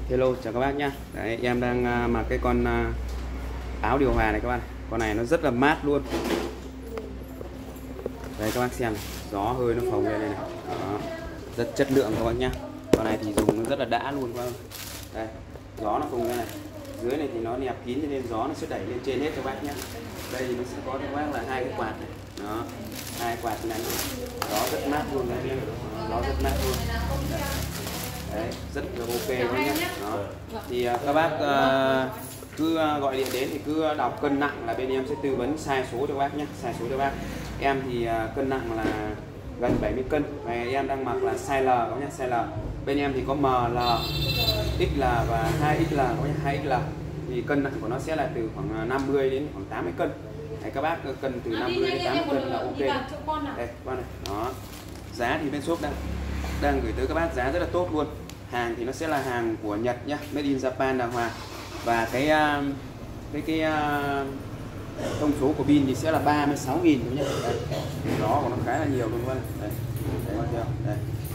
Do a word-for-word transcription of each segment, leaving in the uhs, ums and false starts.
Hello, chào các bác nhá. Đấy, em đang uh, mặc cái con uh, áo điều hòa này các bạn. Con này nó rất là mát luôn. Đây các bác xem này. Gió hơi nó phồng lên đây này. Đó. Rất chất lượng các bác nhá. Con này thì dùng nó rất là đã luôn các bác. Đây, gió nó phồng lên này. Dưới này thì nó nẹp kín cho nên gió nó sẽ đẩy lên trên hết các bác nhá. Đây thì nó sẽ có các bác là hai cái quạt này. Đó. Hai quạt này. Gió rất mát luôn đấy em. Gió rất mát luôn. Đây. Đấy, rất là ok quá nhé. Đó. Thì uh, các bác uh, cứ uh, gọi điện đến thì cứ đọc cân nặng là bên em sẽ tư vấn sai số cho bác nhé, sai số cho bác. Em thì uh, cân nặng là gần bảy mươi cân và em đang mặc là size L các nhé, size L. Bên em thì có M L, X L và hai X L các nhé, hai X L. Thì cân nặng của nó sẽ là từ khoảng năm mươi đến khoảng tám mươi cân. Đấy, các bác cân từ năm mươi đến tám mươi cân là ok. Đây, con này. Đó. Giá thì bên shop đang đang gửi tới các bác giá rất là tốt luôn. Hàng thì nó sẽ là hàng của Nhật nhá, made in Japan đàng hoàng. Và cái cái cái uh, thông số của pin thì sẽ là ba mươi sáu nghìn thôi nhá. Đây. Gió của nó khá là nhiều luôn các bạn. Đây. Đấy, đây. Đây.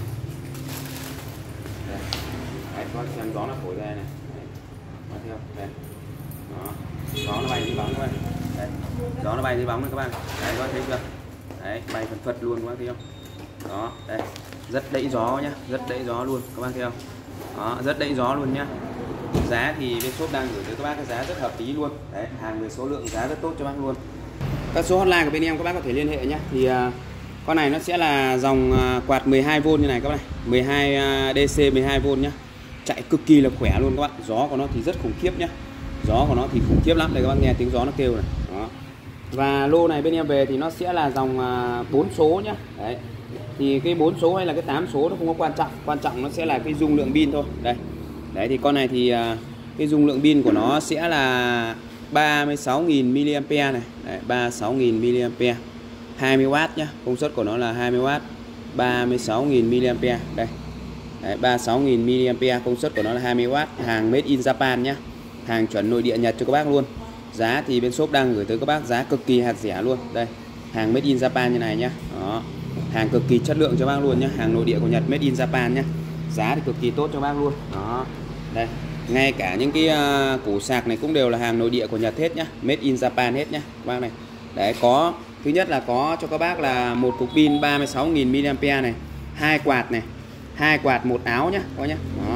Đây. Đấy, các bác xem gió nó thổi ra này. Đấy. Theo. Đây. Đó. Gió nó bay đi bóng các bạn. Đây. Gió nó bay đi bóng này các bạn. Đấy, các bạn thấy chưa? Đấy, bay phần phật luôn các bác thấy không? Đó, đây. Rất đẩy gió nhá, rất đẩy gió luôn các bác thấy không? Đó, rất đẩy gió luôn nhá. Giá thì bên shop đang gửi tới các bác cái giá rất hợp lý luôn. Đấy, hàng về số lượng giá rất tốt cho bác luôn. Các số hotline của bên em các bác có thể liên hệ nhá. Thì uh, con này nó sẽ là dòng uh, quạt mười hai vôn như này các bác này, mười hai D C mười hai vôn nhá. Chạy cực kỳ là khỏe luôn các bạn. Gió của nó thì rất khủng khiếp nhá. Gió của nó thì khủng khiếp lắm. Đây các bác nghe tiếng gió nó kêu này. Đó. Và lô này bên em về thì nó sẽ là dòng uh, bốn số nhá. Đấy. Thì cái bốn số hay là cái tám số nó không có quan trọng, quan trọng nó sẽ là cái dung lượng pin thôi. Đây. Đấy thì con này thì uh, cái dung lượng pin của nó sẽ là ba mươi sáu nghìn mi-li-am-pe này. Đấy, ba mươi sáu nghìn mi-li-am-pe. hai mươi oát nhá, công suất của nó là hai mươi oát. ba mươi sáu nghìn mi-li-am-pe. Đây. Đấy, ba mươi sáu nghìn mi-li-am-pe, công suất của nó là hai mươi oát, hàng made in Japan nhá. Hàng chuẩn nội địa Nhật cho các bác luôn. Giá thì bên shop đang gửi tới các bác giá cực kỳ hạt rẻ luôn. Đây. Hàng made in Japan như này nhá. Đó. Hàng cực kỳ chất lượng cho bác luôn nhé, hàng nội địa của Nhật made in Japan nhé. Giá thì cực kỳ tốt cho bác luôn. Đó. Đây, ngay cả những cái uh, củ sạc này cũng đều là hàng nội địa của Nhật hết nhá, made in Japan hết nhá các bác này. Đấy, có thứ nhất là có cho các bác là một cục pin ba mươi sáu nghìn mi-li-am-pe này, hai quạt này, hai quạt một áo nhá, có nhá. Đó.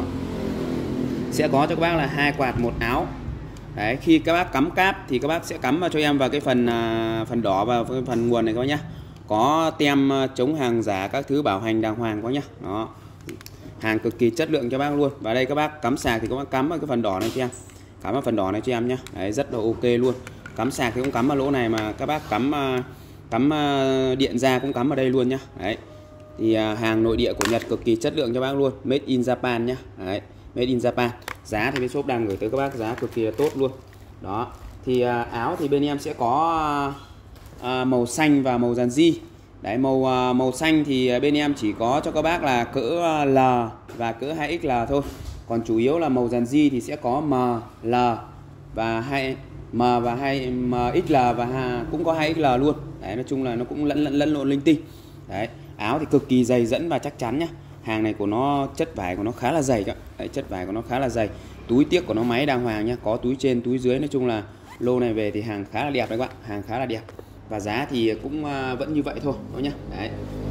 Sẽ có cho các bác là hai quạt một áo. Đấy, khi các bác cắm cáp thì các bác sẽ cắm vào cho em vào cái phần uh, phần đỏ và phần nguồn này các bác nhá. Có tem chống hàng giả các thứ bảo hành đàng hoàng quá nhá. Đó. Hàng cực kỳ chất lượng cho bác luôn. Và đây các bác cắm sạc thì các bác cắm vào cái phần đỏ này cho em. Cắm vào phần đỏ này cho em nhá. Đấy, rất là ok luôn. Cắm sạc thì cũng cắm vào lỗ này, mà các bác cắm cắm điện ra cũng cắm vào đây luôn nhá. Đấy. Thì hàng nội địa của Nhật cực kỳ chất lượng cho bác luôn, made in Japan nhá. Đấy, made in Japan. Giá thì bên shop đang gửi tới các bác giá cực kỳ là tốt luôn. Đó. Thì áo thì bên em sẽ có À, màu xanh và màu dàn di. Đấy, màu à, màu xanh thì bên em chỉ có cho các bác là cỡ L và cỡ hai X L thôi. Còn chủ yếu là màu dàn di thì sẽ có M, L và hai M và hai M X L và cũng có hai X L luôn. Đấy, nói chung là nó cũng lẫn lẫn lẫn lộn linh tinh. Đấy, áo thì cực kỳ dày dẫn và chắc chắn nhá. Hàng này của nó chất vải của nó khá là dày các. Đấy, chất vải của nó khá là dày. Túi tiếc của nó máy đàng hoàng nhá, có túi trên, túi dưới, nói chung là lô này về thì hàng khá là đẹp đấy các bạn, hàng khá là đẹp. Và giá thì cũng vẫn như vậy thôi đó nhá. Đấy.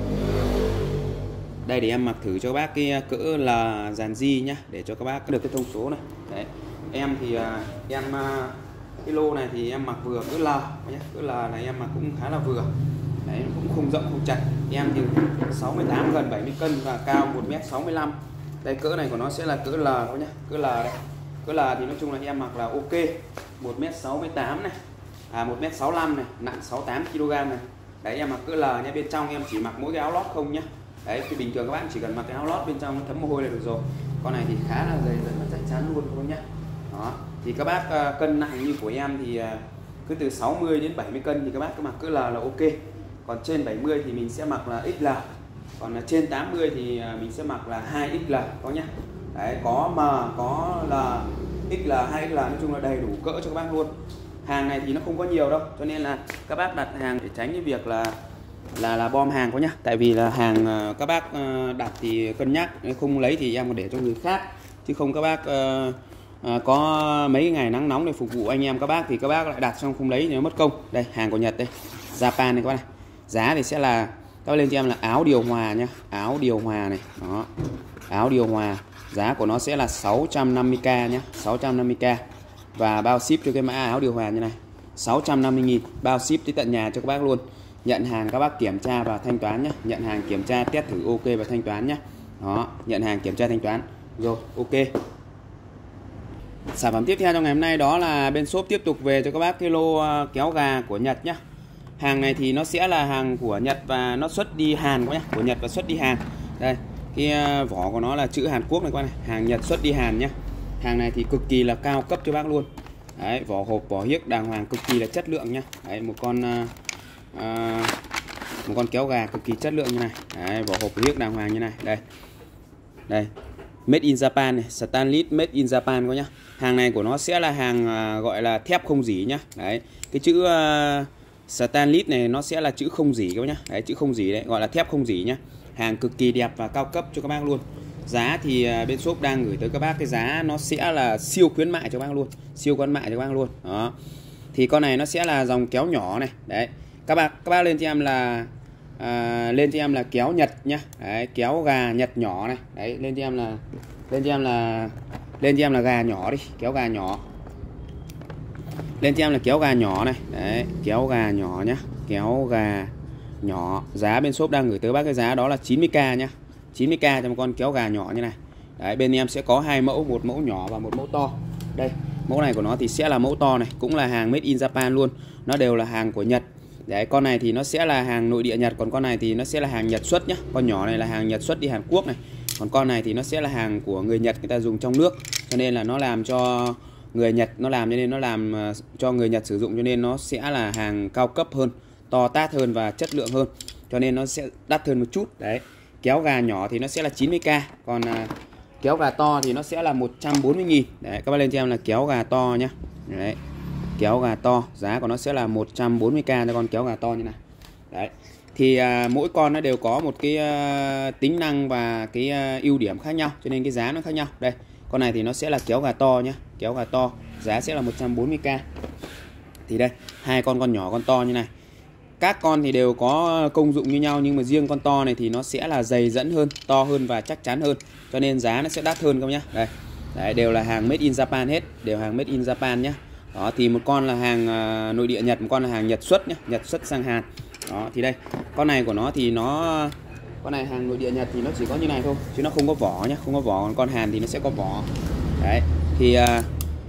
Đây để em mặc thử cho các bác cái cỡ là dàn di nhá, để cho các bác được cái thông số này. Đấy. Em thì em cái lô này thì em mặc vừa cỡ L nhá, cỡ L này em mặc cũng khá là vừa. Đấy, cũng không rộng không chặt. Em thì sáu mươi tám gần bảy mươi cân và cao một mét sáu mươi lăm. Đây, cỡ này của nó sẽ là cỡ L thôi nhá, cỡ L đây. Cỡ L thì nói chung là em mặc là ok. một mét sáu mươi tám này. À, một mét sáu mươi lăm này, nặng sáu mươi tám ki lô gam này. Đấy, em mặc cỡ L nha, bên trong em chỉ mặc mỗi cái áo lót không nhá. Đấy, thì bình thường các bạn chỉ cần mặc cái áo lót bên trong nó thấm mồ hôi là được rồi. Con này thì khá là dày dặn và chắc chắn luôn thôi nhá. Đó. Thì các bác uh, cân nặng như của em thì uh, cứ từ sáu mươi đến bảy mươi cân thì các bác cứ mặc cỡ L là ok. Còn trên bảy mươi thì mình sẽ mặc là ích lờ. Còn uh, trên tám mươi thì uh, mình sẽ mặc là hai ích lờ có nhá. Đấy, có M, có L, ích lờ, hai ích lờ, nói chung là đầy đủ cỡ cho các bác luôn. Hàng này thì nó không có nhiều đâu, cho nên là các bác đặt hàng để tránh cái việc là là là bom hàng có nhá. Tại vì là hàng các bác đặt thì cân nhắc, nếu không lấy thì em còn để cho người khác. chứ không các bác uh, uh, có mấy ngày nắng nóng để phục vụ anh em các bác thì các bác lại đặt xong không lấy thì nó mất công. Đây hàng của Nhật đây, Japan này các bác này. Giá thì sẽ là các bác lên cho em là áo điều hòa nhá, áo điều hòa này, đó, áo điều hòa, giá của nó sẽ là sáu trăm năm mươi k nhá, sáu trăm năm mươi k và bao ship cho cái mã áo điều hòa như này, sáu trăm năm mươi nghìn, bao ship tới tận nhà cho các bác luôn. Nhận hàng các bác kiểm tra và thanh toán nhé, nhận hàng kiểm tra test thử ok và thanh toán nhé. Đó, nhận hàng kiểm tra thanh toán rồi, ok. Sản phẩm tiếp theo trong ngày hôm nay đó là bên shop tiếp tục về cho các bác cái lô kéo gà của Nhật nhá. Hàng này thì nó sẽ là hàng của Nhật và nó xuất đi Hàn nhá, của Nhật và xuất đi Hàn. Đây, cái vỏ của nó là chữ Hàn Quốc này các bác này, hàng Nhật xuất đi Hàn nhá. Hàng này thì cực kỳ là cao cấp cho bác luôn. Đấy, vỏ hộp, vỏ hiếc đàng hoàng, cực kỳ là chất lượng nhá. Đấy, một con uh, một con kéo gà cực kỳ chất lượng như này. Đấy, vỏ hộp hiếc đàng hoàng như này. Đây, đây, made in Japan này, stainless made in Japan các nhá. Hàng này của nó sẽ là hàng uh, gọi là thép không rỉ nhá. Đấy, cái chữ uh, stainless này nó sẽ là chữ không rỉ các nhá. Đấy, chữ không rỉ đấy, gọi là thép không rỉ nhá. Hàng cực kỳ đẹp và cao cấp cho các bác luôn. Giá thì bên shop đang gửi tới các bác cái giá nó sẽ là siêu khuyến mại cho các bác luôn, siêu khuyến mại cho các bác luôn. Đó. Thì con này nó sẽ là dòng kéo nhỏ này. Đấy. Các bác các bác lên cho em là à, lên cho em là kéo Nhật nhá. Đấy, kéo gà Nhật nhỏ này. Đấy, lên cho em là lên cho em là lên cho em là gà nhỏ đi, kéo gà nhỏ. Lên cho em là kéo gà nhỏ này. Đấy, kéo gà nhỏ nhá, kéo gà nhỏ. Giá bên shop đang gửi tới bác cái giá đó là chín mươi k nhá. chín mươi k cho một con kéo gà nhỏ như này. Đấy, bên em sẽ có hai mẫu, một mẫu nhỏ và một mẫu to. Đây, mẫu này của nó thì sẽ là mẫu to này, cũng là hàng made in Japan luôn. Nó đều là hàng của Nhật. Đấy, con này thì nó sẽ là hàng nội địa Nhật, còn con này thì nó sẽ là hàng Nhật xuất nhá. Con nhỏ này là hàng Nhật xuất đi Hàn Quốc này. Còn con này thì nó sẽ là hàng của người Nhật người ta dùng trong nước. Cho nên là nó làm cho người Nhật nó làm cho nên nó làm cho người Nhật sử dụng, cho nên nó sẽ là hàng cao cấp hơn, to tát hơn và chất lượng hơn. Cho nên nó sẽ đắt hơn một chút. Đấy. Kéo gà nhỏ thì nó sẽ là chín mươi k, còn à, kéo gà to thì nó sẽ là một trăm bốn mươi nghìn. Đấy, các bác lên cho em là kéo gà to nhá. Đấy. Kéo gà to, giá của nó sẽ là một trăm bốn mươi k cho con kéo gà to như này. Đấy. Thì à, mỗi con nó đều có một cái à, tính năng và cái à, ưu điểm khác nhau, cho nên cái giá nó khác nhau. Đây, con này thì nó sẽ là kéo gà to nhá, kéo gà to, giá sẽ là một trăm bốn mươi k. Thì đây, hai con con nhỏ con to như này. Các con thì đều có công dụng như nhau, nhưng mà riêng con to này thì nó sẽ là dày dẫn hơn, to hơn và chắc chắn hơn, cho nên giá nó sẽ đắt hơn các nhá. Đây. Đấy, đều là hàng made in Japan hết, đều hàng made in Japan nhá. Đó, thì một con là hàng uh, nội địa Nhật, một con là hàng Nhật xuất nhá, Nhật xuất sang Hàn. Đó, thì đây, con này của nó thì nó con này hàng nội địa Nhật thì nó chỉ có như này thôi, chứ nó không có vỏ nhá, không có vỏ. Còn con Hàn thì nó sẽ có vỏ. Đấy, thì uh,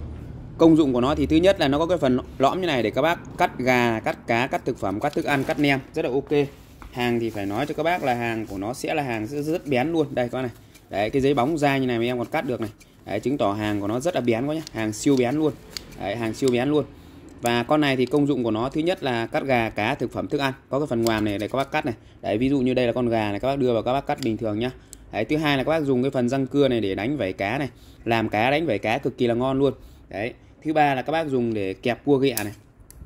công dụng của nó thì thứ nhất là nó có cái phần lõm như này để các bác cắt gà, cắt cá, cắt thực phẩm, cắt thức ăn, cắt nem, rất là ok. Hàng thì phải nói cho các bác là hàng của nó sẽ là hàng rất, rất bén luôn. Đây con này. Đấy, cái giấy bóng dai như này mà em còn cắt được này. Đấy, chứng tỏ hàng của nó rất là bén quá nhá, hàng siêu bén luôn. Đấy, hàng siêu bén luôn. Và con này thì công dụng của nó thứ nhất là cắt gà, cá, thực phẩm, thức ăn. Có cái phần ngoàm này để các bác cắt này. Đấy, ví dụ như đây là con gà này, các bác đưa vào các bác cắt bình thường nhá. Đấy, thứ hai là các bác dùng cái phần răng cưa này để đánh vảy cá này, làm cá đánh vảy cá cực kỳ là ngon luôn. Đấy. Thứ ba là các bác dùng để kẹp cua ghẹ này.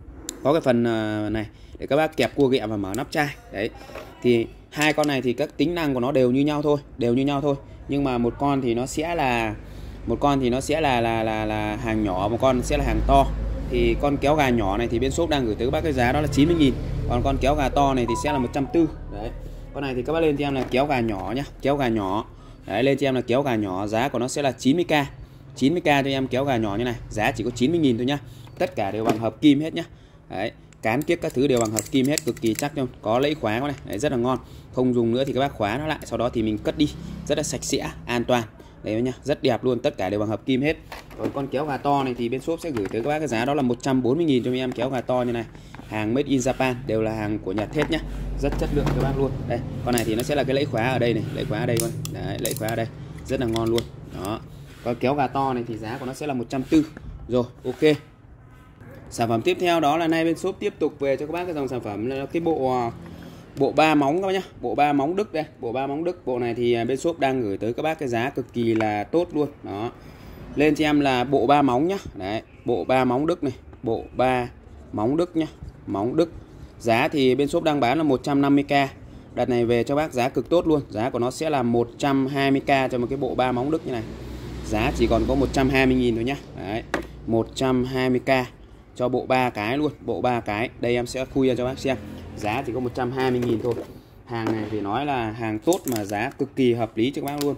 Có cái phần này để các bác kẹp cua ghẹ và mở nắp chai. Đấy. Thì hai con này thì các tính năng của nó đều như nhau thôi, đều như nhau thôi. Nhưng mà một con thì nó sẽ là một con thì nó sẽ là là là là hàng nhỏ, một con sẽ là hàng to. Thì con kéo gà nhỏ này thì bên shop đang gửi tới các bác cái giá đó là chín mươi nghìn. Còn con kéo gà to này thì sẽ là một trăm tư mươi. Đấy. Con này thì các bác lên cho em là kéo gà nhỏ nhá, kéo gà nhỏ. Đấy, lên cho em là kéo gà nhỏ, giá của nó sẽ là chín mươi k. chín mươi k cho em kéo gà nhỏ như này, giá chỉ có chín mươi nghìn thôi nhá. Tất cả đều bằng hợp kim hết nhá. Đấy, cán kiếc các thứ đều bằng hợp kim hết, cực kỳ chắc luôn. Có lẫy khóa này, đấy, rất là ngon. Không dùng nữa thì các bác khóa nó lại, sau đó thì mình cất đi, rất là sạch sẽ, an toàn. Đấy nhá, rất đẹp luôn, tất cả đều bằng hợp kim hết. Còn con kéo gà to này thì bên shop sẽ gửi tới các bác cái giá đó là một trăm bốn mươi nghìn cho em kéo gà to như này. Hàng made in Japan, đều là hàng của Nhật hết nhá. Rất chất lượng các bác luôn. Đây, con này thì nó sẽ là cái lẫy khóa ở đây này, lẫy khóa ở đây luôn. Đấy, lẫy khóa ở đây, rất là ngon luôn. Đó. Còn kéo gà to này thì giá của nó sẽ là một trăm tư mươi. Rồi, ok. Sản phẩm tiếp theo đó là nay bên shop tiếp tục về cho các bác cái dòng sản phẩm là cái bộ bộ ba móng các bác nhá, bộ ba móng Đức đây, bộ ba móng Đức. Bộ này thì bên shop đang gửi tới các bác cái giá cực kỳ là tốt luôn. Đó. Lên cho em là bộ ba móng nhá. Đấy, bộ ba móng Đức này, bộ ba móng Đức nhá, móng Đức. Giá thì bên shop đang bán là một trăm năm mươi k. Đợt này về cho bác giá cực tốt luôn, giá của nó sẽ là một trăm hai mươi k cho một cái bộ ba móng Đức như này. giá chỉ còn có một trăm hai mươi nghìn thôi nhá. Đấy, một trăm hai mươi k cho bộ ba cái luôn, bộ ba cái. Đây em sẽ khui ra cho bác xem. Giá chỉ có một trăm hai mươi nghìn thôi. Hàng này thì nói là hàng tốt mà giá cực kỳ hợp lý cho các bác luôn.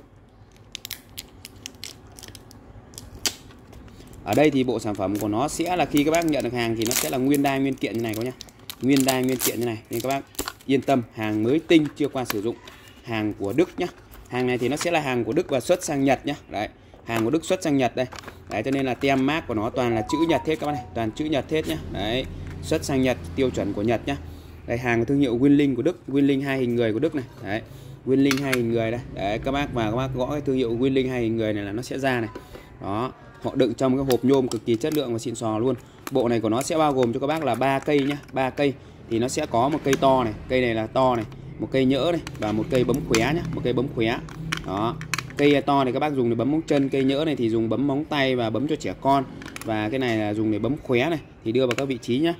Ở đây thì bộ sản phẩm của nó sẽ là khi các bác nhận được hàng thì nó sẽ là nguyên đai nguyên kiện như này các nhá. Nguyên đai nguyên kiện như này nên các bác yên tâm, hàng mới tinh chưa qua sử dụng, hàng của Đức nhá. Hàng này thì nó sẽ là hàng của Đức và xuất sang Nhật nhá. Đấy, hàng của Đức xuất sang Nhật đây. Đấy, cho nên là tem mác của nó toàn là chữ Nhật hết các bác này, toàn chữ Nhật hết nhá. Đấy, xuất sang Nhật, tiêu chuẩn của Nhật nhá. Đây, hàng của thương hiệu Winling của Đức, Winling hai hình người của Đức này. Đấy, Winling hai hình người đây. Đấy, các bác vào các bác gõ cái thương hiệu Winling hai hình người này là nó sẽ ra này. Đó, họ đựng trong cái hộp nhôm cực kỳ chất lượng và xịn sò luôn. Bộ này của nó sẽ bao gồm cho các bác là ba cây nhá, ba cây thì nó sẽ có một cây to này, cây này là to này, một cây nhỡ này và một cây bấm khóe nhá, một cây bấm khóe. Đó. Cây to này các bác dùng để bấm móng chân, cây nhỡ này thì dùng bấm móng tay và bấm cho trẻ con, và cái này là dùng để bấm khóe này thì đưa vào các vị trí nhá.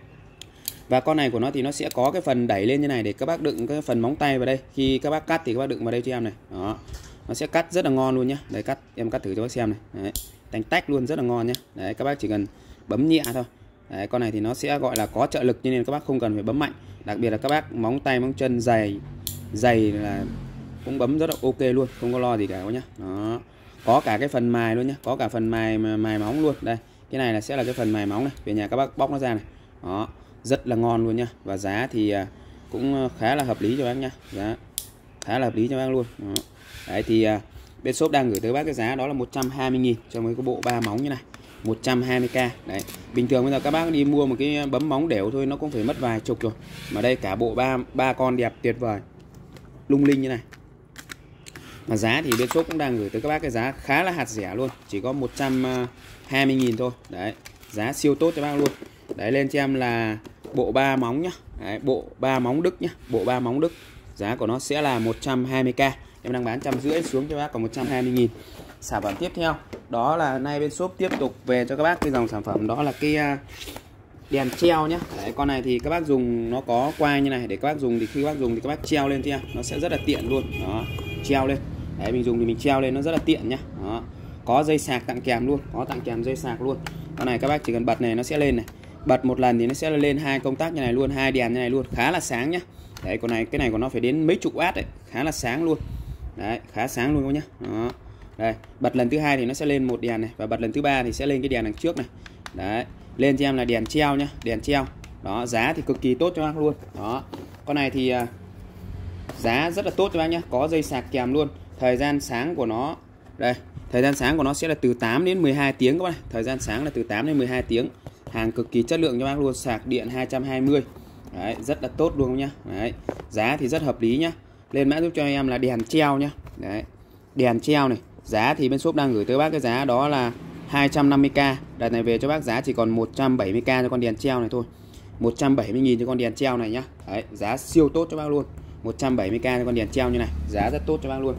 Và con này của nó thì nó sẽ có cái phần đẩy lên như này để các bác đựng cái phần móng tay vào đây. Khi các bác cắt thì các bác đựng vào đây cho em này. Đó. Nó sẽ cắt rất là ngon luôn nhá. Đấy, cắt em cắt thử cho bác xem này. Đấy, tanh tách luôn, rất là ngon nhá. Đấy, các bác chỉ cần bấm nhẹ thôi. Đấy, con này thì nó sẽ gọi là có trợ lực cho nên các bác không cần phải bấm mạnh. Đặc biệt là các bác móng tay móng chân dày dày là cũng bấm rất là ok luôn, không có lo gì cả nhá. Đó. Có cả cái phần mài luôn nhá, có cả phần mài mài móng luôn. Đây, cái này là sẽ là cái phần mài móng này. Về nhà các bác bóc nó ra này. Đó, rất là ngon luôn nhá. Và giá thì cũng khá là hợp lý cho bác nhá. Giá khá là hợp lý cho bác luôn. Đó. Đấy thì bên shop đang gửi tới bác cái giá đó là một trăm hai mươi nghìn cho mấy cái bộ ba móng như này, một trăm hai mươi k. Đấy, bình thường bây giờ các bác đi mua một cái bấm móng đều thôi nó cũng phải mất vài chục rồi, mà đây cả bộ ba ba con đẹp tuyệt vời lung linh như này. Mà giá thì bên shop cũng đang gửi tới các bác cái giá khá là hạt rẻ luôn, chỉ có một trăm hai mươi nghìn thôi. Đấy, giá siêu tốt cho bác luôn. Đấy, lên cho em là bộ ba móng nhá. Đấy, bộ ba móng Đức nhá, bộ ba móng Đức. Giá của nó sẽ là một trăm hai mươi k. Em đang bán trăm rưỡi xuống cho bác còn một trăm hai mươi nghìn. Sản phẩm tiếp theo đó là nay bên shop tiếp tục về cho các bác cái dòng sản phẩm đó là cái đèn treo nhá. Đấy, con này thì các bác dùng nó có quai như này để các bác dùng, thì khi các bác dùng thì các bác treo lên cho em, nó sẽ rất là tiện luôn. Đó, treo lên. Đấy, mình dùng thì mình treo lên nó rất là tiện nhá. Đó, có dây sạc tặng kèm luôn, có tặng kèm dây sạc luôn. Con này các bác chỉ cần bật này nó sẽ lên này, bật một lần thì nó sẽ lên hai công tắc như này luôn, hai đèn như này luôn, khá là sáng nhá. Đấy, con này cái này của nó phải đến mấy chục watt đấy, khá là sáng luôn. Đấy, khá sáng luôn các nhá. Đó. Đây, bật lần thứ hai thì nó sẽ lên một đèn này, và bật lần thứ ba thì sẽ lên cái đèn đằng trước này. Đấy, lên cho em là đèn treo nhá, đèn treo. Đó, giá thì cực kỳ tốt cho bác luôn. Đó. Con này thì uh, giá rất là tốt cho bác nhá, có dây sạc kèm luôn. Thời gian sáng của nó đây, thời gian sáng của nó sẽ là từ tám đến mười hai tiếng các bác. Thời gian sáng là từ tám đến mười hai tiếng. Hàng cực kỳ chất lượng cho bác luôn, sạc điện hai trăm hai mươi. Đấy, rất là tốt luôn nhá. Đấy, giá thì rất hợp lý nhá. Lên mã giúp cho em là đèn treo nhá. Đấy, đèn treo này, giá thì bên shop đang gửi tới bác cái giá đó là hai trăm năm mươi k. Đợt này về cho bác giá chỉ còn một trăm bảy mươi k cho con đèn treo này thôi. một trăm bảy mươi nghìn cho con đèn treo này nhá. Đấy, giá siêu tốt cho bác luôn. một trăm bảy mươi k cho con đèn treo như này, giá rất tốt cho bác luôn.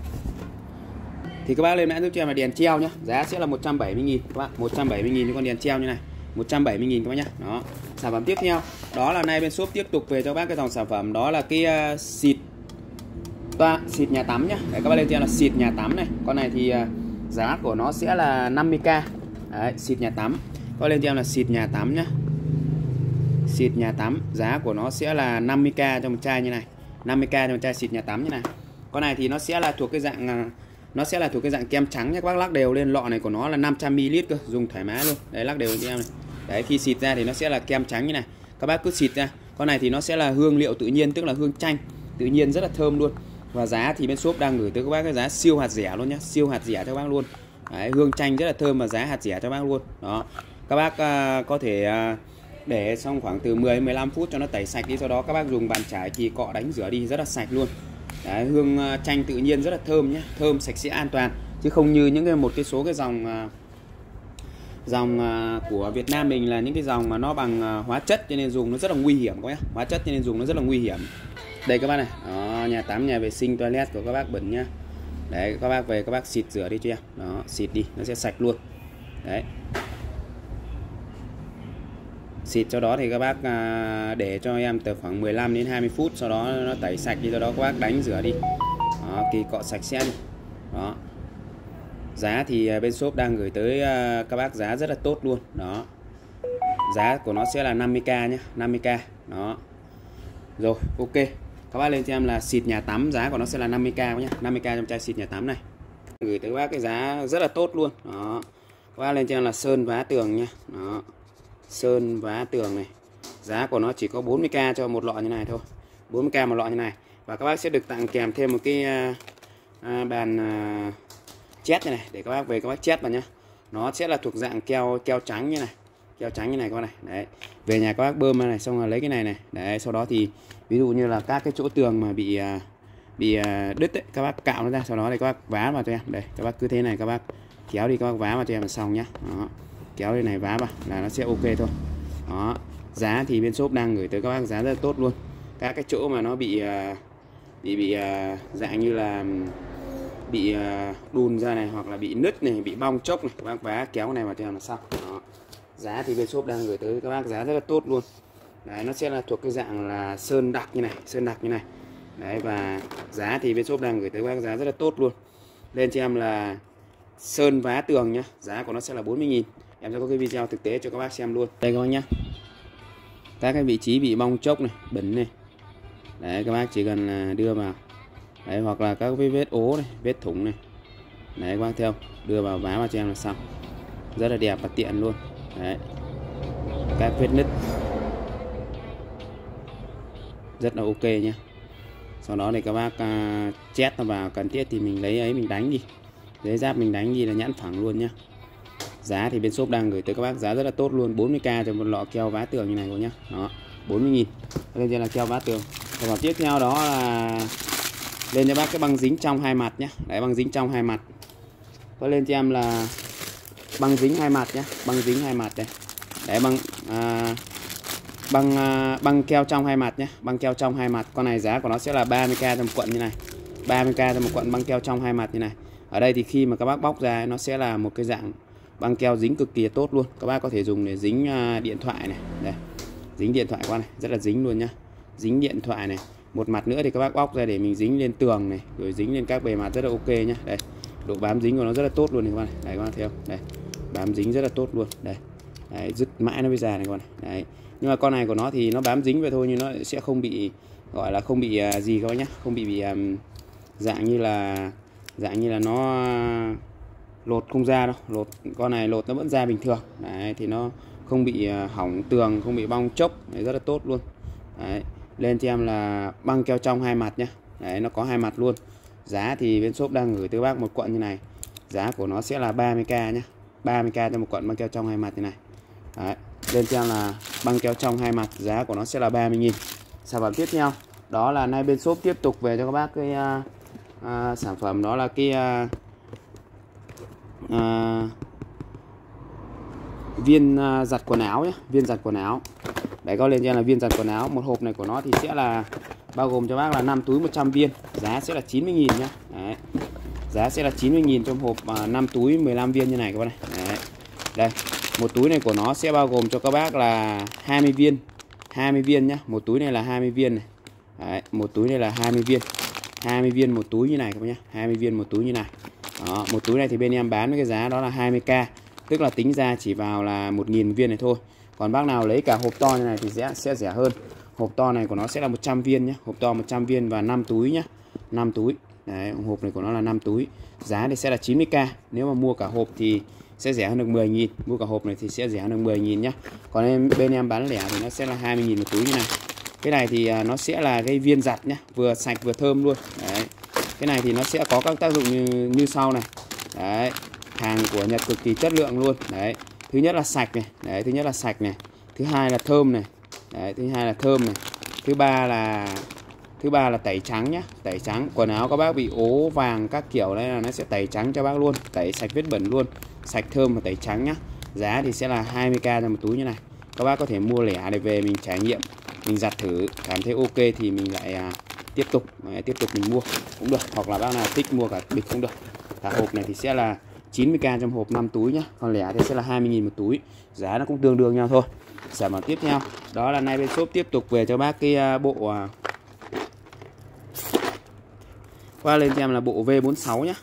Thì các bác lên mã giúp cho em là đèn treo nhá, giá sẽ là một trăm bảy mươi nghìn các bạn, một trăm bảy mươi nghìn cho con đèn treo như này, một trăm bảy mươi nghìn các bác nhá. Đó. Sản phẩm tiếp theo đó là nay bên shop tiếp tục về cho bác cái dòng sản phẩm đó là cái uh, xịt toa, xịt nhà tắm nhá. Đấy, các bác lên cho em là xịt nhà tắm này. Con này thì uh, giá của nó sẽ là năm mươi k. Đấy, xịt nhà tắm. Các bác lên cho em là xịt nhà tắm nhá. Xịt nhà tắm, giá của nó sẽ là năm mươi k cho một chai như này, năm mươi k cho một chai xịt nhà tắm như này. Con này thì nó sẽ là thuộc cái dạng uh, nó sẽ là thuộc cái dạng kem trắng nhé các bác. Lắc đều lên, lọ này của nó là năm trăm mi li lít cơ, dùng thoải mái luôn. Đấy, lắc đều cho em này. Đấy, khi xịt ra thì nó sẽ là kem trắng như này, các bác cứ xịt ra. Con này thì nó sẽ là hương liệu tự nhiên, tức là hương chanh tự nhiên, rất là thơm luôn. Và giá thì bên shop đang gửi tới các bác cái giá siêu hạt rẻ luôn nhá, siêu hạt rẻ cho các bác luôn. Đấy, hương chanh rất là thơm và giá hạt rẻ cho các bác luôn. Đó, các bác uh, có thể uh, để xong khoảng từ mười đến mười lăm phút cho nó tẩy sạch đi, sau đó các bác dùng bàn chải chì cọ đánh rửa đi, rất là sạch luôn. Đấy, hương chanh tự nhiên rất là thơm nhé, thơm sạch sẽ an toàn, chứ không như những cái một cái số cái dòng dòng của Việt Nam mình là những cái dòng mà nó bằng hóa chất cho nên dùng nó rất là nguy hiểm các bác, hóa chất cho nên dùng nó rất là nguy hiểm. Đây các bác này, đó, nhà tắm, nhà vệ sinh, toilet của các bác bẩn nhá. Đấy, các bác về các bác xịt rửa đi cho em, đó, xịt đi nó sẽ sạch luôn. Đấy, xịt cho đó thì các bác để cho em từ khoảng mười lăm đến hai mươi phút, sau đó nó tẩy sạch đi, sau đó các bác đánh rửa đi. Đó, kỳ cọ sạch sẽ đi. Đó, Giá thì bên shop đang gửi tới các bác giá rất là tốt luôn. Đó. Giá của nó sẽ là năm mươi k nhé, năm mươi k. Đó. Rồi, ok. Các bác lên cho em là xịt nhà tắm, giá của nó sẽ là năm mươi k nhé, năm mươi k trong chai xịt nhà tắm này. Gửi tới các bác cái giá rất là tốt luôn. Đó. Các bác lên cho em là sơn vá tường nhé. Đó. Sơn vá tường này. Giá của nó chỉ có bốn mươi k cho một lọ như này thôi. bốn mươi k một lọ như này. Và các bác sẽ được tặng kèm thêm một cái à, à, bàn à, chét như này để các bác về các bác chét vào nhá. Nó sẽ là thuộc dạng keo keo trắng như này, keo trắng như này các bác này. Đấy. Về nhà các bác bơm này xong rồi lấy cái này này. Đấy, sau đó thì ví dụ như là các cái chỗ tường mà bị à, bị à, đứt ấy, các bác cạo nó ra, sau đó thì các bác vá vào cho em. Đây, các bác cứ thế này các bác kéo đi, các bác vá vào cho em là xong nhá. Đó. Kéo đây này vá vào là nó sẽ ok thôi. Đó. Giá thì bên shop đang gửi tới các bác giá rất là tốt luôn. Các cái chỗ mà nó bị à, bị bị à, dạng như là bị uh, đùn ra này, hoặc là bị nứt này, bị bong chốc này, các bác vá kéo này vào cho em là xong. Đó. Giá thì bên shop đang gửi tới các bác giá rất là tốt luôn. Đấy, nó sẽ là thuộc cái dạng là sơn đặc như này, sơn đặc như này. Đấy, và giá thì bên shop đang gửi tới các bác giá rất là tốt luôn. Lên cho em là sơn vá tường nhá, giá của nó sẽ là bốn mươi nghìn. Em sẽ có cái video thực tế cho các bác xem luôn. Đây các bác nhá. Các cái vị trí bị bong chốc này, bẩn này. Đấy, các bác chỉ cần đưa vào. Đấy, hoặc là các vết ố này, vết thủng này. Đấy các bác theo, đưa vào vá vào cho em là xong. Rất là đẹp và tiện luôn. Đấy. Các vết nứt rất là ok nhé. Sau đó thì các bác uh, chét nó vào, cần thiết thì mình lấy ấy mình đánh đi. Giấy giáp mình đánh đi là nhẵn phẳng luôn nhá. Giá thì bên shop đang gửi tới các bác giá rất là tốt luôn, bốn mươi k cho một lọ keo vá tường như này cô nhá. Đó, bốn mươi nghìn. Đây là keo vá tường. Và tiếp theo đó là lên cho bác cái băng dính trong hai mặt nhé. Đấy, băng dính trong hai mặt. Có lên cho em là băng dính hai mặt nhé, băng dính hai mặt đây. Đấy, băng à, băng à, băng keo trong hai mặt nhé, băng keo trong hai mặt. Con này giá của nó sẽ là ba mươi k cho một cuộn như này, ba mươi k cho một cuộn băng keo trong hai mặt như này. Ở đây thì khi mà các bác bóc ra nó sẽ là một cái dạng băng keo dính cực kỳ tốt luôn. Các bác có thể dùng để dính điện thoại này, đây, dính điện thoại qua này, rất là dính luôn nhá, dính điện thoại này. Một mặt nữa thì các bác bóc ra để mình dính lên tường này, rồi dính lên các bề mặt rất là ok nhá. Đây, độ bám dính của nó rất là tốt luôn này các bạn này. Đấy các bạn thấy không? Đây, bám dính rất là tốt luôn. Đây, đấy, dứt mãi nó mới ra này các bạn này. Đấy, nhưng mà con này của nó thì nó bám dính vậy thôi, nhưng nó sẽ không bị gọi là không bị uh, gì các bác nhá, không bị bị um, dạng như là dạng như là nó lột không ra đâu. Lột con này lột nó vẫn ra bình thường. Đấy, thì nó không bị uh, hỏng tường, không bị bong chốc. Đấy, rất là tốt luôn. Đấy. Lên cho em là băng keo trong hai mặt nhá. Đấy, nó có hai mặt luôn. Giá thì bên shop đang gửi tới bác một cuộn như này. Giá của nó sẽ là ba mươi k nhá, ba mươi k cho một cuộn băng keo trong hai mặt như này. Đấy. Lên cho em là băng keo trong hai mặt, giá của nó sẽ là ba mươi nghìn. Sản phẩm tiếp theo đó là nay bên shop tiếp tục về cho các bác cái uh, uh, sản phẩm đó là cái uh, uh, viên uh, giặt quần áo nhé, viên giặt quần áo. Đấy, có lên cho là viên giặt quần áo. Một hộp này của nó thì sẽ là bao gồm cho bác là năm túi một trăm viên. Giá sẽ là chín mươi nghìn nhá. Đấy. Giá sẽ là chín mươi nghìn trong hộp uh, năm túi mười lăm viên như này các bác này. Đấy. Đây, một túi này của nó sẽ bao gồm cho các bác là hai mươi viên. hai mươi viên nhá. Một túi này là hai mươi viên này. Đấy, một túi này là hai mươi viên. hai mươi viên một túi như này các bác nhá. hai mươi viên một túi như này. Đó, một túi này thì bên em bán với cái giá đó là hai mươi k. Tức là tính ra chỉ vào là một nghìn viên này thôi. Còn bác nào lấy cả hộp to như này thì sẽ sẽ rẻ hơn. Hộp to này của nó sẽ là một trăm viên nhé. Hộp to một trăm viên và năm túi nhé. năm túi. Đấy, hộp này của nó là năm túi. Giá thì sẽ là chín mươi k. Nếu mà mua cả hộp thì sẽ rẻ hơn được mười nghìn. Mua cả hộp này thì sẽ rẻ hơn được mười nghìn nhé. Còn em, bên em bán lẻ thì nó sẽ là hai mươi nghìn một túi như này. Cái này thì nó sẽ là cái viên giặt nhé. Vừa sạch vừa thơm luôn. Đấy. Cái này thì nó sẽ có các tác dụng như, như sau này. Đấy. Hàng của Nhật cực kỳ chất lượng luôn. Đấy. Thứ nhất là sạch này. Đấy, thứ nhất là sạch này. Thứ hai là thơm này. Đấy, thứ hai là thơm này. Thứ ba là thứ ba là tẩy trắng nhá, tẩy trắng. Quần áo các bác bị ố vàng các kiểu đấy là nó sẽ tẩy trắng cho bác luôn, tẩy sạch vết bẩn luôn, sạch thơm và tẩy trắng nhá. Giá thì sẽ là hai mươi k cho một túi như này. Các bác có thể mua lẻ để về mình trải nghiệm, mình giặt thử, cảm thấy ok thì mình lại à, tiếp tục à, tiếp tục mình mua cũng được, hoặc là bác nào thích mua cả bịch cũng được. Cả hộp này thì sẽ là chín mươi k trong hộp năm túi nhá, còn lẻ thì sẽ là hai mươi nghìn một túi. Giá nó cũng tương đương nhau thôi. Sản phẩm tiếp theo đó là nay bên shop tiếp tục về cho bác cái bộ qua lên cho em là bộ V bốn mươi sáu nhá.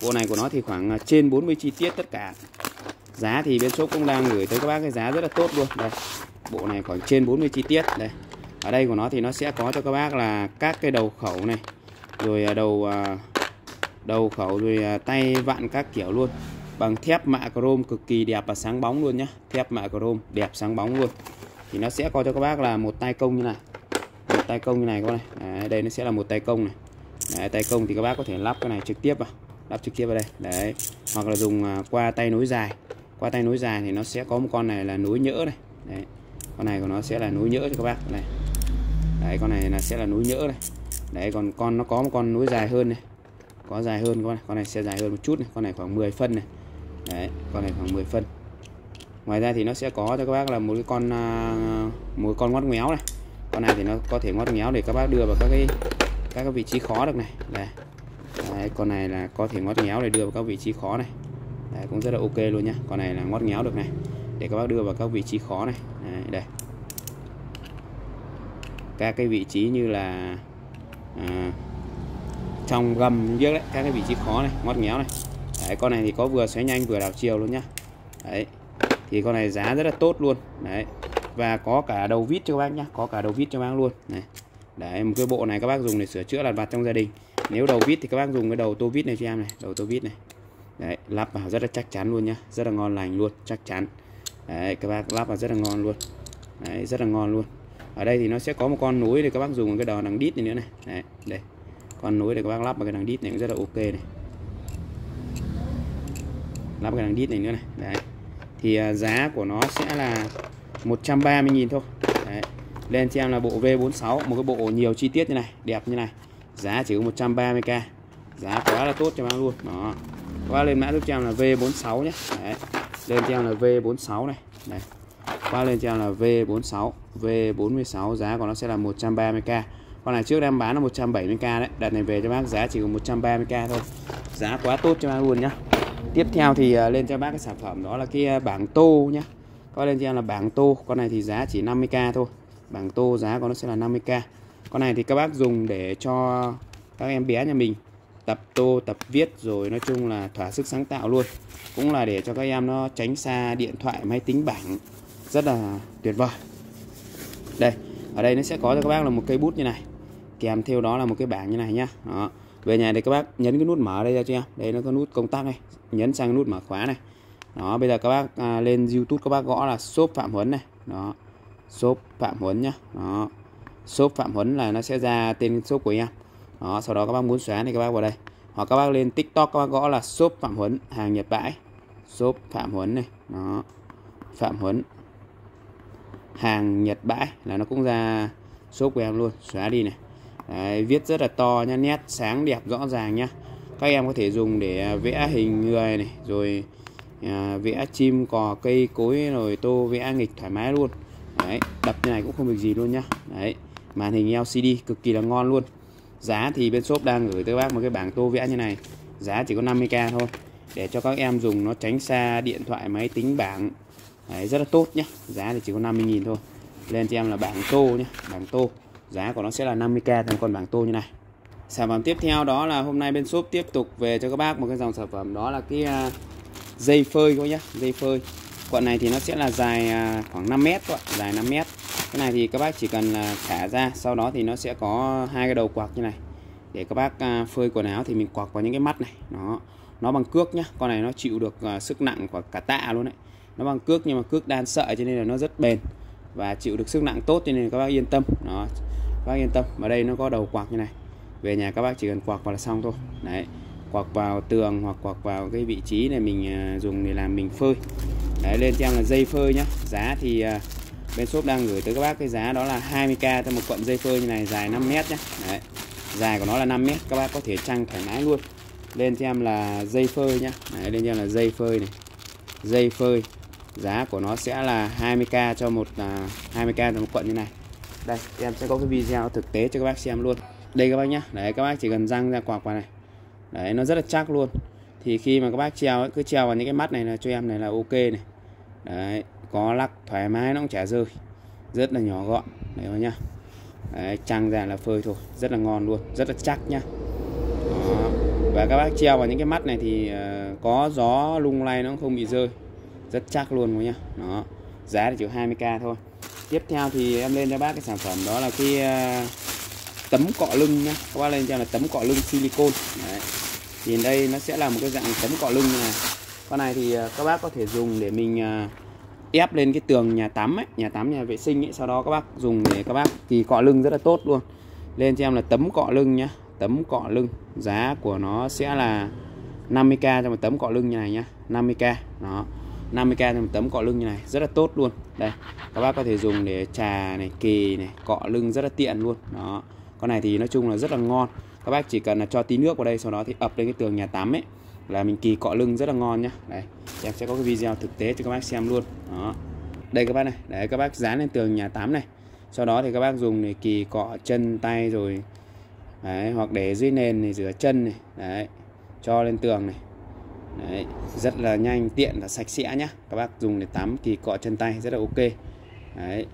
Bộ này của nó thì khoảng trên bốn mươi chi tiết tất cả. Giá thì bên shop cũng đang gửi tới các bác cái giá rất là tốt luôn. Đây, bộ này khoảng trên bốn mươi chi tiết. Đây, ở đây của nó thì nó sẽ có cho các bác là các cái đầu khẩu này, rồi đầu đầu khẩu, rồi tay vặn các kiểu luôn, bằng thép mạ chrome cực kỳ đẹp và sáng bóng luôn nhá. Thép mạ chrome đẹp sáng bóng luôn. Thì nó sẽ có cho các bác là một tay công như này, một tay công như này các bác này. Đấy, đây nó sẽ là một tay công này. Đấy, tay công thì các bác có thể lắp cái này trực tiếp vào, lắp trực tiếp vào đây. Đấy, hoặc là dùng qua tay nối dài. Qua tay nối dài thì nó sẽ có một con này là nối nhỡ này. Đấy, con này của nó sẽ là nối nhỡ cho các bác này. Đấy, con này là sẽ là nối nhỡ này. Đấy, còn con nó có một con nối dài hơn này, có dài hơn con này, con này sẽ dài hơn một chút này, con này khoảng mười phân này. Đấy, con này khoảng mười phân. Ngoài ra thì nó sẽ có cho các bác là một cái con một con ngoắt ngoéo này. Con này thì nó có thể ngoắt ngoéo để các bác đưa vào các cái các cái vị trí khó được này. Đây. Đấy, con này là có thể ngoắt ngoéo để đưa vào các vị trí khó này. Đấy, cũng rất là ok luôn nhá. Con này là ngoắt ngoéo được này, để các bác đưa vào các vị trí khó này. Đấy, đây. Các cái vị trí như là à, trong gầm dưới đấy, các cái vị trí khó này, ngoắt ngoéo này. Đấy, con này thì có vừa xoáy nhanh vừa đảo chiều luôn nhá. Đấy, thì con này giá rất là tốt luôn. Đấy, và có cả đầu vít cho các bác nhá, có cả đầu vít cho các bác luôn này. Đấy, một cái bộ này các bác dùng để sửa chữa lặt vặt trong gia đình. Nếu đầu vít thì các bác dùng cái đầu tô vít này cho em này, đầu tô vít này. Đấy, lắp vào rất là chắc chắn luôn nhá, rất là ngon lành luôn, chắc chắn. Đấy, các bác lắp vào rất là ngon luôn. Đấy, rất là ngon luôn. Ở đây thì nó sẽ có một con nối để các bác dùng cái đầu đằng đít này nữa này. Đấy, đây. Con nối để các bác lắp vào cái đằng đít này cũng rất là ok này. Lắp cái đằng đít này nữa này. Đấy. Thì uh, giá của nó sẽ là một trăm ba mươi nghìn thôi. Đấy. Lên cho em là bộ V bốn mươi sáu, một cái bộ nhiều chi tiết như này, đẹp như này. Giá chỉ có một trăm ba mươi k. Giá quá là tốt cho bác luôn. Đó. Qua lên mã giúp cho em là V bốn mươi sáu nhé. Đấy. Lên cho em là V bốn mươi sáu này. Đây. Qua lên cho em là V bốn mươi sáu, V bốn mươi sáu, giá của nó sẽ là một trăm ba mươi k. Con này trước em bán là một trăm bảy mươi k đấy. Đợt này về cho bác giá chỉ có một trăm ba mươi k thôi. Giá quá tốt cho bác luôn nhá. Tiếp theo thì uh, lên cho bác cái sản phẩm đó là cái uh, bảng tô nhá. Có lên cho em là bảng tô. Con này thì giá chỉ năm mươi k thôi. Bảng tô giá của nó sẽ là năm mươi k. Con này thì các bác dùng để cho các em bé nhà mình tập tô, tập viết, rồi nói chung là thỏa sức sáng tạo luôn. Cũng là để cho các em nó tránh xa điện thoại, máy tính bảng. Rất là tuyệt vời. Đây, ở đây nó sẽ có cho các bác là một cây bút như này, kèm theo đó là một cái bảng như này nhá. Đó. Về nhà thì các bác nhấn cái nút mở đây ra cho em. Đây nó có nút công tắc này, nhấn sang nút mở khóa này. Đó, bây giờ các bác à, lên YouTube các bác gõ là shop Phạm Huấn này. Đó. Shop Phạm Huấn nhá. Đó. Shop Phạm Huấn là nó sẽ ra tên shop của em. Đó, sau đó các bác muốn xóa thì các bác vào đây. Hoặc các bác lên TikTok các bác gõ là shop Phạm Huấn hàng Nhật bãi. Shop Phạm Huấn này. Đó. Phạm Huấn hàng Nhật bãi là nó cũng ra shop của em luôn. Xóa đi này. Đấy, viết rất là to nha, nét sáng đẹp rõ ràng nhá. Các em có thể dùng để vẽ hình người này, rồi à, vẽ chim cò cây cối, rồi tô vẽ nghịch thoải mái luôn. Đấy, đập như này cũng không việc gì luôn nhá. Đấy, màn hình L C D cực kỳ là ngon luôn. Giá thì bên shop đang gửi tới các bác một cái bảng tô vẽ như này, giá chỉ có năm mươi k thôi, để cho các em dùng nó tránh xa điện thoại, máy tính bảng. Đấy, rất là tốt nhá. Giá thì chỉ có năm mươi nghìn thôi. Lên cho em là bảng tô nhá, bảng tô. Giá của nó sẽ là năm mươi k thành con bảng tô như này. Sản phẩm tiếp theo đó là hôm nay bên shop tiếp tục về cho các bác một cái dòng sản phẩm đó là cái uh, dây phơi các nhá, dây phơi. Quận này thì nó sẽ là dài uh, khoảng năm mét các bạn, dài năm mét. Cái này thì các bác chỉ cần uh, thả ra, sau đó thì nó sẽ có hai cái đầu quạc như này. Để các bác uh, phơi quần áo thì mình quạc vào những cái mắt này. Nó nó bằng cước nhá. Con này nó chịu được uh, sức nặng của cả tạ luôn đấy. Nó bằng cước nhưng mà cước đan sợi cho nên là nó rất bền và chịu được sức nặng tốt, cho nên là các bác yên tâm. Đó. Các bác yên tâm. Ở đây nó có đầu quạc như này. Về nhà các bác chỉ cần quạc vào là xong thôi. Đấy, quạc vào tường hoặc quạc vào cái vị trí này mình dùng để làm mình phơi. Đấy, lên cho em là dây phơi nhá. Giá thì uh, bên shop đang gửi tới các bác cái giá đó là hai mươi k cho một cuộn dây phơi như này, dài năm mét nhá. Đấy, dài của nó là năm mét, các bác có thể trăng thoải mái luôn. Lên cho em là dây phơi nhá. Đấy, lên cho em là dây phơi này. Dây phơi, giá của nó sẽ là hai mươi k cho một uh, hai mươi k cho một cuộn như này. Đây, em sẽ có cái video thực tế cho các bác xem luôn. Đây các bác nhá. Đấy, các bác chỉ cần răng ra quạc vào này. Đấy, nó rất là chắc luôn. Thì khi mà các bác treo ấy, cứ treo vào những cái mắt này là cho em này là ok này. Đấy, có lắc thoải mái nó cũng chả rơi. Rất là nhỏ gọn. Đấy các bác nhá. Đấy, trăng ra là phơi thôi, rất là ngon luôn, rất là chắc nhá. Đó. Và các bác treo vào những cái mắt này thì uh, có gió lung lay nó không bị rơi, rất chắc luôn các nhá. Đó, giá thì chỉ hai mươi k thôi. Tiếp theo thì em lên cho bác cái sản phẩm đó là cái uh, tấm cọ lưng nhá. Các bác lên cho là tấm cọ lưng silicone. Đấy. Thì đây nó sẽ là một cái dạng tấm cọ lưng như này. Con này thì uh, các bác có thể dùng để mình uh, ép lên cái tường nhà tắm ấy, nhà tắm nhà vệ sinh ấy, sau đó các bác dùng để các bác thì cọ lưng rất là tốt luôn. Lên cho em là tấm cọ lưng nhá, tấm cọ lưng, giá của nó sẽ là năm mươi k cho một tấm cọ lưng như này nhá, năm mươi k. Đó, năm mươi k cho một tấm cọ lưng như này, rất là tốt luôn. Đây, các bác có thể dùng để trà này, kề này, cọ lưng rất là tiện luôn. Đó, con này thì nói chung là rất là ngon. Các bác chỉ cần là cho tí nước vào đây, sau đó thì ập lên cái tường nhà tắm ấy là mình kỳ cọ lưng rất là ngon nhá. Đây, em sẽ có cái video thực tế cho các bác xem luôn. Đó, đây các bác này, đấy các bác dán lên tường nhà tắm này, sau đó thì các bác dùng để kỳ cọ chân tay rồi đấy, hoặc để dưới nền này, rửa chân này, đấy, cho lên tường này. Đấy, rất là nhanh, tiện và sạch sẽ nhá. Các bác dùng để tắm kỳ cọ chân tay rất là ok. Đấy.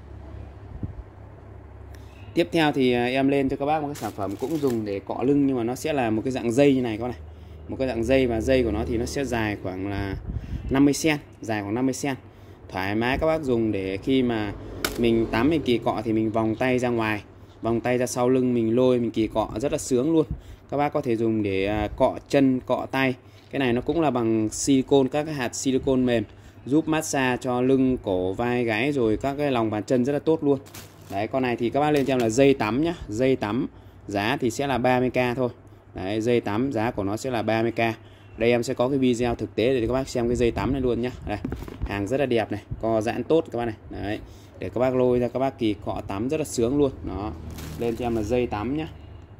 Tiếp theo thì em lên cho các bác một cái sản phẩm cũng dùng để cọ lưng, nhưng mà nó sẽ là một cái dạng dây như này các bác này. Một cái dạng dây, và dây của nó thì nó sẽ dài khoảng là năm mươi xăng-ti-mét, dài khoảng năm mươi xăng-ti-mét. Thoải mái các bác dùng để khi mà mình tắm mình kỳ cọ thì mình vòng tay ra ngoài, vòng tay ra sau lưng mình lôi mình kỳ cọ rất là sướng luôn. Các bác có thể dùng để cọ chân, cọ tay. Cái này nó cũng là bằng silicone, các cái hạt silicone mềm, giúp massage cho lưng, cổ, vai, gáy rồi các cái lòng bàn chân rất là tốt luôn. Đấy, con này thì các bác lên cho em là dây tắm nhá, dây tắm giá thì sẽ là ba mươi k thôi. Đấy, dây tắm giá của nó sẽ là ba mươi k. Đây em sẽ có cái video thực tế để các bác xem cái dây tắm này luôn nhá. Đây, hàng rất là đẹp này, co giãn tốt các bác này. Đấy, để các bác lôi ra các bác kỳ cọ tắm rất là sướng luôn. Đó, lên cho em là dây tắm nhá,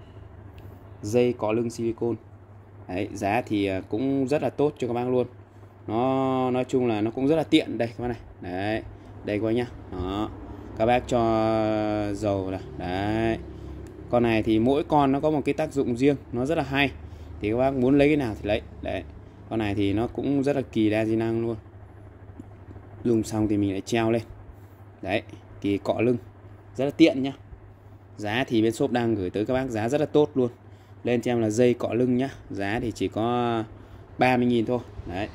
dây cọ lưng silicone. Đấy, giá thì cũng rất là tốt cho các bác luôn. Nó nói chung là nó cũng rất là tiện đây các bác này. Đấy, đây các bác nhá. Đó, các bác cho dầu này. Đấy, con này thì mỗi con nó có một cái tác dụng riêng, nó rất là hay. Thì các bác muốn lấy cái nào thì lấy. Đấy, con này thì nó cũng rất là kỳ đa di năng luôn. Dùng xong thì mình lại treo lên. Đấy, kỳ cọ lưng rất là tiện nhá. Giá thì bên shop đang gửi tới các bác giá rất là tốt luôn. Lên cho em là dây cọ lưng nhá, giá thì chỉ có ba mươi nghìn thôi. Đấy.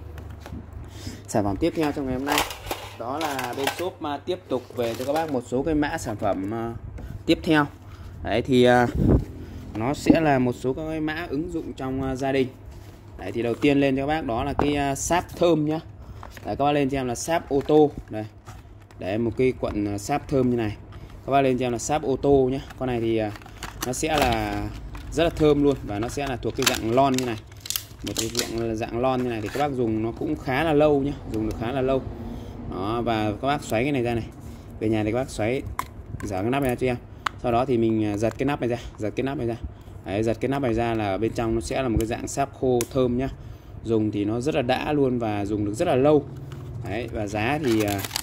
Sản phẩm tiếp theo trong ngày hôm nay đó là bên shop mà tiếp tục về cho các bác một số cái mã sản phẩm uh, tiếp theo. Đấy thì uh, nó sẽ là một số các cái mã ứng dụng trong uh, gia đình. Đấy thì đầu tiên lên cho các bác đó là cái uh, sáp thơm nhá. Đấy, các bác lên cho em là sáp ô tô. Đây, để một cái cuộn uh, sáp thơm như này. Các bác lên cho em là sáp ô tô nhá. Con này thì uh, nó sẽ là rất là thơm luôn, và nó sẽ là thuộc cái dạng lon như này. Một cái dạng dạng lon như này thì các bác dùng nó cũng khá là lâu nhá, dùng được khá là lâu. Đó, và các bác xoáy cái này ra này. Về nhà thì các bác xoáy dở cái nắp này ra cho em. Sau đó thì mình giật cái nắp này ra, giật cái nắp này ra. Đấy, giật cái nắp này ra là bên trong nó sẽ là một cái dạng sáp khô thơm nhá. Dùng thì nó rất là đã luôn và dùng được rất là lâu. Đấy, và giá thì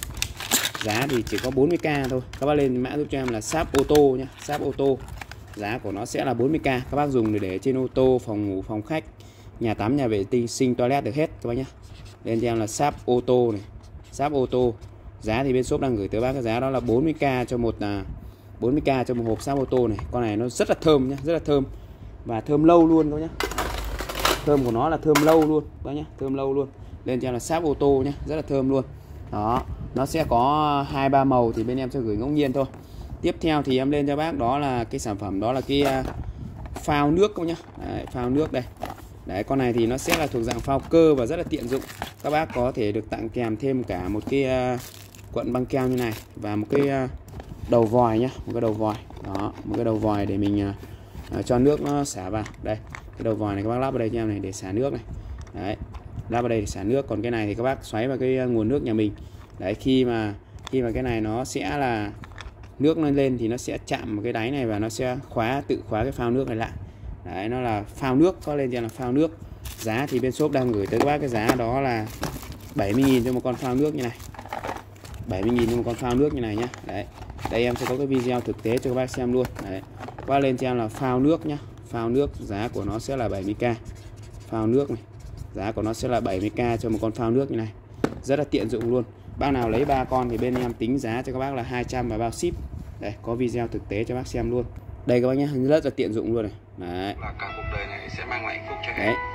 giá thì chỉ có bốn mươi k thôi. Các bác lên mã giúp cho em là sáp ô tô nhá, sáp ô tô. Giá của nó sẽ là bốn mươi k. Các bác dùng để để trên ô tô, phòng ngủ, phòng khách, nhà tắm, nhà vệ sinh, toilet được hết các bác nhá. Lên cho em là sáp ô tô này, sáp ô tô. Giá thì bên shop đang gửi tới bác cái giá đó là bốn mươi k cho một là bốn mươi k cho một hộp sáp ô tô này. Con này nó rất là thơm nhá, rất là thơm và thơm lâu luôn các bác nhá. Thơm của nó là thơm lâu luôn các bác nhá, thơm lâu luôn. Lên cho em là sáp ô tô nhá, rất là thơm luôn. Đó, nó sẽ có hai ba màu thì bên em sẽ gửi ngẫu nhiên thôi. Tiếp theo thì em lên cho bác đó là cái sản phẩm đó là cái uh, phao nước các nhá. Đấy, phao nước đây. Đấy, con này thì nó sẽ là thuộc dạng phao cơ và rất là tiện dụng. Các bác có thể được tặng kèm thêm cả một cái uh, cuộn băng keo như này và một cái uh, đầu vòi nhá, một cái đầu vòi. Đó, một cái đầu vòi để mình uh, uh, cho nước nó xả vào. Đây, cái đầu vòi này các bác lắp vào đây cho em này để xả nước này. Đấy, lắp vào đây để xả nước. Còn cái này thì các bác xoáy vào cái nguồn nước nhà mình. Đấy, khi mà khi mà cái này nó sẽ là nước lên lên thì nó sẽ chạm vào cái đáy này và nó sẽ khóa tự khóa cái phao nước này lại. Đấy, nó là phao nước, có lên cho là phao nước. Giá thì bên shop đang gửi tới các bác cái giá đó là bảy mươi nghìn cho một con phao nước như này. bảy mươi nghìn cho một con phao nước như này nhá. Đấy. Đây em sẽ có cái video thực tế cho các bác xem luôn. Đấy. Các bác lên cho em là phao nước nhá. Phao nước giá của nó sẽ là bảy mươi k. Phao nước này, giá của nó sẽ là bảy mươi k cho một con phao nước như này. Rất là tiện dụng luôn. Bác nào lấy ba con thì bên em tính giá cho các bác là hai trăm và bao ship. Đây, có video thực tế cho bác xem luôn. Đây các bác nhé, rất là tiện dụng luôn này. Đấy. Và cả cuộc đời này sẽ mang lại hạnh phúc cho Đấy. em.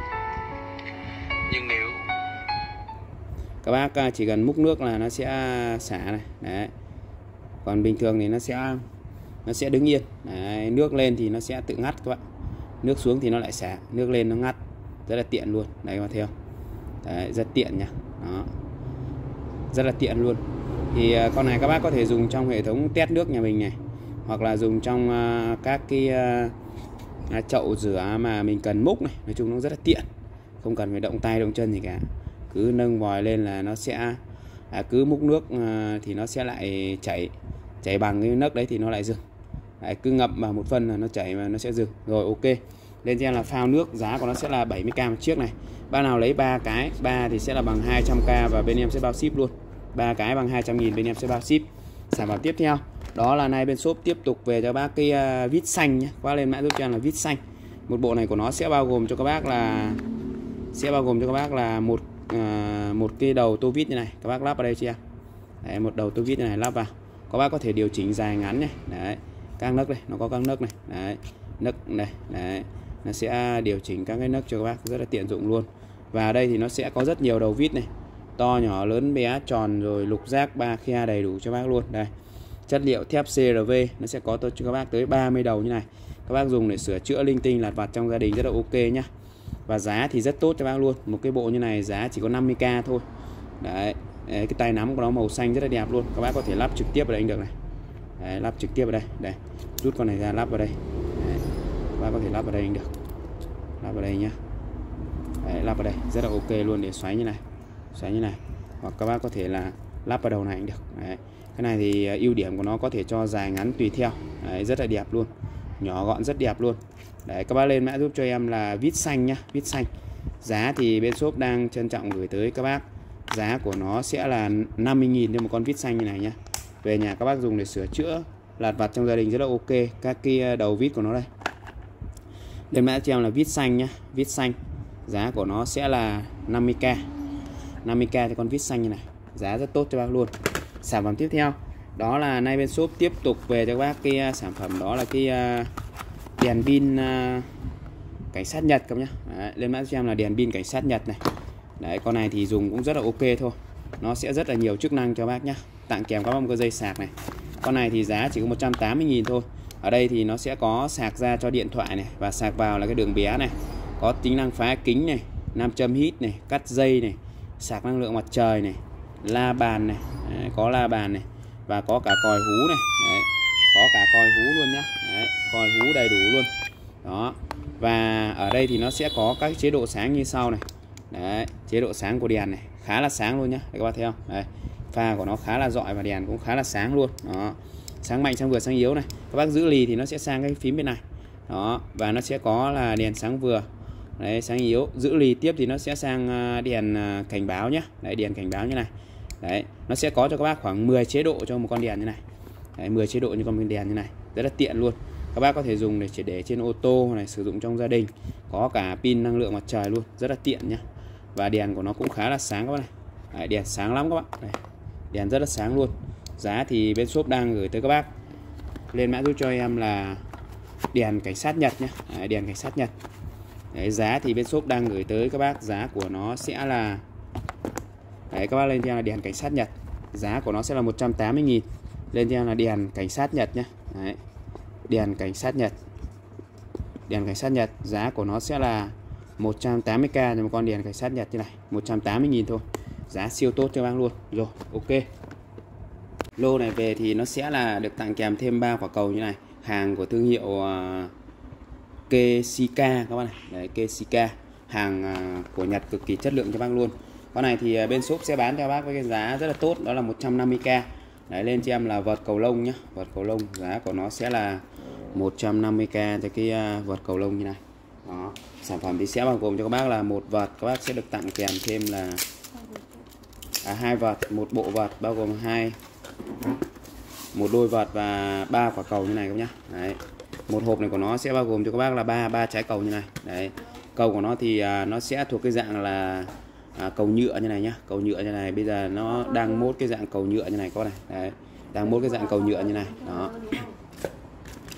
Nhưng nếu các bác chỉ cần múc nước là nó sẽ xả này. Đấy. Còn bình thường thì nó sẽ nó sẽ đứng yên. Đấy. Nước lên thì nó sẽ tự ngắt các bạn. Nước xuống thì nó lại xả, nước lên nó ngắt. Rất là tiện luôn. Đấy các bạn thấy không? Đấy, rất tiện nha. Đó. Rất là tiện luôn. Thì con này các bác có thể dùng trong hệ thống tét nước nhà mình này, hoặc là dùng trong uh, các cái uh, chậu rửa mà mình cần múc này. Nói chung nó rất là tiện, không cần phải động tay động chân gì cả. Cứ nâng vòi lên là nó sẽ à, cứ múc nước uh, thì nó sẽ lại chảy chảy bằng cái nấc đấy thì nó lại dừng. Đấy, cứ ngậm vào một phân là nó chảy và nó sẽ dừng. Rồi ok. Lên cho em là phao nước, giá của nó sẽ là bảy mươi k một chiếc này. Bác nào lấy ba cái, ba thì sẽ là bằng hai trăm k và bên em sẽ bao ship luôn. ba cái bằng hai trăm nghìn bên em sẽ bao ship. Sản phẩm tiếp theo đó là nay bên shop tiếp tục về cho bác cái uh, vít xanh nhé. Qua lên mã giúp cho em là vít xanh. Một bộ này của nó sẽ bao gồm cho các bác là sẽ bao gồm cho các bác là một uh, một cái đầu tô vít như này, các bác lắp vào đây cho em. Đấy, một đầu tô vít như này lắp vào. Các bác có thể điều chỉnh dài ngắn này. Đấy, các nấc đây, nó có các nấc này. Đấy, nấc này, đấy. Nó sẽ điều chỉnh các cái nấc cho các bác, rất là tiện dụng luôn. Và ở đây thì nó sẽ có rất nhiều đầu vít này, to nhỏ lớn bé tròn rồi lục giác ba khe đầy đủ cho bác luôn. Đây, chất liệu thép xê rờ vê, nó sẽ có cho các bác tới ba mươi đầu như này. Các bác dùng để sửa chữa linh tinh lặt vặt trong gia đình rất là ok nhá. Và giá thì rất tốt cho bác luôn. Một cái bộ như này giá chỉ có năm mươi k thôi. Đấy, đấy, cái tay nắm của nó màu xanh rất là đẹp luôn. Các bác có thể lắp trực tiếp vào đây được này. Đấy, lắp trực tiếp vào đây. Đây, rút con này ra lắp vào đây. Đấy, các bác có thể lắp vào đây được. Lắp vào đây nhá. Đấy, lắp vào đây rất là ok luôn, để xoáy như này, xoáy như này. Hoặc các bác có thể là lắp vào đầu này cũng được. Đấy. Cái này thì ưu điểm của nó có thể cho dài ngắn tùy theo. Đấy, rất là đẹp luôn, nhỏ gọn rất đẹp luôn. Đấy, các bác lên mã giúp cho em là vít xanh nhá, vít xanh. Giá thì bên shop đang trân trọng gửi tới các bác. Giá của nó sẽ là năm mươi nghìn cho một con vít xanh như này nhá. Về nhà các bác dùng để sửa chữa lặt vặt trong gia đình rất là ok. Các cái đầu vít của nó đây. Lên mã cho em là vít xanh nhá, vít xanh. Giá của nó sẽ là năm mươi k. năm mươi k cho con vít xanh như này. Giá rất tốt cho bác luôn. Sản phẩm tiếp theo đó là nay bên shop tiếp tục về cho các bác cái sản phẩm đó là cái đèn pin cảnh sát Nhật các nhá. Đấy, lên mã cho em là đèn pin cảnh sát Nhật này. Đấy, con này thì dùng cũng rất là ok thôi. Nó sẽ rất là nhiều chức năng cho bác nhá. Tặng kèm các bác một cái dây sạc này. Con này thì giá chỉ có một trăm tám mươi nghìn thôi. Ở đây thì nó sẽ có sạc ra cho điện thoại này, và sạc vào là cái đường bé này. Có tính năng phá kính này, nam châm hít này, cắt dây này, sạc năng lượng mặt trời này, la bàn này. Đấy, có la bàn này, và có cả còi hú này. Đấy, có cả còi hú luôn nhá. Đấy, còi hú đầy đủ luôn. Đó. Và ở đây thì nó sẽ có các chế độ sáng như sau này. Đấy, chế độ sáng của đèn này khá là sáng luôn nhá. Đấy, các bạn thấy không? Đấy, pha của nó khá là rọi và đèn cũng khá là sáng luôn. Đó. Sáng mạnh, sáng vừa, sáng yếu này. Các bác giữ lì thì nó sẽ sang cái phím bên này. Đó, và nó sẽ có là đèn sáng vừa. Đấy, sáng yếu. Giữ lì tiếp thì nó sẽ sang đèn cảnh báo nhé. Đấy, đèn cảnh báo như này. Đấy, nó sẽ có cho các bác khoảng mười chế độ cho một con đèn như này. Đấy, mười chế độ như con đèn như này. Rất là tiện luôn. Các bác có thể dùng để chỉ để trên ô tô này, sử dụng trong gia đình. Có cả pin năng lượng mặt trời luôn, rất là tiện nhá. Và đèn của nó cũng khá là sáng các bác này. Đấy, đèn sáng lắm các bác. Đây, đèn rất là sáng luôn. Giá thì bên shop đang gửi tới các bác. Lên mã giúp cho em là đèn cảnh sát Nhật nhé. Đấy, đèn cảnh sát Nhật. Đấy, giá thì bên shop đang gửi tới các bác. Giá của nó sẽ là, đấy, các bác lên cho em là đèn cảnh sát Nhật. Giá của nó sẽ là một trăm tám mươi nghìn. Lên cho em là đèn cảnh sát Nhật nhé. Đấy, đèn cảnh sát Nhật. Đèn cảnh sát Nhật. Giá của nó sẽ là một trăm tám mươi k cho một con đèn cảnh sát Nhật như này. một trăm tám mươi nghìn thôi. Giá siêu tốt cho bác luôn. Rồi, ok. Lô này về thì nó sẽ là được tặng kèm thêm ba quả cầu như này. Hàng của thương hiệu uh, Keshika các bạn này. Đấy, Keshika. Hàng uh, của Nhật cực kỳ chất lượng cho bác luôn. Con này thì uh, bên shop sẽ bán cho bác với cái giá rất là tốt. Đó là một trăm năm mươi k. Đấy, lên cho em là vợt cầu lông nhá. Vợt cầu lông. Giá của nó sẽ là một trăm năm mươi k cho cái uh, vợt cầu lông như này. Đó. Sản phẩm thì sẽ bao gồm cho các bác là một vợt. Các bác sẽ được tặng kèm thêm là à, hai vợt. Một bộ vợt bao gồm hai một đôi vợt và ba quả cầu như này các nhá. Đấy. Một hộp này của nó sẽ bao gồm cho các bác là ba ba trái cầu như này. Đấy. Cầu của nó thì à, nó sẽ thuộc cái dạng là à, cầu nhựa như này nhá. Cầu nhựa như này. Bây giờ nó đang mốt cái dạng cầu nhựa như này các này. Đấy. Đang mốt cái dạng cầu nhựa như này. Đó.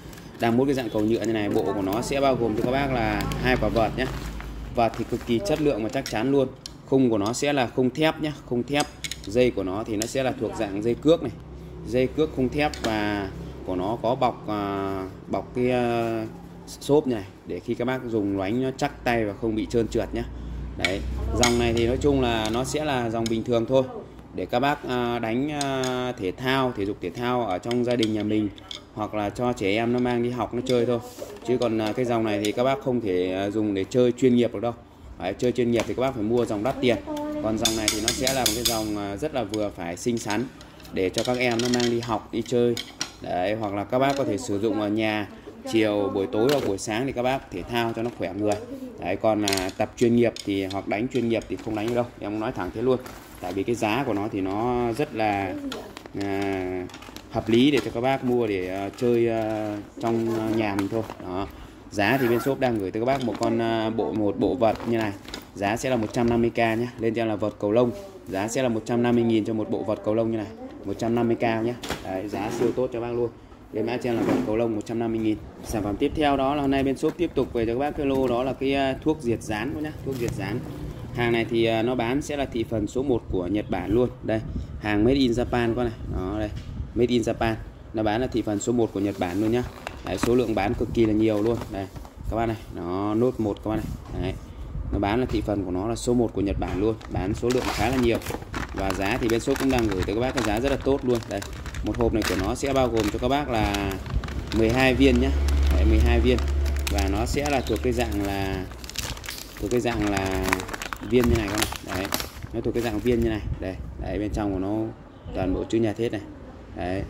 đang muốn cái dạng cầu nhựa như này. Bộ của nó sẽ bao gồm cho các bác là hai quả vợt nhé. Vợt thì cực kỳ chất lượng và chắc chắn luôn. Khung của nó sẽ là khung thép nhé, khung thép. Dây của nó thì nó sẽ là thuộc dạng dây cước này, dây cước khung thép, và của nó có bọc uh, bọc cái uh, xốp này để khi các bác dùng đánh nó chắc tay và không bị trơn trượt nhé. Đấy, dòng này thì nói chung là nó sẽ là dòng bình thường thôi, để các bác uh, đánh uh, thể thao, thể dục thể thao ở trong gia đình nhà mình, hoặc là cho trẻ em nó mang đi học nó chơi thôi. Chứ còn uh, cái dòng này thì các bác không thể uh, dùng để chơi chuyên nghiệp được đâu. Đấy, chơi chuyên nghiệp thì các bác phải mua dòng đắt tiền. Còn dòng này thì nó sẽ là một cái dòng uh, rất là vừa phải, xinh xắn để cho các em nó mang đi học, đi chơi. Đấy, hoặc là các bác có thể sử dụng ở nhà chiều, buổi tối hoặc buổi sáng thì các bác thể thao cho nó khỏe người. Đấy, còn là tập chuyên nghiệp thì hoặc đánh chuyên nghiệp thì không đánh được đâu, em nói thẳng thế luôn. Tại vì cái giá của nó thì nó rất là à, hợp lý để cho các bác mua để uh, chơi uh, trong nhà mình thôi. Đó. Giá thì bên shop đang gửi tới các bác một con uh, bộ một bộ vợt như này, giá sẽ là một trăm năm mươi k nhé. Lên cho là vợt cầu lông, giá sẽ là một trăm năm mươi nghìn cho một bộ vợt cầu lông như này, một trăm năm mươi k nhé. Đấy, giá siêu tốt cho bác luôn. Lên mã trên là vợt cầu lông một trăm năm mươi nghìn. Sản phẩm tiếp theo đó là hôm nay bên shop tiếp tục về cho các bác cái lô, đó là cái uh, thuốc diệt dán nhé, thuốc diệt dán. Hàng này thì uh, nó bán sẽ là thị phần số một của Nhật Bản luôn. Đây, hàng Made in Japan con này. Đó đây, Made in Japan. Nó bán là thị phần số một của Nhật Bản luôn nhá. Đấy, số lượng bán cực kỳ là nhiều luôn. Đây, các bác này, nó nốt một các bác này. Đấy. Nó bán là thị phần của nó là số một của Nhật Bản luôn, bán số lượng khá là nhiều. Và giá thì bên shop cũng đang gửi tới các bác cái giá rất là tốt luôn. Đây, một hộp này của nó sẽ bao gồm cho các bác là mười hai viên nhá. Đấy, mười hai viên. Và nó sẽ là thuộc cái dạng là thuộc cái dạng là viên như này các bạn. Đấy, nó thuộc cái dạng viên như này. Đây, đấy, bên trong của nó toàn bộ chữ nhật hết này. Đấy,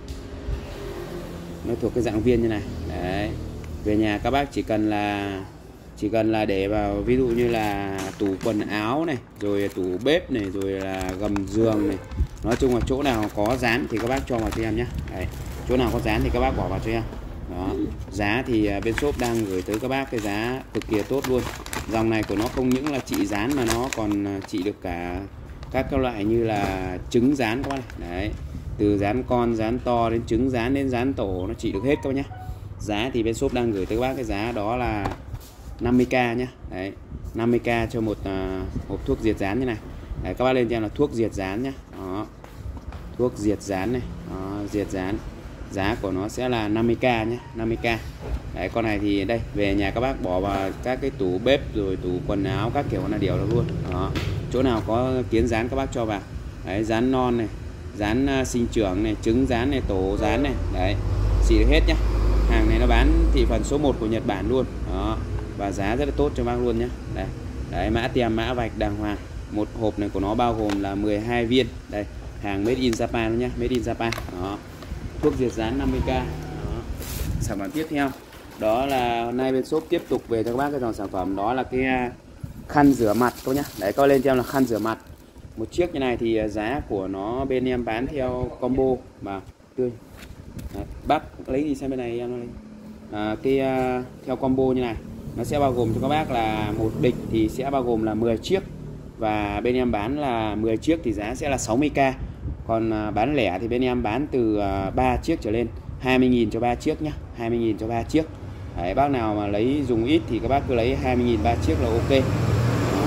nó thuộc cái dạng viên như này. Đấy, về nhà các bác chỉ cần là chỉ cần là để vào, ví dụ như là tủ quần áo này, rồi tủ bếp này, rồi là gầm giường này, nói chung là chỗ nào có dán thì các bác cho vào cho em nhé. Đấy, chỗ nào có dán thì các bác bỏ vào cho em. Đó, giá thì bên shop đang gửi tới các bác cái giá cực kỳ tốt luôn. Dòng này của nó không những là trị dán mà nó còn trị được cả các cái loại như là trứng dán các bác này. Đấy, từ dán con, dán to đến trứng dán đến dán tổ nó trị được hết các bác nhé. Giá thì bên shop đang gửi tới các bác cái giá đó là năm mươi k nhé. Đấy, năm mươi k cho một uh, hộp thuốc diệt dán như này. Đấy, các bác lên cho em là thuốc diệt dán nhé. Đó, thuốc diệt dán này. Đó, diệt dán. Giá của nó sẽ là năm mươi k nhé, năm mươi k. Đấy, con này thì đây, về nhà các bác bỏ vào các cái tủ bếp, rồi tủ quần áo các kiểu là đều được luôn. Đó, chỗ nào có kiến dán các bác cho vào. Đấy, dán non này, dán uh, sinh trưởng này, trứng dán này, tổ dán này. Đấy, xì được hết nhá. Hàng này nó bán thị phần số một của Nhật Bản luôn. Đó, và giá rất là tốt cho bác luôn nhé. Đây, đấy, mã tem mã vạch đàng hoàng. Một hộp này của nó bao gồm là mười hai viên. Đây, hàng Made in Japan nhé, Made in Japan. Đó, thuốc diệt dán năm mươi k. Đó. Sản phẩm tiếp theo đó là hôm nay bên shop tiếp tục về cho các bác cái dòng sản phẩm, đó là cái khăn rửa mặt các nhá. Đấy, coi lên cho em là khăn rửa mặt. Một chiếc như này thì giá của nó bên em bán theo combo mà tươi. Đấy, bác lấy gì xem bên này em nó lấy. À, cái uh, theo combo như này nó sẽ bao gồm cho các bác là một bịch thì sẽ bao gồm là mười chiếc, và bên em bán là mười chiếc thì giá sẽ là sáu mươi k. Còn uh, bán lẻ thì bên em bán từ uh, ba chiếc trở lên, hai mươi nghìn cho ba chiếc nhá, hai mươi nghìn cho ba chiếc. Đấy, bác nào mà lấy dùng ít thì các bác cứ lấy hai mươi nghìn ba chiếc là ok. Đó.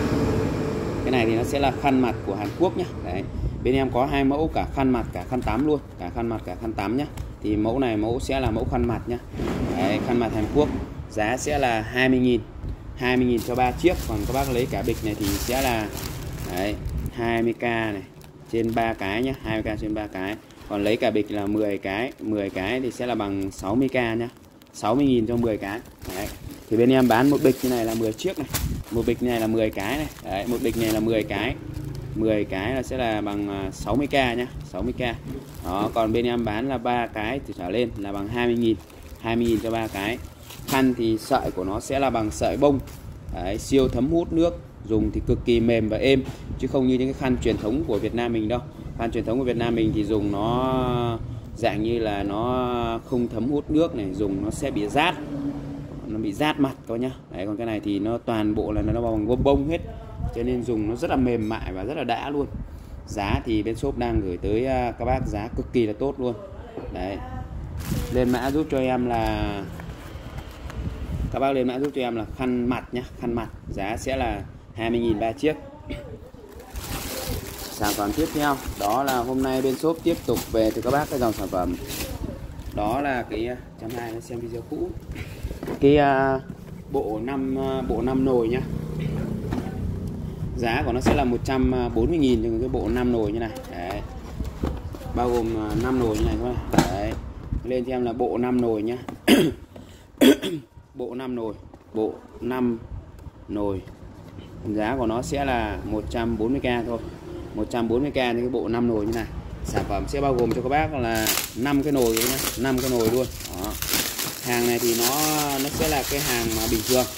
Cái này thì nó sẽ là khăn mặt của Hàn Quốc nhá. Đấy, bên em có hai mẫu, cả khăn mặt cả khăn tắm luôn, cả khăn mặt cả khăn tắm nhá. Thì mẫu này mẫu sẽ là mẫu khăn mặt nhá. Đấy, khăn mặt Hàn Quốc giá sẽ là hai mươi nghìn, hai mươi nghìn cho ba chiếc. Còn các bác lấy cả bịch này thì sẽ là đấy, hai mươi k này trên ba cái nhá, hai mươi k trên ba cái. Còn lấy cả bịch là mười cái, mười cái thì sẽ là bằng sáu mươi k nhá, sáu mươi nghìn cho mười cái. Đấy, thì bên em bán một bịch như này là mười chiếc này, một bịch này là mười cái này. Đấy, một bịch này là mười cái, mười cái là sẽ là bằng sáu mươi k nhá, sáu mươi k. Đó, còn bên em bán là ba cái thì trở lên là bằng hai mươi nghìn, hai mươi nghìn cho ba cái. Khăn thì sợi của nó sẽ là bằng sợi bông. Đấy, siêu thấm hút nước, dùng thì cực kỳ mềm và êm, chứ không như những cái khăn truyền thống của Việt Nam mình đâu. Khăn truyền thống của Việt Nam mình thì dùng nó dạng như là nó không thấm hút nước này, dùng nó sẽ bị rát, nó bị rát mặt các nhá. Đấy, còn cái này thì nó toàn bộ là nó bằng bông bông hết, cho nên dùng nó rất là mềm mại và rất là đã luôn. Giá thì bên shop đang gửi tới các bác giá cực kỳ là tốt luôn. Đấy, lên mã giúp cho em là các bác lên mã giúp cho em là khăn mặt nhé, khăn mặt giá sẽ là hai mươi nghìn ba chiếc. Sản phẩm tiếp theo đó là hôm nay bên shop tiếp tục về từ các bác cái dòng sản phẩm đó là cái trăm hai nó xem video cũ, cái uh, bộ năm uh, bộ năm nồi nhá. Giá của nó sẽ là một trăm bốn mươi nghìn cho cái bộ năm nồi như này. Đấy. Bao gồm năm nồi như này thôi. Đấy. Lên cho em là bộ năm nồi nhá. Bộ năm nồi, bộ năm nồi. Giá của nó sẽ là một trăm bốn mươi k thôi. một trăm bốn mươi k những cái bộ năm nồi như này. Sản phẩm sẽ bao gồm cho các bác là năm cái nồi nhá, năm cái nồi luôn. Đó. Hàng này thì nó nó sẽ là cái hàng mà bình thường.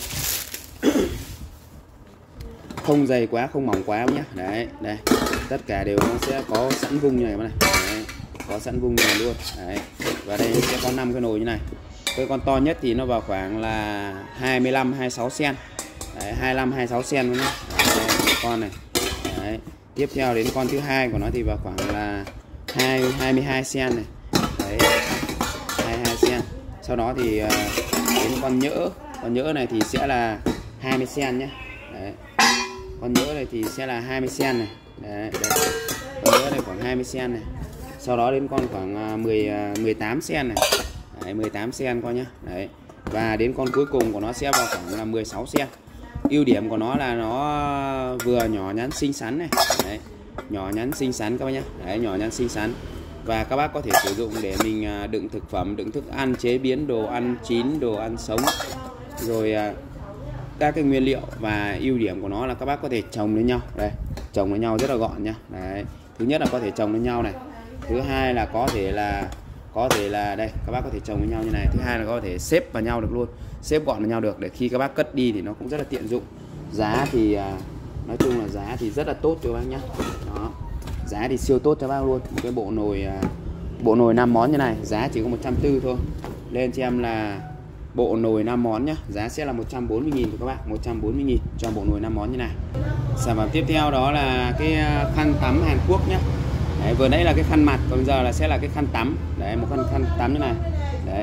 Không dày quá, không mỏng quá nhá. Đấy, đây. Tất cả đều nó sẽ có sẵn vung như này các bạn này. Đấy. Có sẵn vung như này luôn. Đấy. Và đây sẽ có năm cái nồi như này. Cái con to nhất thì nó vào khoảng là hai mươi lăm hai mươi sáu cm. Đấy, hai mươi lăm hai mươi sáu cm luôn nhá. Đấy, con này. Đấy. Tiếp theo đến con thứ hai của nó thì vào khoảng là hai mươi hai cm này. Đấy. hai mươi hai cm. Sau đó thì đến con nhỡ, con nhỡ này thì sẽ là hai mươi cm nhé. Đấy. Con nhỡ này thì sẽ là hai mươi cm này. Đấy, đây. Con nhỡ này khoảng hai mươi cm này. Sau đó đến con khoảng mười, mười tám cm này. Đấy, mười tám cm coi nhá. Đấy. Và đến con cuối cùng của nó sẽ vào khoảng là mười sáu cm. Ưu điểm của nó là nó vừa nhỏ nhắn xinh xắn này. Đấy. Nhỏ nhắn xinh xắn các bác nhá. Đấy, nhỏ nhắn xinh xắn. Và các bác có thể sử dụng để mình đựng thực phẩm, đựng thức ăn, chế biến đồ ăn chín, đồ ăn sống. Rồi các cái nguyên liệu. Và ưu điểm của nó là các bác có thể chồng lên nhau. Đây, chồng lên nhau rất là gọn nhá. Đấy. Thứ nhất là có thể chồng lên nhau này. Thứ hai là có thể là có thể là đây, các bác có thể chồng với nhau như này. Thứ hai là có thể xếp vào nhau được luôn, xếp gọn vào nhau được để khi các bác cất đi thì nó cũng rất là tiện dụng. Giá thì nói chung là giá thì rất là tốt cho bác nhá. Đó. Giá thì siêu tốt cho bác luôn. Một cái bộ nồi bộ nồi năm món như này giá chỉ có một trăm tư mươi thôi. Lên cho em là bộ nồi năm món nhá, giá sẽ là một trăm bốn mươi nghìn cho các bác, một trăm bốn mươi nghìn cho bộ nồi năm món như này. Sản phẩm tiếp theo đó là cái khăn tắm Hàn Quốc nhá. Đấy, vừa nãy là cái khăn mặt, còn giờ là sẽ là cái khăn tắm. Đấy, một khăn khăn tắm như này. Đấy.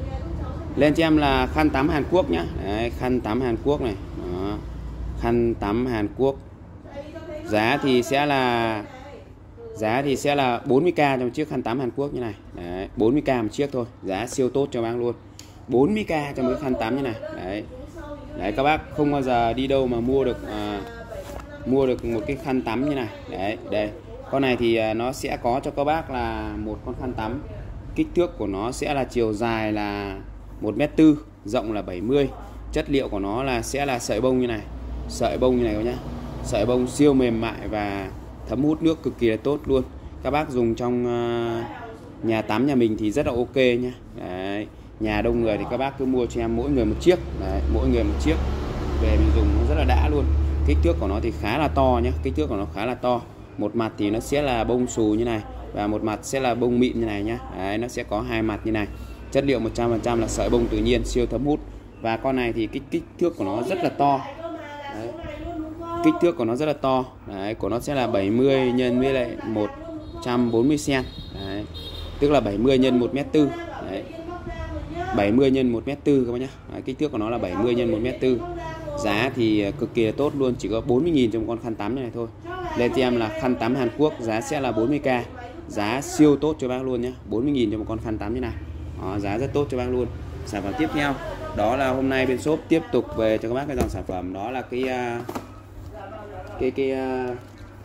Lên cho em là khăn tắm Hàn Quốc nhá. Đấy, khăn tắm Hàn Quốc này. Đó. Khăn tắm Hàn Quốc. Giá thì sẽ là giá thì sẽ là bốn mươi k cho một chiếc khăn tắm Hàn Quốc như này. Đấy, bốn mươi k một chiếc thôi, giá siêu tốt cho bác luôn. bốn mươi k cho một khăn tắm như này. Đấy. Đấy, các bác không bao giờ đi đâu mà mua được à, mua được một cái khăn tắm như này. Đấy, đây. Con này thì nó sẽ có cho các bác là một con khăn tắm. Kích thước của nó sẽ là chiều dài là một mét tư, rộng là bảy mươi. Chất liệu của nó là sẽ là sợi bông như này. Sợi bông như này các nhá. Sợi bông siêu mềm mại và thấm hút nước cực kỳ là tốt luôn. Các bác dùng trong uh, nhà tắm nhà mình thì rất là ok nhá. Đấy. Nhà đông người thì các bác cứ mua cho em mỗi người một chiếc. Đấy, mỗi người một chiếc. Về mình dùng nó rất là đã luôn. Kích thước của nó thì khá là to nhá. Kích thước của nó khá là to. Một mặt thì nó sẽ là bông xù như này và một mặt sẽ là bông mịn như này nhá. Đấy, nó sẽ có hai mặt như này. Chất liệu một trăm phần trăm là sợi bông tự nhiên, siêu thấm hút. Và con này thì kích kích thước của nó rất là to. Đấy. Kích thước của nó rất là to. Đấy, của nó sẽ là bảy mươi nhân với lại một trăm bốn mươi xăng-ti-mét. Đấy. Tức là bảy mươi nhân một mét tư. Đấy. bảy mươi nhân một mét tư các bác nhá. Đấy, kích thước của nó là bảy mươi nhân một mét tư. Giá thì cực kỳ là tốt luôn, chỉ có bốn mươi nghìn cho một con khăn tắm như này thôi. Lên cho em là khăn tắm Hàn Quốc, giá sẽ là bốn mươi k. Giá siêu tốt cho bác luôn nhé, bốn mươi nghìn cho một con khăn tắm như này. Đó, giá rất tốt cho bác luôn. Sản phẩm tiếp theo đó là hôm nay bên shop tiếp tục về cho các bác cái dòng sản phẩm đó là cái cái cái uh,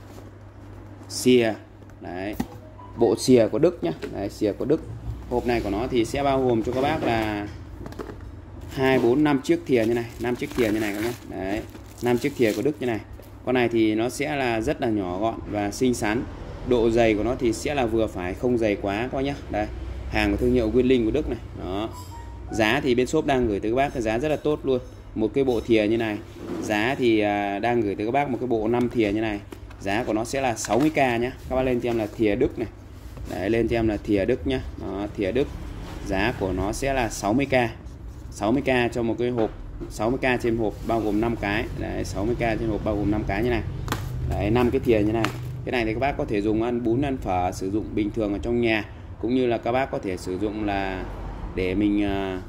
xìa. Đấy. Bộ xìa của Đức nhá. Đấy, xìa của Đức. Hộp này của nó thì sẽ bao gồm cho các bác là hai, bốn, năm chiếc thìa như này, năm chiếc thìa như này các bác. Đấy, năm chiếc thìa của Đức như này. Con này thì nó sẽ là rất là nhỏ gọn và xinh xắn. Độ dày của nó thì sẽ là vừa phải, không dày quá các bác nhá. Đây, hàng của thương hiệu Winling của Đức này. Đó. Giá thì bên shop đang gửi tới các bác cái giá rất là tốt luôn. Một cái bộ thìa như này, giá thì đang gửi tới các bác một cái bộ năm thìa như này. Giá của nó sẽ là sáu mươi k nhá. Các bác lên cho em là thìa Đức này. Đấy, lên cho em là thìa Đức nhá. Đó, thìa Đức. Giá của nó sẽ là sáu mươi k. sáu mươi k cho một cái hộp, sáu mươi k trên hộp bao gồm năm cái. Đấy, sáu mươi k trên hộp bao gồm năm cái như này. Đấy, năm cái thìa như này. Cái này thì các bác có thể dùng ăn bún, ăn phở, sử dụng bình thường ở trong nhà. cũng như là các bác có thể sử dụng là để mình uh,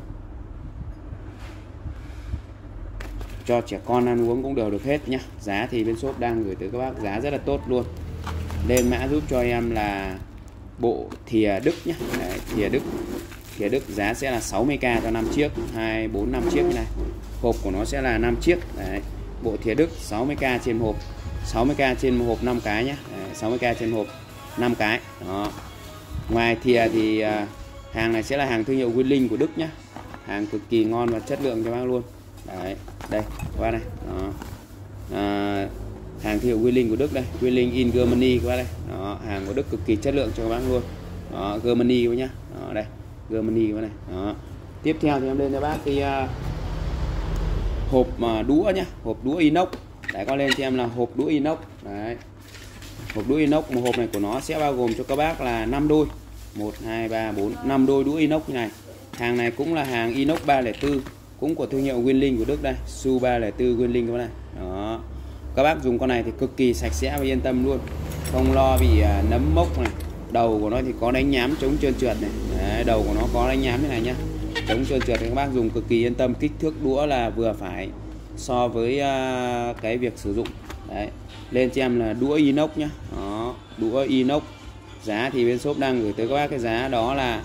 cho trẻ con ăn uống cũng đều được hết nhá. Giá thì bên shop đang gửi tới các bác giá rất là tốt luôn. Lên mã giúp cho em là bộ thìa Đức nhé. Đấy, thìa Đức thìa Đức giá sẽ là sáu mươi k cho năm chiếc, hai, bốn, năm chiếc như này. Hộp của nó sẽ là năm chiếc. Đấy, bộ thìa Đức sáu mươi k trên hộp, sáu mươi k trên hộp năm cái nhé. Đấy, sáu mươi k trên hộp năm cái. Đó. Ngoài thìa thì uh, hàng này sẽ là hàng thương hiệu Winling của Đức nhé. Hàng cực kỳ ngon và chất lượng cho bác luôn. Đấy, đây các bác này. Đó. À, hàng thương hiệu Winling của Đức đây, Winling in Germany các bác đây. Đó, hàng của Đức cực kỳ chất lượng cho các bác luôn. Đó, Germany các nhá. Đó, đây, Germany các bác này. Đó. Tiếp theo thì em lên cho bác cái uh, hộp uh, đũa nhá, hộp đũa inox. Đấy, có lên cho em là hộp đũa inox. Đấy. Hộp đũa inox, một hộp này của nó sẽ bao gồm cho các bác là năm đôi. một hai ba bốn năm đôi đũa inox như này. Hàng này cũng là hàng inox ba không bốn, cũng của thương hiệu Winling của Đức đây, Su ba không bốn Winling các bác này. Đó. Các bác dùng con này thì cực kỳ sạch sẽ và yên tâm luôn, không lo bị uh, nấm mốc này. Đầu của nó thì có đánh nhám chống trơn trượt này. Đấy, đầu của nó có đánh nhám như này nhá, chống trơn trượt thì các bác dùng cực kỳ yên tâm. Kích thước đũa là vừa phải so với uh, cái việc sử dụng. Đấy, lên cho em là đũa inox nhá. Đó, đũa inox. Giá thì bên shop đang gửi tới các bác cái giá đó là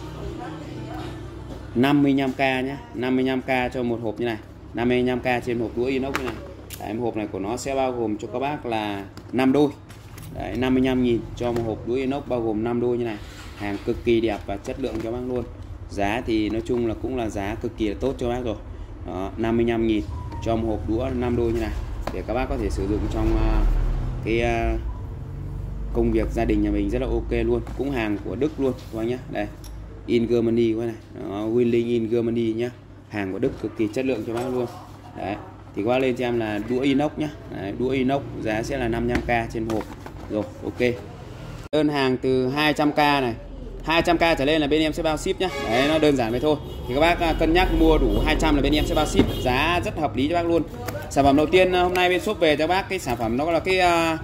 năm mươi lăm k nhá, năm mươi lăm k cho một hộp như này, năm mươi lăm k trên hộp đũa inox như này. Đấy, hộp này của nó sẽ bao gồm cho các bác là năm đôi. Đấy, năm mươi lăm nghìn cho một hộp đũa inox bao gồm năm đôi như này. Hàng cực kỳ đẹp và chất lượng cho bác luôn. Giá thì nói chung là cũng là giá cực kỳ là tốt cho bác rồi. Đó, năm mươi lăm nghìn cho một hộp đũa năm đôi như này để các bác có thể sử dụng trong uh, cái uh, công việc gia đình nhà mình rất là ok luôn. Cũng hàng của Đức luôn các bác nhé. Đây, in Germany các bác này. Đó, Winling in Germany nhá. Hàng của Đức cực kỳ chất lượng cho bác luôn. Đấy, thì qua lên cho em là đũa inox nhá. Đấy, đũa inox giá sẽ là năm mươi lăm k trên hộp. Rồi, ok. Đơn hàng từ hai trăm k này, hai trăm k trở lên là bên em sẽ bao ship nhá. Đấy, nó đơn giản vậy thôi. Thì các bác cân nhắc mua đủ hai trăm là bên em sẽ bao ship, giá rất hợp lý cho bác luôn. Sản phẩm đầu tiên hôm nay bên shop về cho bác cái sản phẩm đó là cái uh,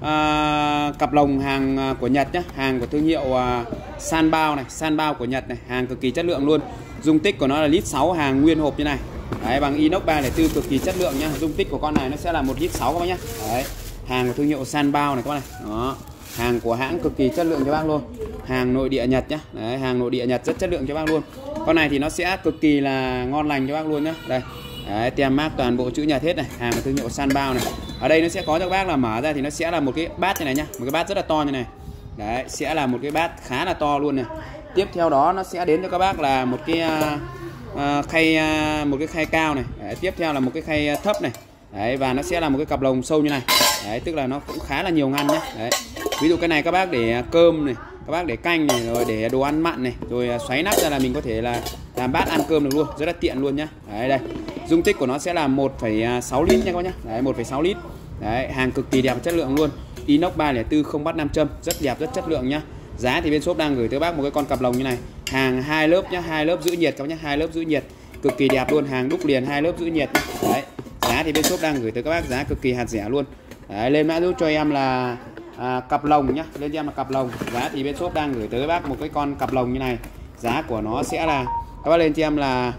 uh, cặp lồng hàng của Nhật nhá, hàng của thương hiệu uh, Sanbao này, Sanbao của Nhật này, hàng cực kỳ chất lượng luôn. Dung tích của nó là lít sáu, hàng nguyên hộp như này. Đấy, bằng inox ba không bốn cực kỳ chất lượng nhá. Dung tích của con này nó sẽ là một lít sáu các bác nhá. Đấy, hàng của thương hiệu Sanbao này các bác này. Đó, hàng của hãng cực kỳ chất lượng cho bác luôn. Hàng nội địa Nhật nhá. Đấy, hàng nội địa Nhật rất chất lượng cho bác luôn. Con này thì nó sẽ cực kỳ là ngon lành cho bác luôn nhá. Đây. Đấy, tem mác toàn bộ chữ Nhật hết này, hàng của thương hiệu Sanbao này. Ở đây nó sẽ có cho các bác là mở ra thì nó sẽ là một cái bát như này nhá, một cái bát rất là to như này. Đấy, sẽ là một cái bát khá là to luôn này. Tiếp theo đó nó sẽ đến cho các bác là một cái uh, uh, khay uh, một cái khay cao này. Đấy, tiếp theo là một cái khay thấp này. Đấy, và nó sẽ là một cái cặp lồng sâu như này. Đấy, tức là nó cũng khá là nhiều ngăn nhé. Đấy, ví dụ cái này các bác để cơm này, các bác để canh này, rồi để đồ ăn mặn này, rồi xoáy nắp ra là mình có thể là làm bát ăn cơm được luôn, rất là tiện luôn nhá. Đấy, đây, dung tích của nó sẽ là một phẩy sáu lít nha các bác nhá. Đấy, một phẩy sáu lít. Đấy, hàng cực kỳ đẹp và chất lượng luôn. Inox ba không bốn không bắt nam châm, rất đẹp, rất chất lượng nhá. Giá thì bên shop đang gửi tới bác một cái con cặp lồng như này, hàng hai lớp nhá, hai lớp giữ nhiệt các bác nhá, hai lớp giữ nhiệt, cực kỳ đẹp luôn, hàng đúc liền hai lớp giữ nhiệt. Đấy, giá thì bên shop đang gửi tới các bác giá cực kỳ hạt rẻ luôn. Đấy, lên mã giúp cho em là à, cặp lồng nhá, lên cho em là cặp lồng. Giá thì bên shop đang gửi tới các bác một cái con cặp lồng như này, giá của nó sẽ là các bác lên cho em là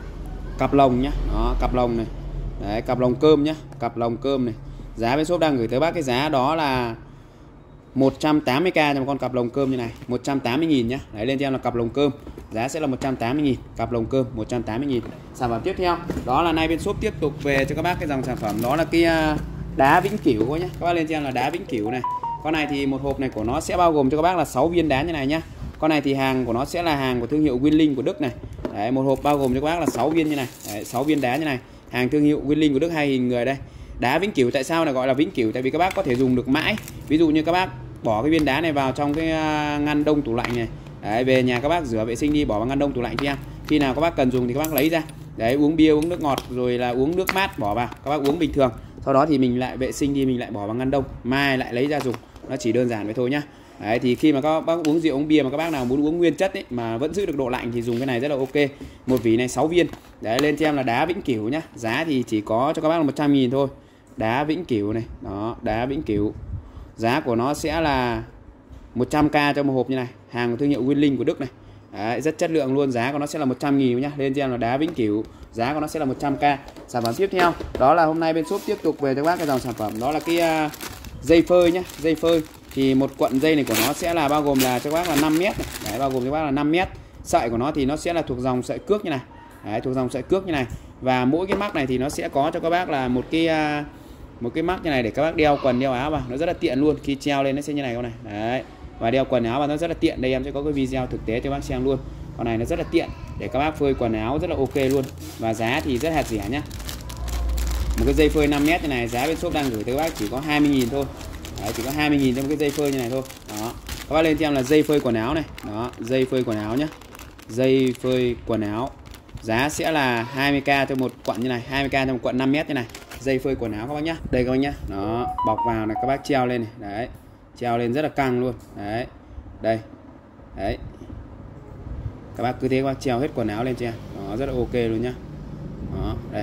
cặp lồng nhá. Đó, cặp lồng này. Đấy, cặp lồng cơm nhá, cặp lồng cơm này. Giá bên shop đang gửi tới bác cái giá đó là một trăm tám mươi k cho một con cặp lồng cơm như này, một trăm tám mươi nghìn nhá. Đấy, lên cho em là cặp lồng cơm, giá sẽ là một trăm tám mươi nghìn, cặp lồng cơm một trăm tám mươi nghìn. Sản phẩm tiếp theo đó là nay bên shop tiếp tục về cho các bác cái dòng sản phẩm đó là cái đá vĩnh cửu nhá. Các bác lên cho em là đá vĩnh cửu này. Con này thì một hộp này của nó sẽ bao gồm cho các bác là sáu viên đá như này nhá. Con này thì hàng của nó sẽ là hàng của thương hiệu Winling của Đức này. Đấy, một hộp bao gồm cho các bác là sáu viên như này. Đấy, sáu viên đá như này, hàng thương hiệu Winling của Đức, hai hình người đây. Đá vĩnh cửu tại sao là gọi là vĩnh cửu? Tại vì các bác có thể dùng được mãi. Ví dụ như các bác bỏ cái viên đá này vào trong cái ngăn đông tủ lạnh này. Đấy, về nhà các bác rửa vệ sinh đi, bỏ vào ngăn đông tủ lạnh cho em. Khi nào các bác cần dùng thì các bác lấy ra. Đấy, uống bia, uống nước ngọt rồi là uống nước mát bỏ vào, các bác uống bình thường. Sau đó thì mình lại vệ sinh đi, mình lại bỏ vào ngăn đông, mai lại lấy ra dùng. Nó chỉ đơn giản vậy thôi nhá. Đấy, thì khi mà các bác uống rượu uống bia mà các bác nào muốn uống nguyên chất ấy mà vẫn giữ được độ lạnh thì dùng cái này rất là ok. Một vỉ này sáu viên. Đấy, lên cho em là đá vĩnh cửu nhá. Giá thì chỉ có cho các bác là một trăm nghìn thôi. Đá vĩnh cửu này, đó, đá vĩnh cửu. Giá của nó sẽ là một trăm k cho một hộp như này, hàng của thương hiệu Winling của Đức này. Đấy, rất chất lượng luôn, giá của nó sẽ là một trăm nghìn nhá. Lên cho em là đá vĩnh cửu, giá của nó sẽ là một trăm k. Sản phẩm tiếp theo đó là hôm nay bên shop tiếp tục về cho các bác cái dòng sản phẩm đó là cái uh, dây phơi nhá, dây phơi. Thì một cuộn dây này của nó sẽ là bao gồm là cho các bác là năm mét này. Đấy, bao gồm cho các bác là năm mét. Sợi của nó thì nó sẽ là thuộc dòng sợi cước như này. Đấy, thuộc dòng sợi cước như này. Và mỗi cái mắc này thì nó sẽ có cho các bác là một cái uh, một cái mắc như này để các bác đeo quần đeo áo vào, nó rất là tiện luôn. Khi treo lên nó sẽ như này con này. Đấy. Và đeo quần áo vào nó rất là tiện. Đây em sẽ có cái video thực tế cho bác xem luôn. Con này nó rất là tiện để các bác phơi quần áo rất là ok luôn. Và giá thì rất hạt rẻ nhá. Một cái dây phơi năm mét như này giá bên shop đang gửi tới các bác chỉ có hai mươi nghìn thôi. Đấy, chỉ có hai mươi nghìn cho một cái dây phơi như này thôi. Đó. Các bác lên cho em là dây phơi quần áo này. Đó, dây phơi quần áo nhá. Dây phơi quần áo. Giá sẽ là hai mươi k cho một cuộn như này, hai mươi k cho một cuộn năm mét như này. Dây phơi quần áo các bác nhá. Đây các bác nhá. Đó, bọc vào này các bác treo lên này. Đấy. Treo lên rất là căng luôn. Đấy. Đây. Đấy. Các bác cứ thế các bác treo hết quần áo lên cho em. Đó, rất là ok luôn nhá. Đó, đây.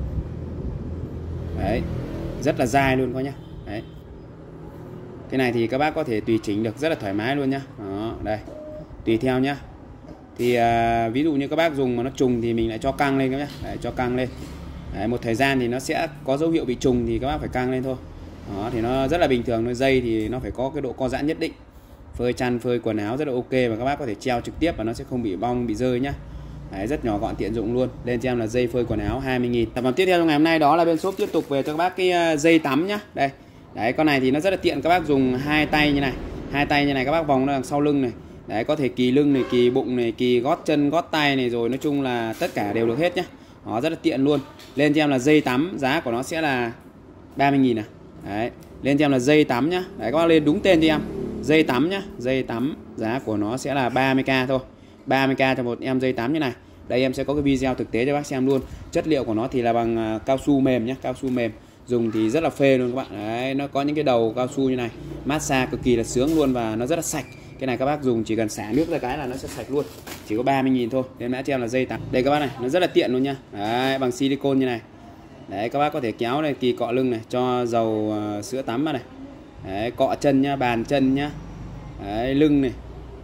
Đấy. Rất là dai luôn các nhá. Đấy. Cái này thì các bác có thể tùy chỉnh được rất là thoải mái luôn nhá. Đó, đây. Tùy theo nhá. Thì à, ví dụ như các bác dùng mà nó trùng thì mình lại cho căng lên các nhá. Đấy, cho căng lên. Đấy, một thời gian thì nó sẽ có dấu hiệu bị trùng thì các bác phải căng lên thôi. Đó, thì nó rất là bình thường. Nó dây thì nó phải có cái độ co giãn nhất định. Phơi chăn, phơi quần áo rất là ok. Và các bác có thể treo trực tiếp và nó sẽ không bị bong, bị rơi nhá. Đấy, rất nhỏ gọn tiện dụng luôn. Lên cho em là dây phơi quần áo hai mươi nghìn. Sản phẩm tiếp theo trong ngày hôm nay đó là bên shop tiếp tục về cho các bác cái dây tắm nhá. Đây. Đấy, con này thì nó rất là tiện, các bác dùng hai tay như này. Hai tay như này các bác vòng nó đằng sau lưng này. Đấy, có thể kì lưng này, kì bụng này, kì gót chân, gót tay này, rồi nói chung là tất cả đều được hết nhá. Đó, rất là tiện luôn. Lên cho em là dây tắm, giá của nó sẽ là ba mươi nghìn à. Đấy, lên cho em là dây tắm nhá. Đấy, các bác lên đúng tên cho em. Dây tắm nhá, dây tắm, giá của nó sẽ là ba mươi k thôi. ba mươi k cho một em dây tắm như này. Đây em sẽ có cái video thực tế cho bác xem luôn. Chất liệu của nó thì là bằng cao su mềm nhá, cao su mềm. Dùng thì rất là phê luôn các bạn. Đấy, nó có những cái đầu cao su như này, massage cực kỳ là sướng luôn và nó rất là sạch. Cái này các bác dùng chỉ cần xả nước ra cái là nó sẽ sạch luôn. Chỉ có ba mươi nghìn thôi. Nên đã cho em là dây tắm. Đây các bác này, nó rất là tiện luôn nha. Đấy, bằng silicone như này. Đấy, các bác có thể kéo này, kỳ cọ lưng này, cho dầu uh, sữa tắm vào này. Đấy, cọ chân nhá, bàn chân nhá. Đấy, lưng này.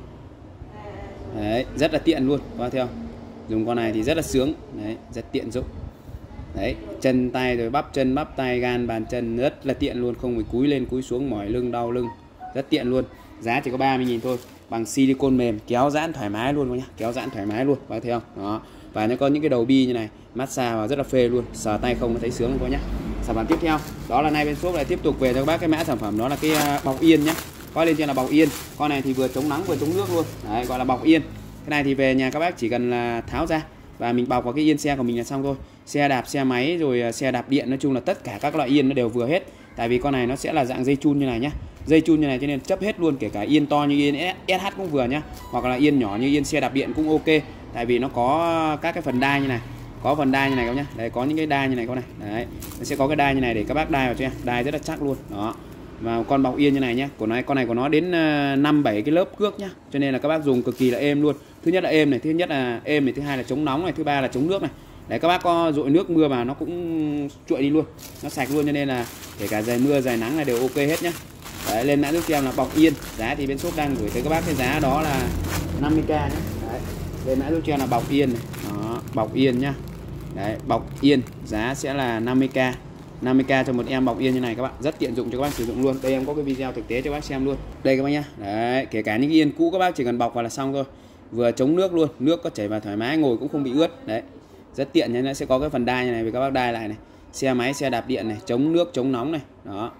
Đấy, rất là tiện luôn. Các bác thấy không? Dùng con này thì rất là sướng. Đấy, rất tiện dụng. Đấy, chân tay rồi bắp chân, bắp tay, gan, bàn chân rất là tiện luôn, không phải cúi lên cúi xuống mỏi lưng đau lưng. Rất tiện luôn. Giá chỉ có ba mươi nghìn thôi, bằng silicone mềm, kéo giãn thoải mái luôn nhá, kéo giãn thoải mái luôn, các bác thấy không? Đó. Và nó có những cái đầu bi như này, massage vào rất là phê luôn, sờ tay không nó thấy sướng luôn các nhá. Sản phẩm tiếp theo, đó là nay bên shop lại tiếp tục về cho các bác cái mã sản phẩm đó là cái bọc yên nhá. Coi lên trên là bọc yên. Con này thì vừa chống nắng vừa chống nước luôn. Đấy, gọi là bọc yên. Cái này thì về nhà các bác chỉ cần là tháo ra và mình bọc vào cái yên xe của mình là xong thôi. Xe đạp, xe máy rồi xe đạp điện, nói chung là tất cả các loại yên nó đều vừa hết. Tại vì con này nó sẽ là dạng dây chun như này nhá. Dây chun như này cho nên chấp hết luôn, kể cả yên to như yên ét hát cũng vừa nhá, hoặc là yên nhỏ như yên xe đạp điện cũng ok. Tại vì nó có các cái phần đai như này, có phần đai như này các nhá. Đấy, có những cái đai như này các này. Đấy, nó sẽ có cái đai như này để các bác đai vào cho em. Đai rất là chắc luôn. Đó. Và con bọc yên như này nhá, của nó con này của nó đến năm bảy cái lớp cước nhá. Cho nên là các bác dùng cực kỳ là êm luôn. Thứ nhất là êm này, thứ nhất là êm này, thứ hai là chống nóng này, thứ ba là chống nước này. Đấy, các bác có dội nước mưa vào nó cũng chuội đi luôn, nó sạch luôn, cho nên là kể cả trời mưa trời nắng là đều ok hết nhá. Đấy, lên mã giúp cho em là bọc yên, giá thì bên shop đang gửi tới các bác cái giá đó là năm mươi k nhá. Đấy, lên mã giúp cho em là bọc yên này. Đó, bọc yên nhá. Đấy, bọc yên giá sẽ là năm mươi k, năm mươi k cho một em bọc yên như này các bạn, rất tiện dụng cho các bác sử dụng luôn. Đây em có cái video thực tế cho các bác xem luôn. Đây các bác nhá. Đấy, kể cả những cái yên cũ các bác chỉ cần bọc vào là xong thôi. Vừa chống nước luôn, nước có chảy vào thoải mái, ngồi cũng không bị ướt. Đấy, rất tiện nhá. Nó sẽ có cái phần đai như này với các bác đai lại này. Xe máy, xe đạp điện này, chống nước, chống nóng này. Đó.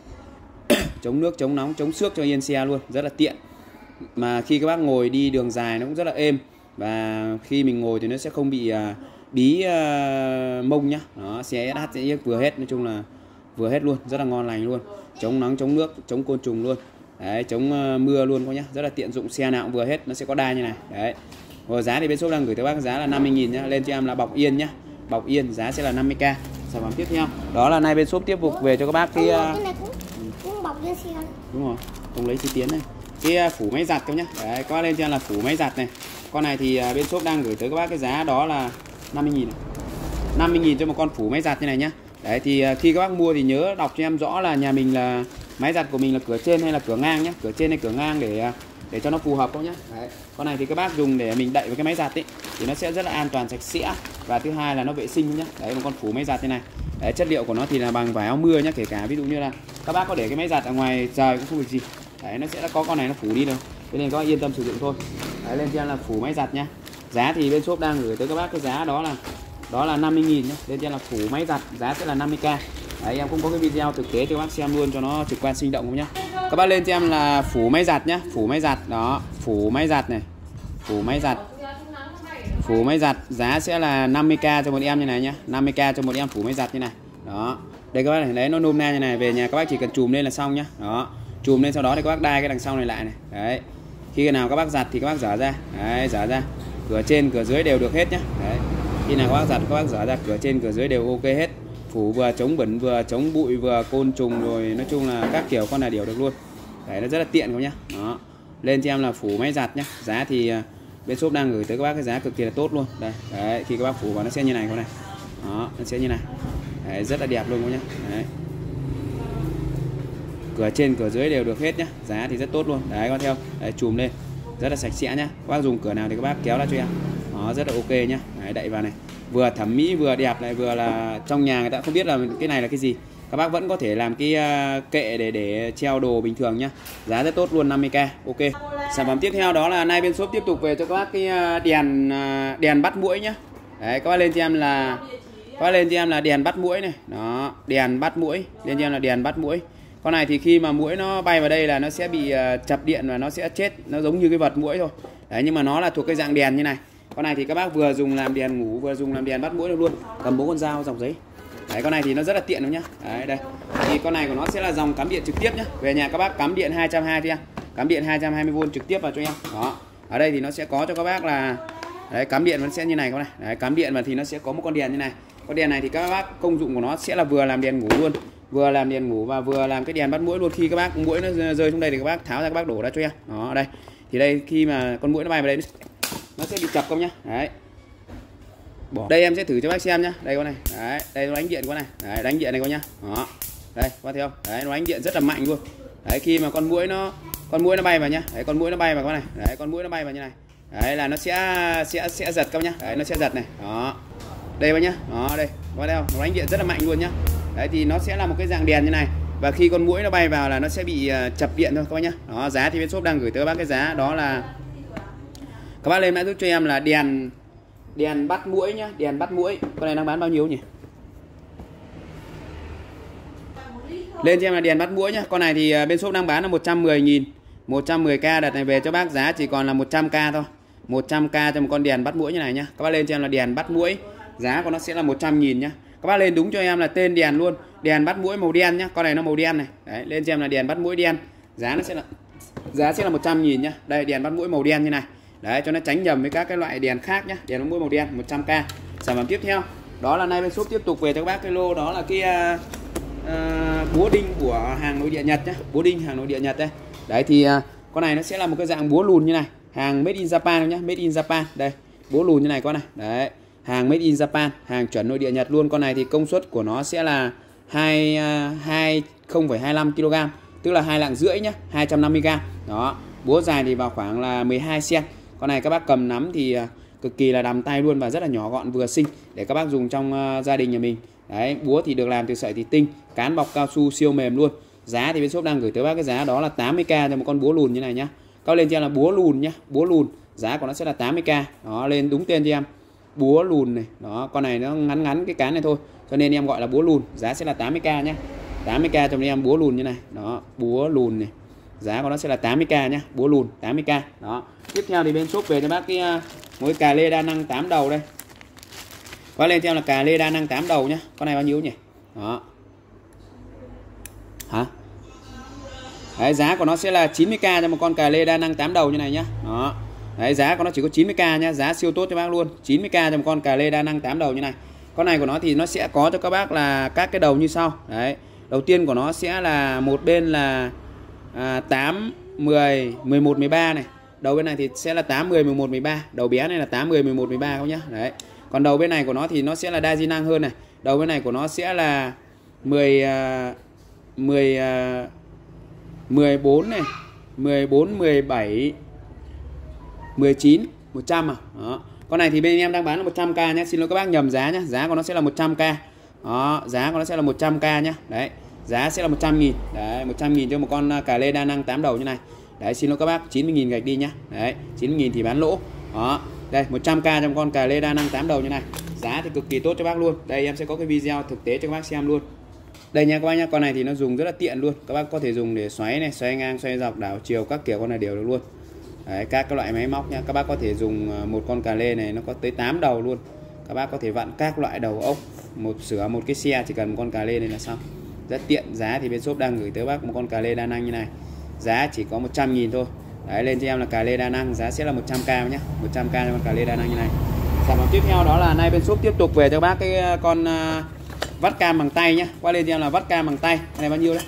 Chống nước, chống nóng, chống xước cho yên xe luôn, rất là tiện. Mà khi các bác ngồi đi đường dài nó cũng rất là êm. Và khi mình ngồi thì nó sẽ không bị uh, bí uh, mông nhá. Đó, xe ét hát sẽ vừa hết, nói chung là vừa hết luôn, rất là ngon lành luôn. Chống nắng, chống nước, chống côn trùng luôn. Đấy, chống uh, mưa luôn các nhá, rất là tiện dụng, xe nào cũng vừa hết, nó sẽ có đai như này. Đấy. Rồi giá thì bên shop đang gửi tới bác giá là năm mươi nghìn nhá, lên cho em là bọc yên nhá. Bọc yên giá sẽ là năm mươi k. Sản phẩm tiếp theo, đó là nay bên shop tiếp tục về cho các bác cái uh... cái này cũng, cũng bọc yên xe. Đúng rồi, không lấy chi tiến này. Cái uh, phủ máy giặt các nhá. Đấy, có lên cho em là phủ máy giặt này. Con này thì uh, bên shop đang gửi tới các bác cái giá đó là năm mươi nghìn. năm mươi nghìn cho một con phủ máy giặt như này nhá. Đấy thì uh, khi các bác mua thì nhớ đọc cho em rõ là nhà mình là máy giặt của mình là cửa trên hay là cửa ngang nhé, cửa trên hay cửa ngang để để cho nó phù hợp không nhé. Đấy. Con này thì các bác dùng để mình đậy với cái máy giặt ấy thì nó sẽ rất là an toàn, sạch sẽ, và thứ hai là nó vệ sinh nhé. Đấy, một con phủ máy giặt như này. Đấy, chất liệu của nó thì là bằng vải áo mưa nhé, kể cả ví dụ như là các bác có để cái máy giặt ở ngoài trời cũng không việc gì. Đấy, nó sẽ có con này nó phủ đi được, thế nên các bác yên tâm sử dụng thôi. Đấy, lên trên là phủ máy giặt nhá. Giá thì bên shop đang gửi tới các bác cái giá đó là đó là năm mươi nghìn nhé. Lên trên là phủ máy giặt, giá sẽ là năm mươi k. Đấy, em cũng có cái video thực tế cho các bác xem luôn cho nó trực quan sinh động không nhá. Các bác lên cho em là phủ máy giặt nhá, phủ máy giặt đó, phủ máy giặt này, phủ máy giặt, phủ máy giặt giá sẽ là năm mươi k cho một em như này nhá, năm mươi k cho một em phủ máy giặt như này. Đó, đây các bác này, đấy nó nôm na như này, về nhà các bác chỉ cần chùm lên là xong nhá. Đó, chùm lên sau đó thì các bác đai cái đằng sau này lại này. Đấy, khi nào các bác giặt thì các bác dở ra, đấy, dở ra, cửa trên cửa dưới đều được hết nhá. Đấy, khi nào các bác giặt các bác dở ra, cửa trên cửa dưới đều ok hết. Phủ vừa chống bẩn vừa chống bụi vừa côn trùng rồi nói chung là các kiểu con là đều được luôn. Đấy, nó rất là tiện không nhá. Đó, lên cho em là phủ máy giặt nhá. Giá thì bên shop đang gửi tới các bác cái giá cực kỳ là tốt luôn. Đây, đấy, khi các bác phủ vào nó sẽ như này con này. Đó, nó sẽ như này. Đấy, rất là đẹp luôn các nhá. Đấy, cửa trên cửa dưới đều được hết nhá, giá thì rất tốt luôn. Đấy, con theo, đấy, chùm lên rất là sạch sẽ nhá. Các bác dùng cửa nào thì các bác kéo ra cho em. Đó, rất là ok nhá. Đấy, đậy vào này, vừa thẩm mỹ vừa đẹp này, vừa là trong nhà người ta không biết là cái này là cái gì, các bác vẫn có thể làm cái kệ để để treo đồ bình thường nhá. Giá rất tốt luôn, năm mươi k. Ok. Sản phẩm tiếp theo đó là nay bên shop tiếp tục về cho các bác cái đèn đèn bắt muỗi nhá. Đấy, các bác lên cho em là các bác lên cho em là đèn bắt muỗi này. Đó, đèn bắt muỗi, lên cho em là đèn bắt muỗi. Con này thì khi mà muỗi nó bay vào đây là nó sẽ bị chập điện và nó sẽ chết, nó giống như cái vật muỗi thôi. Đấy, nhưng mà nó là thuộc cái dạng đèn như này. Con này thì các bác vừa dùng làm đèn ngủ vừa dùng làm đèn bắt muỗi được luôn. Cầm bốn con dao dòng giấy. Đấy, con này thì nó rất là tiện đúng nhá. Đấy, đây. Thì con này của nó sẽ là dòng cắm điện trực tiếp nhá. Về nhà các bác cắm điện hai trăm hai mươi cho em. Cắm điện hai trăm hai mươi vôn trực tiếp vào cho em. Đó. Ở đây thì nó sẽ có cho các bác là đấy, cắm điện nó sẽ như này con này. Đấy, cắm điện và thì nó sẽ có một con đèn như này. Con đèn này thì các bác công dụng của nó sẽ là vừa làm đèn ngủ luôn, vừa làm đèn ngủ và vừa làm cái đèn bắt muỗi luôn. Khi các bác muỗi nó rơi xuống đây thì các bác tháo ra các bác đổ ra cho em. Đó, ở đây. Thì đây khi mà con muỗi nó bay vào đây nó sẽ bị chập không nhá. Đấy. Bỏ. Đây em sẽ thử cho bác xem nhá. Đây con này. Đấy, đây nó đánh điện con này. Đấy, đánh điện này con nhá. Đó. Đây, qua theo. Đấy, nó đánh điện rất là mạnh luôn. Đấy, khi mà con muỗi nó con muỗi nó bay vào nhá. Đấy, con muỗi nó bay vào con này. Đấy, con muỗi nó bay vào như này. Đấy là nó sẽ sẽ sẽ giật các nhá. Đấy, nó sẽ giật này. Đó. Đây bác nhá. Đó, đây. Qua theo. Nó đánh điện rất là mạnh luôn nhá. Đấy thì nó sẽ là một cái dạng đèn như này. Và khi con muỗi nó bay vào là nó sẽ bị uh, chập điện thôi các bác nhá. Đó, giá thì bên shop đang gửi tới các bác cái giá đó là các bác lên mã giúp cho em là đèn đèn bắt muỗi nhá, đèn bắt muỗi. Con này đang bán bao nhiêu nhỉ? Lên cho em là đèn bắt muỗi nhá. Con này thì bên shop đang bán là một trăm mười nghìn, một trăm mười k, đợt này về cho bác giá chỉ còn là một trăm k thôi. một trăm k cho một con đèn bắt muỗi như này nhá. Các bác lên cho em là đèn bắt muỗi, giá của nó sẽ là một trăm nghìn nhá. Các bác lên đúng cho em là tên đèn luôn, đèn bắt muỗi màu đen nhá. Con này nó màu đen này. Đấy, lên cho em là đèn bắt muỗi đen. Giá nó sẽ là giá sẽ là một trăm nghìn nhá. Đây, đèn bắt muỗi màu đen như này. Đấy, cho nó tránh nhầm với các cái loại đèn khác nhá. Đèn bắt muỗi màu đen một trăm k. Sản phẩm tiếp theo đó là nay bên shop tiếp tục về cho các bác cái lô đó là cái uh, uh, búa đinh của hàng nội địa Nhật nhá. Búa đinh hàng nội địa Nhật đây. Đấy thì uh, con này nó sẽ là một cái dạng búa lùn như này, hàng made in Japan nhá, made in Japan. Đây, búa lùn như này con này. Đấy, hàng made in Japan, hàng chuẩn nội địa Nhật luôn. Con này thì công suất của nó sẽ là hai không phẩy hai lăm ki lô gam, tức là hai lạng rưỡi nhá, hai trăm năm mươi gam. Đó, búa dài thì vào khoảng là mười hai xăng-ti-mét. Con này các bác cầm nắm thì cực kỳ là đầm tay luôn và rất là nhỏ gọn vừa xinh để các bác dùng trong uh, gia đình nhà mình. Đấy, búa thì được làm từ sợi thủy tinh, cán bọc cao su siêu mềm luôn. Giá thì bên shop đang gửi tới bác cái giá đó là tám mươi k cho một con búa lùn như này nhá. Cao lên cho em là búa lùn nhá, búa lùn, giá của nó sẽ là tám mươi k. Đó, lên đúng tên cho em. Búa lùn này. Đó, con này nó ngắn ngắn cái cán này thôi, cho nên em gọi là búa lùn, giá sẽ là tám mươi k nhá. tám mươi k cho em búa lùn như này. Đó, búa lùn này. Giá của nó sẽ là tám mươi k nhá, búa lùn tám mươi k. Đó. Tiếp theo thì bên shop về cho bác cái uh, mỗi cà lê đa năng tám đầu đây. Có lên theo là cà lê đa năng tám đầu nhá. Con này bao nhiêu nhỉ? Đó. Hả? Đấy, giá của nó sẽ là chín mươi k cho một con cà lê đa năng tám đầu như này nhá. Đó. Đấy, giá của nó chỉ có chín mươi k nhá, giá siêu tốt cho bác luôn. chín mươi k cho một con cà lê đa năng tám đầu như này. Con này của nó thì nó sẽ có cho các bác là các cái đầu như sau. Đấy. Đầu tiên của nó sẽ là một bên là à, tám, mười, mười một, mười ba này. Đầu bên này thì sẽ là tám, mười, mười một, mười ba. Đầu bé này là tám, mười, mười một, mười ba không nhá. Đấy. Còn đầu bên này của nó thì nó sẽ là đa di năng hơn này. Đầu bên này của nó sẽ là mười, mười, mười bốn này, mười bốn, mười bảy, mười chín, một trăm à. Đó. Con này thì bên em đang bán là một trăm k nhé. Xin lỗi các bác nhầm giá nhé. Giá của nó sẽ là một trăm k. Đó, giá của nó sẽ là một trăm k nhé. Đấy, giá sẽ là một trăm nghìn. Đấy, một trăm nghìn cho một con cà lê đa năng tám đầu như này. Đấy, xin lỗi các bác, chín mươi nghìn gạch đi nhá. Đấy, chín mươi nghìn thì bán lỗ. Đó. Đây, một trăm k cho một con cà lê đa năng tám đầu như này. Giá thì cực kỳ tốt cho bác luôn. Đây em sẽ có cái video thực tế cho các bác xem luôn. Đây nha các bác nhá, con này thì nó dùng rất là tiện luôn. Các bác có thể dùng để xoáy này, xoay ngang, xoay dọc, đảo chiều các kiểu con này đều được luôn. Đấy, các cái loại máy móc nha, các bác có thể dùng một con cà lê này nó có tới tám đầu luôn. Các bác có thể vặn các loại đầu ốc, một sửa một cái xe chỉ cần một con cà lê này là xong. Rất tiện. Giá thì bên shop đang gửi tới bác một con cà lê đa năng như này. Giá chỉ có một trăm nghìn thôi. Đấy, lên cho em là cà lê đa năng, giá sẽ là một trăm k nhé. một trăm k cho con cà lê đa năng như này. Sản phẩm tiếp theo đó là nay bên shop tiếp tục về cho bác cái con uh, vắt cam bằng tay nhé. Qua lên cho em là vắt cam bằng tay. Cái này bao nhiêu đấy?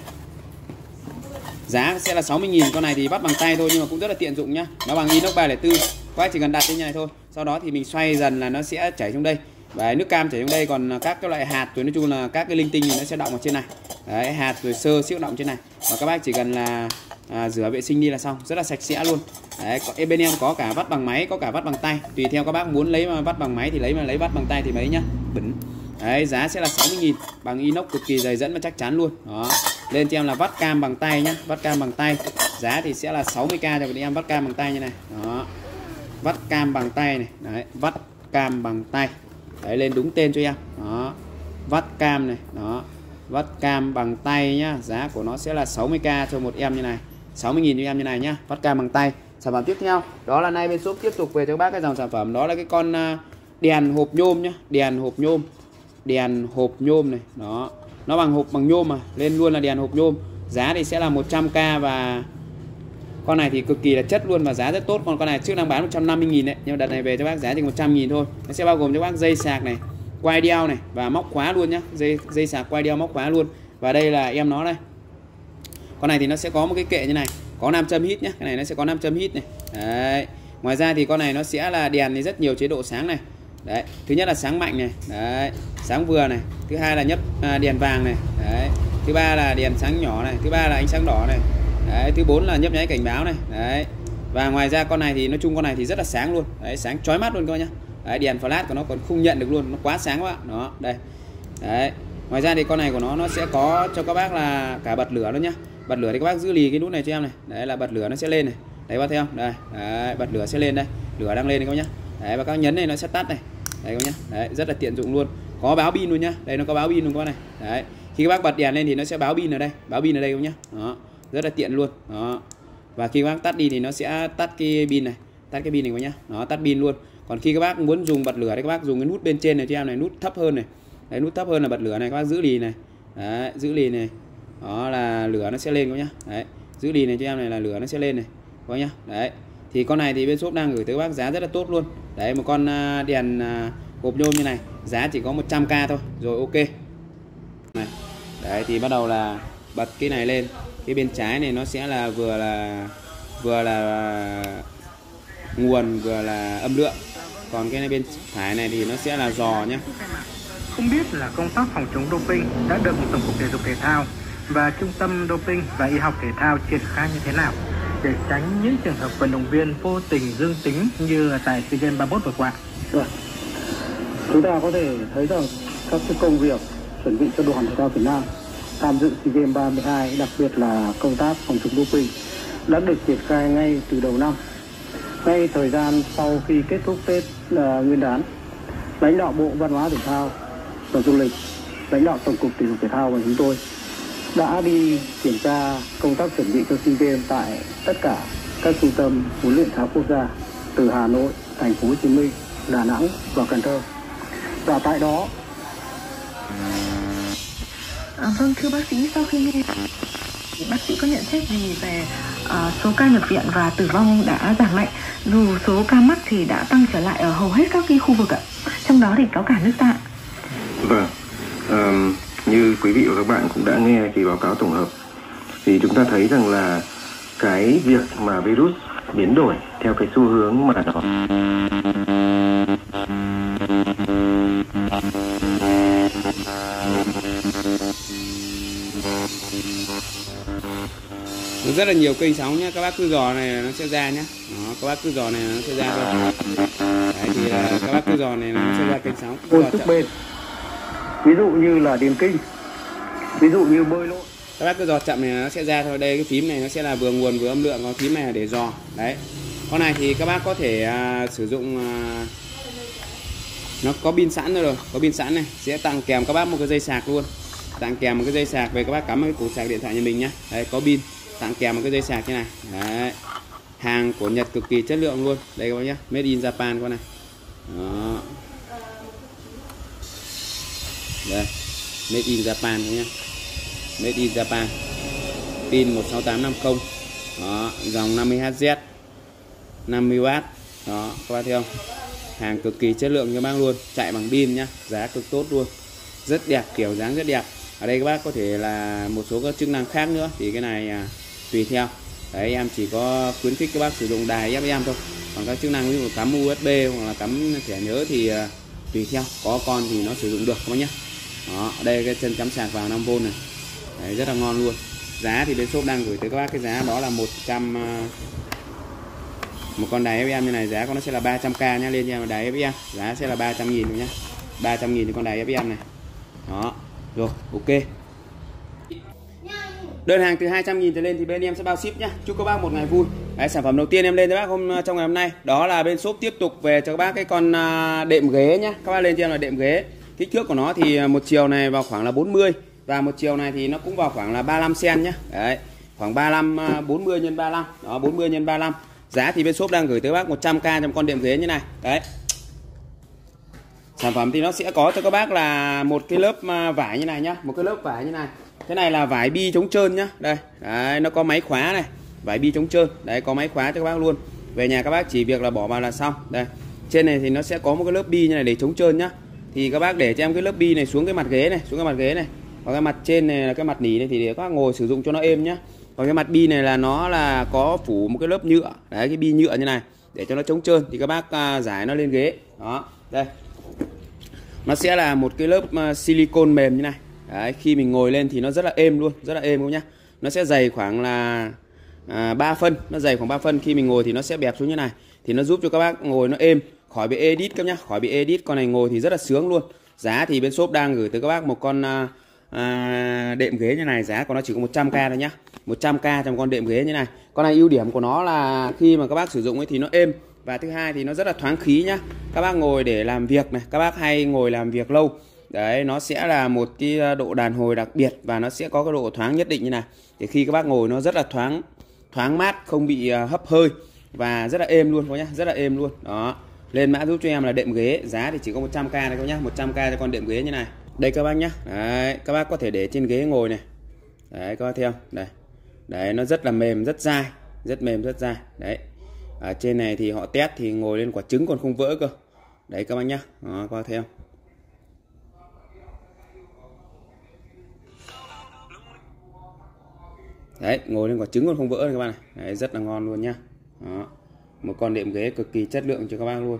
Giá sẽ là sáu mươi nghìn. Con này thì vắt bằng tay thôi nhưng mà cũng rất là tiện dụng nhá. Nó bằng inox ba không bốn. Các chỉ cần đặt như này thôi. Sau đó thì mình xoay dần là nó sẽ chảy xuống đây. Đấy, nước cam chảy xuống đây, còn các cái loại hạt rồi nói chung là các cái linh tinh thì nó sẽ đọng ở trên này. Đấy, hạt rồi sơ siêu đọng trên này. Và các bác chỉ cần là à, rửa vệ sinh đi là xong, rất là sạch sẽ luôn. Đấy, bên em có cả vắt bằng máy, có cả vắt bằng tay. Tùy theo các bác muốn lấy mà vắt bằng máy thì lấy, mà lấy vắt bằng tay thì mấy nhá. Bẩn. Đấy, giá sẽ là sáu mươi nghìn, bằng inox cực kỳ dày dẫn và chắc chắn luôn. Đó. Lên cho em là vắt cam bằng tay nhá, vắt cam bằng tay. Giá thì sẽ là sáu mươi k cho em vắt cam bằng tay như này. Đó. Vắt cam bằng tay này, đấy, vắt cam bằng tay. Đấy, lên đúng tên cho em. Đó. Vắt cam này, đó. Vắt cam bằng tay nhá, giá của nó sẽ là sáu mươi k cho một em như này. sáu mươi nghìn cho em như này nhá, vắt cam bằng tay. Sản phẩm tiếp theo, đó là nay bên shop tiếp tục về cho các bác cái dòng sản phẩm đó là cái con đèn hộp nhôm nhá, đèn hộp nhôm. Đèn hộp nhôm này, đó. Nó bằng hộp bằng nhôm mà, lên luôn là đèn hộp nhôm. Giá thì sẽ là một trăm k và con này thì cực kỳ là chất luôn và giá rất tốt. Còn con này trước đang bán một trăm năm mươi nghìn đấy, nhưng mà đợt này về cho bác giá thì một trăm nghìn thôi. Nó sẽ bao gồm cho bác dây sạc này, quai đeo này và móc khóa luôn nhá. Dây dây sạc, quai đeo, móc khóa luôn. Và đây là em nó đây. Con này thì nó sẽ có một cái kệ như này, có nam châm hít nhá. Cái này nó sẽ có nam châm hít này. Đấy. Ngoài ra thì con này nó sẽ là đèn thì rất nhiều chế độ sáng này. Đấy, thứ nhất là sáng mạnh này, đấy, sáng vừa này, thứ hai là nhấp à, đèn vàng này, đấy, thứ ba là đèn sáng nhỏ này, thứ ba là ánh sáng đỏ này, đấy, thứ bốn là nhấp nháy cảnh báo này, đấy. Và ngoài ra con này thì nói chung con này thì rất là sáng luôn, đấy, sáng chói mắt luôn các bác nhá. Đấy, đèn flash của nó còn không nhận được luôn, nó quá sáng quá, đó, đây, đấy. Ngoài ra thì con này của nó nó sẽ có cho các bác là cả bật lửa nữa nhá. Bật lửa thì các bác giữ lì cái nút này cho em này, đấy là bật lửa nó sẽ lên này, đấy bác thấy không, đây, đấy, bật lửa sẽ lên đây, lửa đang lên này các bác nhá. Đấy, và các nhấn này nó sẽ tắt này. Đấy các nhá. Đấy, rất là tiện dụng luôn. Có báo pin luôn nhá. Đây nó có báo pin luôn các bác này. Đấy. Khi các bác bật đèn lên thì nó sẽ báo pin ở đây, báo pin ở đây các nhá. Đó, rất là tiện luôn. Đó. Và khi các bác tắt đi thì nó sẽ tắt cái pin này, tắt cái pin này các nhá. Nó tắt pin luôn. Còn khi các bác muốn dùng bật lửa thì các bác dùng cái nút bên trên này cho em này, nút thấp hơn này. Đấy, nút thấp hơn là bật lửa này, các bác giữ lì này. Đấy, giữ lì này. Đó là lửa nó sẽ lên các nhá. Đấy, giữ lì này cho em này là lửa nó sẽ lên này. Các nhá. Đấy. Thì con này thì bên shop đang gửi tới các bác giá rất là tốt luôn. Đấy, một con đèn hộp nhôm như này, giá chỉ có một trăm k thôi. Rồi ok. Này. Đấy thì bắt đầu là bật cái này lên. Cái bên trái này nó sẽ là vừa là vừa là nguồn vừa là âm lượng. Còn cái này bên phải này thì nó sẽ là giò nhé. Không biết là công tác phòng chống doping đã được Tổng cục Thể dục Thể thao và Trung tâm Doping và Y học Thể thao triển khai như thế nào để tránh những trường hợp vận động viên vô tình dương tính như tại SEA Games ba mươi mốt vừa qua. Rồi. Chúng ta có thể thấy rằng các cái công việc chuẩn bị cho đoàn thể thao Việt Nam tham dự SEA Games ba mươi hai, đặc biệt là công tác phòng chống doping đã được triển khai ngay từ đầu năm. Ngay thời gian sau khi kết thúc Tết uh, Nguyên đán, lãnh đạo Bộ Văn hóa Thể thao và Du lịch, lãnh đạo Tổng cục Thể dục Thể thao và chúng tôi đã đi kiểm tra công tác chuẩn bị cho SEA Games tại tất cả các trung tâm huấn luyện thể thao quốc gia từ Hà Nội, Thành phố Hồ Chí Minh, Đà Nẵng và Cần Thơ. Và tại đó, à, vâng thưa bác sĩ, sau khi nghe bác sĩ có nhận xét gì về uh, số ca nhập viện và tử vong đã giảm mạnh, dù số ca mắc thì đã tăng trở lại ở hầu hết các cái khu vực ạ, trong đó thì có cả nước ta. Vâng, um, như quý vị và các bạn cũng đã nghe cái báo cáo tổng hợp thì chúng ta thấy rằng là cái việc mà virus biến đổi theo cái xu hướng mà nó Nó rất là nhiều kênh sóng nhá, các bác cứ dò này nó sẽ ra nhá. Đó, các bác cứ dò này nó sẽ ra thôi. Đấy, thì uh, các bác cứ dò này nó sẽ ra kênh sóng. Ôi sức bền. Ví dụ như là điền kinh, ví dụ như bơi lội. Các bác cứ dò chậm này nó sẽ ra thôi. Đây cái phím này nó sẽ là vừa nguồn vừa âm lượng, còn phím này là để dò. Đấy. Con này thì các bác có thể uh, sử dụng uh, nó có pin sẵn rồi, có pin sẵn này, sẽ tặng kèm các bác một cái dây sạc luôn. Tặng kèm một cái dây sạc về các bác cắm vào cái củ sạc điện thoại nhà mình nhá. Đấy, có pin, tặng kèm một cái dây sạc như này. Đấy. Hàng của Nhật cực kỳ chất lượng luôn. Đây các bác nhá, made in Japan con này. Đó. Đây, made in Japan nhá. Made in Japan. Pin một sáu tám năm không. Đó, dòng năm mươi héc Z, năm mươi oát. Đó, các bác thấy không? Hàng cực kỳ chất lượng cho bác luôn, chạy bằng pin nhá, giá cực tốt luôn. Rất đẹp, kiểu dáng rất đẹp. Ở đây các bác có thể là một số các chức năng khác nữa thì cái này à, tùy theo. Đấy, em chỉ có khuyến khích các bác sử dụng đài ép em thôi. Còn các chức năng ví dụ cắm u ét bê hoặc là cắm thẻ nhớ thì à, tùy theo, có con thì nó sử dụng được các bác nhé. Đó, ở đây cái chân cắm sạc vào năm vôn này. Đấy, rất là ngon luôn. Giá thì bên shop đang gửi tới các bác cái giá đó là một trăm uh, một con đài ép em như này, giá của nó sẽ là ba trăm k nhá, lên cho em đài ép em, giá sẽ là ba trăm nghìn nhá. ba trăm nghìn thì con đài ép em này. Đó. Rồi, ok. Đơn hàng từ hai trăm nghìn trở lên thì bên em sẽ bao ship nhá. Chúc các bác một ngày vui. Đấy, sản phẩm đầu tiên em lên cho bác hôm trong ngày hôm nay đó là bên shop tiếp tục về cho các bác cái con đệm ghế nhá. Các bác lên cho em là đệm ghế. Kích thước của nó thì một chiều này vào khoảng là bốn mươi và một chiều này thì nó cũng vào khoảng là ba mươi lăm xen nhá. Đấy, khoảng ba mươi lăm bốn mươi nhân ba mươi lăm. Đó, bốn mươi nhân ba mươi lăm. Giá thì bên shop đang gửi tới bác một trăm k trong con đệm ghế như này. Đấy. Sản phẩm thì nó sẽ có cho các bác là một cái lớp vải như này nhá, một cái lớp vải như này. Cái này là vải bi chống trơn nhá. Đây, đấy, nó có máy khóa này, vải bi chống trơn. Đấy, có máy khóa cho các bác luôn. Về nhà các bác chỉ việc là bỏ vào là xong. Đây. Trên này thì nó sẽ có một cái lớp bi như này để chống trơn nhá. Thì các bác để cho em cái lớp bi này xuống cái mặt ghế này, xuống cái mặt ghế này. Và cái mặt trên này là cái mặt nỉ này thì để các bác ngồi sử dụng cho nó êm nhá. Còn cái mặt bi này là nó là có phủ một cái lớp nhựa. Đấy, cái bi nhựa như này để cho nó chống trơn thì các bác uh, giải nó lên ghế. Đó, đây. Nó sẽ là một cái lớp uh, silicon mềm như này. Đấy, khi mình ngồi lên thì nó rất là êm luôn, rất là êm luôn nhá. Nó sẽ dày khoảng là à, ba phân, nó dày khoảng ba phân, khi mình ngồi thì nó sẽ bẹp xuống như này. Thì nó giúp cho các bác ngồi nó êm, khỏi bị edit các nhá, khỏi bị edit. Con này ngồi thì rất là sướng luôn. Giá thì bên shop đang gửi tới các bác một con à, à, đệm ghế như này, giá của nó chỉ có một trăm k thôi nhá. một trăm k trong con đệm ghế như này. Con này ưu điểm của nó là khi mà các bác sử dụng ấy thì nó êm. Và thứ hai thì nó rất là thoáng khí nhá. Các bác ngồi để làm việc này, các bác hay ngồi làm việc lâu. Đấy, nó sẽ là một cái độ đàn hồi đặc biệt và nó sẽ có cái độ thoáng nhất định như này. Để khi các bác ngồi nó rất là thoáng, thoáng mát, không bị hấp hơi và rất là êm luôn các nhá, rất là êm luôn. Đó. Lên mã giúp cho em là đệm ghế, giá thì chỉ có một trăm k này các nhá, một trăm k cho con đệm ghế như này. Đây các bác nhá. Đấy, các bác có thể để trên ghế ngồi này. Đấy, các bác thấy không? Đây. Đấy, nó rất là mềm, rất dai, rất mềm, rất dai. Đấy. Ở trên này thì họ test thì ngồi lên quả trứng còn không vỡ cơ. Đấy các bác nhá. Đó, các bác thấy không? Đấy, ngồi lên quả trứng còn không vỡ này các bạn này. Đấy, rất là ngon luôn nhá. Đó. Một con đệm ghế cực kỳ chất lượng cho các bác luôn.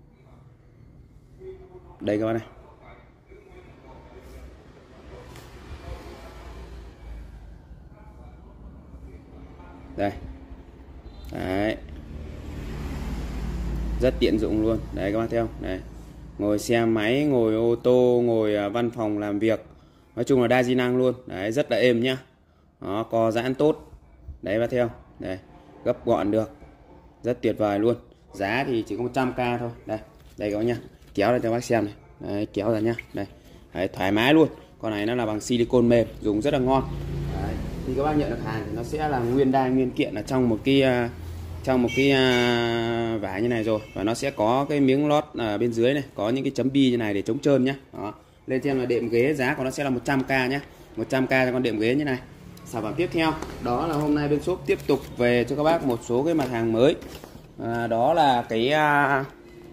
Đây các bạn này. Đây. Đấy. Rất tiện dụng luôn. Đấy các bác thấy không? Đấy. Ngồi xe máy, ngồi ô tô, ngồi văn phòng làm việc. Nói chung là đa di năng luôn. Đấy, rất là êm nhá. Đó, co giãn tốt. Đấy bác thấy không? Đây, gấp gọn được. Rất tuyệt vời luôn. Giá thì chỉ có một trăm k thôi. Đây, đây các bác nhá. Kéo ra cho bác xem này. Đấy, kéo ra nhá. Đây. Đấy, thoải mái luôn. Con này nó là bằng silicon mềm, dùng rất là ngon. Đấy, khi các bác nhận được hàng thì nó sẽ là nguyên đai nguyên kiện ở trong một cái uh, trong một cái uh, vải như này rồi, và nó sẽ có cái miếng lót ở bên dưới này, có những cái chấm bi như này để chống trơn nhá. Đó. Lên trên là đệm ghế, giá của nó sẽ là một trăm k nhá. một trăm k cho con đệm ghế như này. Sản phẩm tiếp theo đó là hôm nay bên shop tiếp tục về cho các bác một số cái mặt hàng mới. À, đó là cái uh,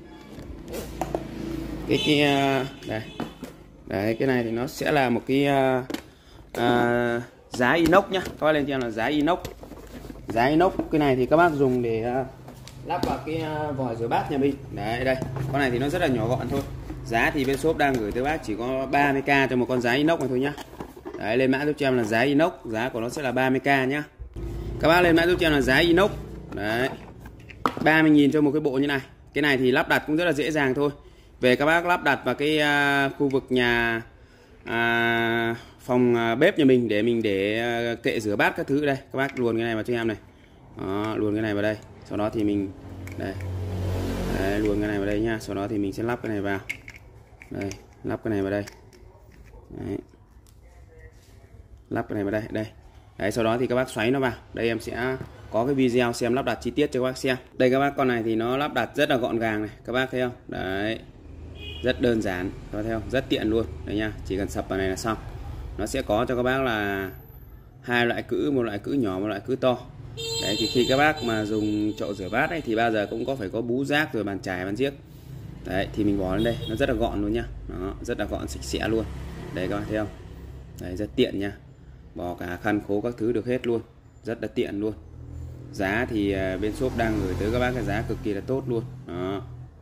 cái cái uh, đây. Đấy, cái này thì nó sẽ là một cái uh, uh, giá inox nhá. Các bác lên trên là giá inox. Giá inox cái này thì các bác dùng để uh, lắp vào cái uh, vòi rửa bát nhà mình. Đấy, đây. Con này thì nó rất là nhỏ gọn thôi. Giá thì bên shop đang gửi tới bác chỉ có ba mươi k cho một con giá inox này thôi nhá. Đấy, lên mã giúp cho em là giá inox, giá của nó sẽ là ba mươi k nhá. Các bác lên mã giúp cho em là giá inox. Đấy, ba mươi nghìn cho một cái bộ như này. Cái này thì lắp đặt cũng rất là dễ dàng thôi. Về các bác lắp đặt vào cái uh, khu vực nhà uh, phòng uh, bếp nhà mình để mình để uh, kệ rửa bát các thứ. Đây, các bác luồn cái này vào cho em này. Đó, luồn cái này vào đây. Sau đó thì mình đây. Đấy, luồn cái này vào đây nhá. Sau đó thì mình sẽ lắp cái này vào. Đây, lắp cái này vào đây. Đấy. Lắp cái này vào đây, đây. Đấy, sau đó thì các bác xoáy nó vào. Đây em sẽ có cái video xem lắp đặt chi tiết cho các bác xem. Đây các bác, con này thì nó lắp đặt rất là gọn gàng này, các bác thấy không? Đấy. Rất đơn giản, các bác thấy không? Rất tiện luôn. Đây nha, chỉ cần sập vào này là xong. Nó sẽ có cho các bác là hai loại cữ, một loại cữ nhỏ, một loại cữ to. Đấy, thì khi các bác mà dùng chậu rửa bát ấy thì bao giờ cũng có phải có bú rác rồi bàn chải bàn chiếc. Đấy, thì mình bỏ lên đây, nó rất là gọn luôn nhá. Đó, rất là gọn sạch sẽ luôn. Đấy các bác thấy không? Đấy, rất tiện nha. Bỏ cả khăn khố các thứ được hết luôn. Rất là tiện luôn. Giá thì bên shop đang gửi tới các bác cái giá cực kỳ là tốt luôn. Đó.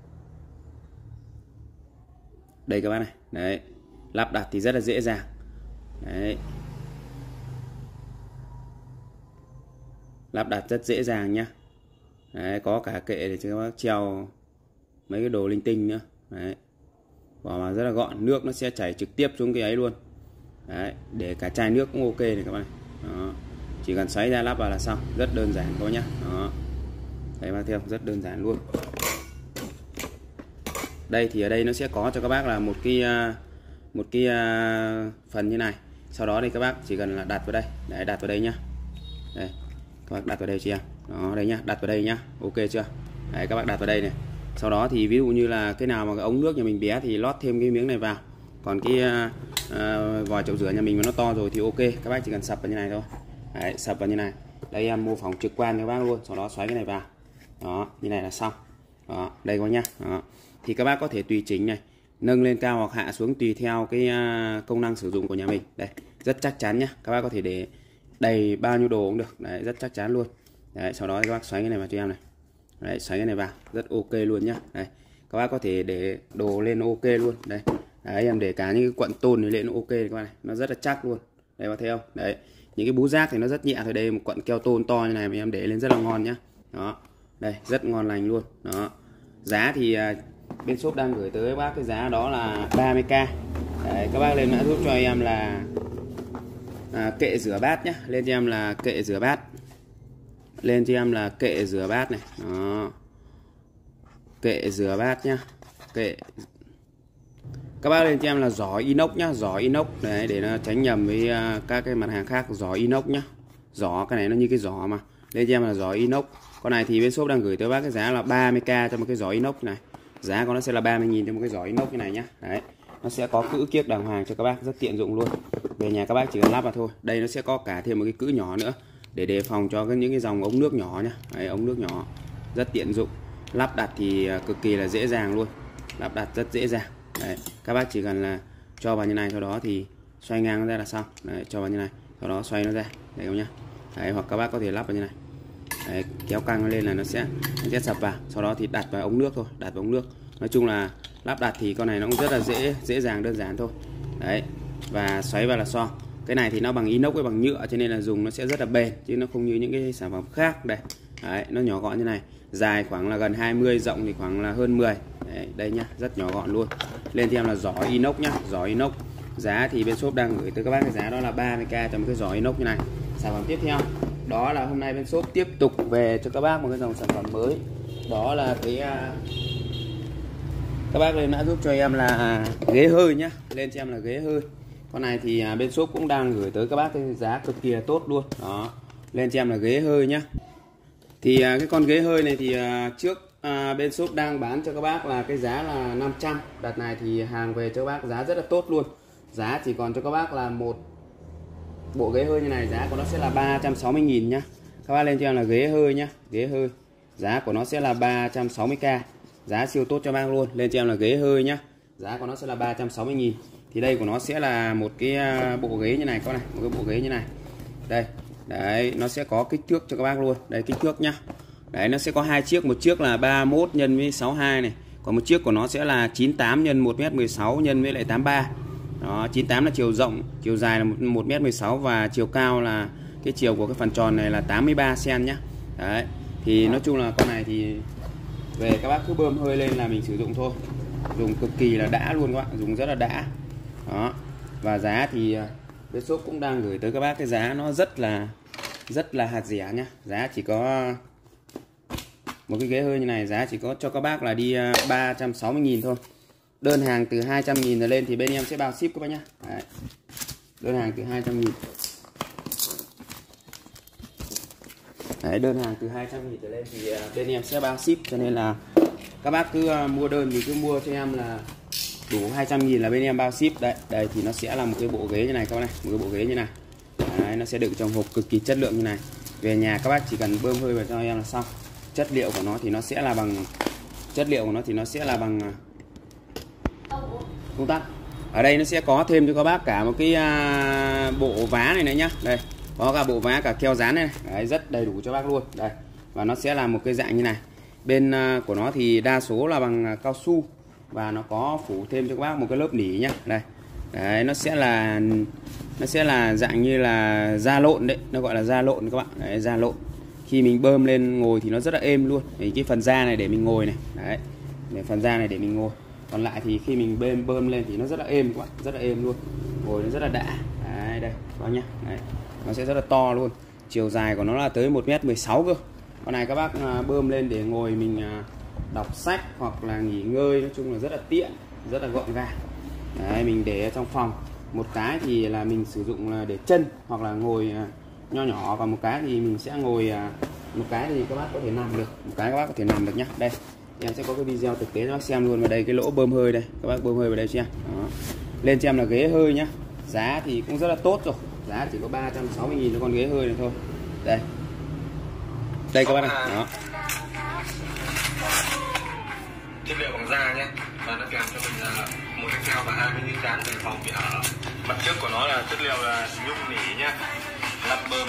Đây các bác này. Đấy. Lắp đặt thì rất là dễ dàng. Đấy. Lắp đặt rất dễ dàng nhá. Đấy, có cả kệ để cho các bác treo mấy cái đồ linh tinh nữa. Đấy. Bỏ vào rất là gọn, nước nó sẽ chảy trực tiếp xuống cái ấy luôn. Đấy, để cả chai nước cũng ok này các bạn. Đó. Chỉ cần xoáy ra lắp vào là xong, rất đơn giản thôi nhá. Đó. Đấy bác theo, rất đơn giản luôn. Đây thì ở đây nó sẽ có cho các bác là một cái một cái phần như này. Sau đó thì các bác chỉ cần là đặt vào đây. Đấy, đặt vào đây nhá. Đây. Các bác đặt vào đây chị em. Đó, đây nhá, đặt vào đây nhá. Ok chưa? Đấy, các bác đặt vào đây này. Sau đó thì ví dụ như là cái nào mà cái ống nước nhà mình bé thì lót thêm cái miếng này vào. Còn cái uh, vòi chậu rửa nhà mình mà nó to rồi thì ok, các bác chỉ cần sập vào như này thôi. Đấy, sập vào như này. Đây em mô phỏng trực quan cho các bác luôn. Sau đó xoáy cái này vào. Đó, như này là xong. Đó, đây có nhá. Đó. Thì các bác có thể tùy chỉnh này, nâng lên cao hoặc hạ xuống tùy theo cái uh, công năng sử dụng của nhà mình. Đây, rất chắc chắn nhá. Các bác có thể để đầy bao nhiêu đồ cũng được. Đấy, rất chắc chắn luôn. Đấy, sau đó các bác xoáy cái này vào cho em này. Đấy, xoáy cái này vào, rất ok luôn nhá. Đây, các bác có thể để đồ lên ok luôn. Đây. Đấy, em để cả những cái cuộn tôn này lên ok các bạn này, nó rất là chắc luôn. Đây bác thấy không? Đấy, những cái bú rác thì nó rất nhẹ thôi. Đây một cuộn keo tôn to như này mà em để lên rất là ngon nhá. Đó. Đây, rất ngon lành luôn. Đó. Giá thì à, bên shop đang gửi tới bác cái giá đó là ba mươi k. Đấy, các bác lên mã giúp cho em là à, kệ rửa bát nhá. Lên cho em là kệ rửa bát. Lên cho em là kệ rửa bát này. Đó. Kệ rửa bát nhá. Kệ. Các bác lên cho em là giỏ inox nhá, giỏ inox đấy, để nó tránh nhầm với uh, các cái mặt hàng khác. Giỏ inox nhá. Giỏ cái này nó như cái giỏ mà. Lên cho em là giỏ inox. Con này thì bên shop đang gửi tới bác cái giá là ba mươi k cho một cái giỏ inox này. Giá của nó sẽ là ba mươi nghìn cho một cái giỏ inox như này nhá. Đấy. Nó sẽ có cữ kiếc đàng hoàng cho các bác, rất tiện dụng luôn. Về nhà các bác chỉ cần lắp vào thôi. Đây nó sẽ có cả thêm một cái cữ nhỏ nữa để đề phòng cho những cái dòng ống nước nhỏ nhá. Đấy, ống nước nhỏ rất tiện dụng. Lắp đặt thì cực kỳ là dễ dàng luôn. Lắp đặt rất dễ dàng. Đấy, các bác chỉ cần là cho vào như này, sau đó thì xoay ngang nó ra là xong. Đấy, cho vào như này, sau đó xoay nó ra. Đấy không nhá. Đấy, hoặc các bác có thể lắp vào như này. Đấy, kéo căng nó lên là nó sẽ nó sẽ sập vào, sau đó thì đặt vào ống nước thôi, đặt vào ống nước. Nói chung là lắp đặt thì con này nó cũng rất là dễ dễ dàng đơn giản thôi. Đấy, và xoáy vào là xong. Cái này thì nó bằng inox với bằng nhựa cho nên là dùng nó sẽ rất là bền, chứ nó không như những cái sản phẩm khác. Đây. Đấy, nó nhỏ gọn như này, dài khoảng là gần hai mươi, rộng thì khoảng là hơn mười. Đấy, đây nhá, rất nhỏ gọn luôn. Lên thêm là giỏ inox nhá, giỏ inox. Giá thì bên shop đang gửi tới các bác cái giá đó là ba mươi k cho một cái giỏ inox như này. Sản phẩm tiếp theo đó là hôm nay bên shop tiếp tục về cho các bác một cái dòng sản phẩm mới. Đó là cái các bác lên mã giúp cho em là ghế hơi nhá. Lên cho em là ghế hơi. Con này thì bên shop cũng đang gửi tới các bác cái giá cực kỳ là tốt luôn. Đó. Lên cho em là ghế hơi nhá. Thì cái con ghế hơi này thì trước à, bên shop đang bán cho các bác là cái giá là năm trăm. Đợt này thì hàng về cho các bác giá rất là tốt luôn. Giá chỉ còn cho các bác là một bộ ghế hơi như này, giá của nó sẽ là ba trăm sáu mươi nghìn nhá. Các bác lên cho em là ghế hơi nhá, ghế hơi. Giá của nó sẽ là ba trăm sáu mươi k. Giá siêu tốt cho bác luôn. Lên cho em là ghế hơi nhá. Giá của nó sẽ là ba trăm sáu mươi nghìn. Thì đây của nó sẽ là một cái bộ ghế như này các này, một cái bộ ghế như này. Đây. Đấy, nó sẽ có kích thước cho các bác luôn. Đây kích thước nhá. Đấy, nó sẽ có hai chiếc, một chiếc là ba mươi mốt nhân với sáu mươi hai này, còn một chiếc của nó sẽ là chín mươi tám nhân một mét mười sáu nhân với lại tám mươi ba. Đó, chín mươi tám là chiều rộng, chiều dài là một mét mười sáu và chiều cao là cái chiều của cái phần tròn này là tám mươi ba xăng-ti-mét nhá. Đấy. Thì nói chung là con này thì về các bác cứ bơm hơi lên là mình sử dụng thôi. Dùng cực kỳ là đã luôn các bạn, dùng rất là đã. Đó. Và giá thì bên shop cũng đang gửi tới các bác cái giá nó rất là rất là hạt rẻ nhá. Giá chỉ có một cái ghế hơi như này, giá chỉ có cho các bác là đi ba trăm sáu mươi nghìn thôi. Đơn hàng từ hai trăm nghìn trở lên thì bên em sẽ bao ship các bác nhá. Đấy. Đơn hàng từ hai trăm nghìn. Đấy, đơn hàng từ hai trăm nghìn trở lên thì bên em sẽ bao ship, cho nên là các bác cứ mua đơn thì cứ mua cho em là đủ hai trăm nghìn là bên em bao ship. Đây, đây thì nó sẽ là một cái bộ ghế như này các bác này, một cái bộ ghế như này. Đấy, nó sẽ đựng trong hộp cực kỳ chất lượng như này. Về nhà các bác chỉ cần bơm hơi vào cho em là xong. Chất liệu của nó thì nó sẽ là bằng chất liệu của nó thì nó sẽ là bằng công tắc. Ở đây nó sẽ có thêm cho các bác cả một cái à, bộ vá này nữa nhá. Đây, có cả bộ vá cả keo dán này, này. Đấy, rất đầy đủ cho bác luôn. Đây. Và nó sẽ là một cái dạng như này. Bên à, của nó thì đa số là bằng à, cao su và nó có phủ thêm cho các bác một cái lớp nỉ nhá. Đây. Đấy, nó sẽ là nó sẽ là dạng như là da lộn đấy, nó gọi là da lộn các bạn. Đấy, da lộn. Khi mình bơm lên ngồi thì nó rất là êm luôn. Đấy, cái phần da này để mình ngồi này. Đấy. Để phần da này để mình ngồi. Còn lại thì khi mình bơm bơm lên thì nó rất là êm các bạn, rất là êm luôn. Ngồi nó rất là đã. Đấy, đây, bao nhá. Đấy. Nó sẽ rất là to luôn. Chiều dài của nó là tới một mét mười sáu cơ. Con này các bác bơm lên để ngồi mình đọc sách hoặc là nghỉ ngơi, nói chung là rất là tiện, rất là gọn gàng. Đấy, mình để ở trong phòng. Một cái thì là mình sử dụng là để chân hoặc là ngồi nho nhỏ, và một cái thì mình sẽ ngồi, một cái thì các bác có thể nằm được, một cái các bác có thể nằm được nhá. Đây, em sẽ có cái video thực tế cho bác xem luôn. Vào đây cái lỗ bơm hơi đây, các bác bơm hơi vào đây cho em. Đó. Lên cho em là ghế hơi nhá. Giá thì cũng rất là tốt rồi, giá chỉ có ba trăm sáu mươi nghìn cho con ghế hơi này thôi. Đây, đây các bác này. Đó. Chất liệu bằng da nhé, và nó kèm cho mình là một cái keo và hai mươi miếng dán để phòng bị hở. Mặt trước của nó là chất liệu là nhung nỉ nhá, lắp bơm.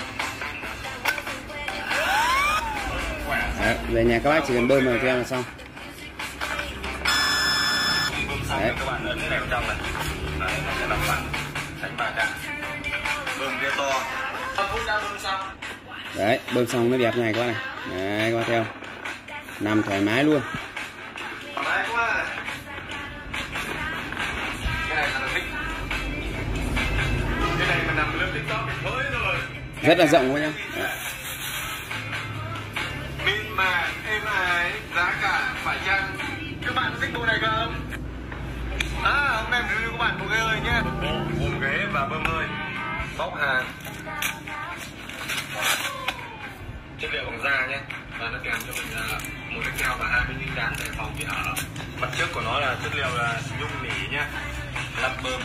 Đấy, về nhà các bác chỉ cần bơm vào cho em là xong. Bơm xong các bạn ấn cái này vào trong này. Đấy, nó sẽ đập phẳng, tránh va chạm. Bơm ghế to. Cũng đã bơm xong. Đấy, bơm xong nó đẹp như này các bác này. Đấy, các bác theo. Nằm thoải mái luôn. Thoải mái quá. Cái này là thích. Cái này mà nằm lên TikTok thì thôi rồi. Rất là rộng quá nhá. Mịn màng, êm ái, giá cả phải chăng? Các bạn thích bộ này không? À, hôm nay mình review các bạn bộ ghế hơi nhé. Gồm ghế và bơm hơi. Bóc hàng. Chất liệu bằng da nhé. Và nó kèm cho mình là một cái keo và hai mươi miếng dán để phòng bị hở. Mặt trước của nó là chất liệu là nhung nỉ nhé. Lắp bơm.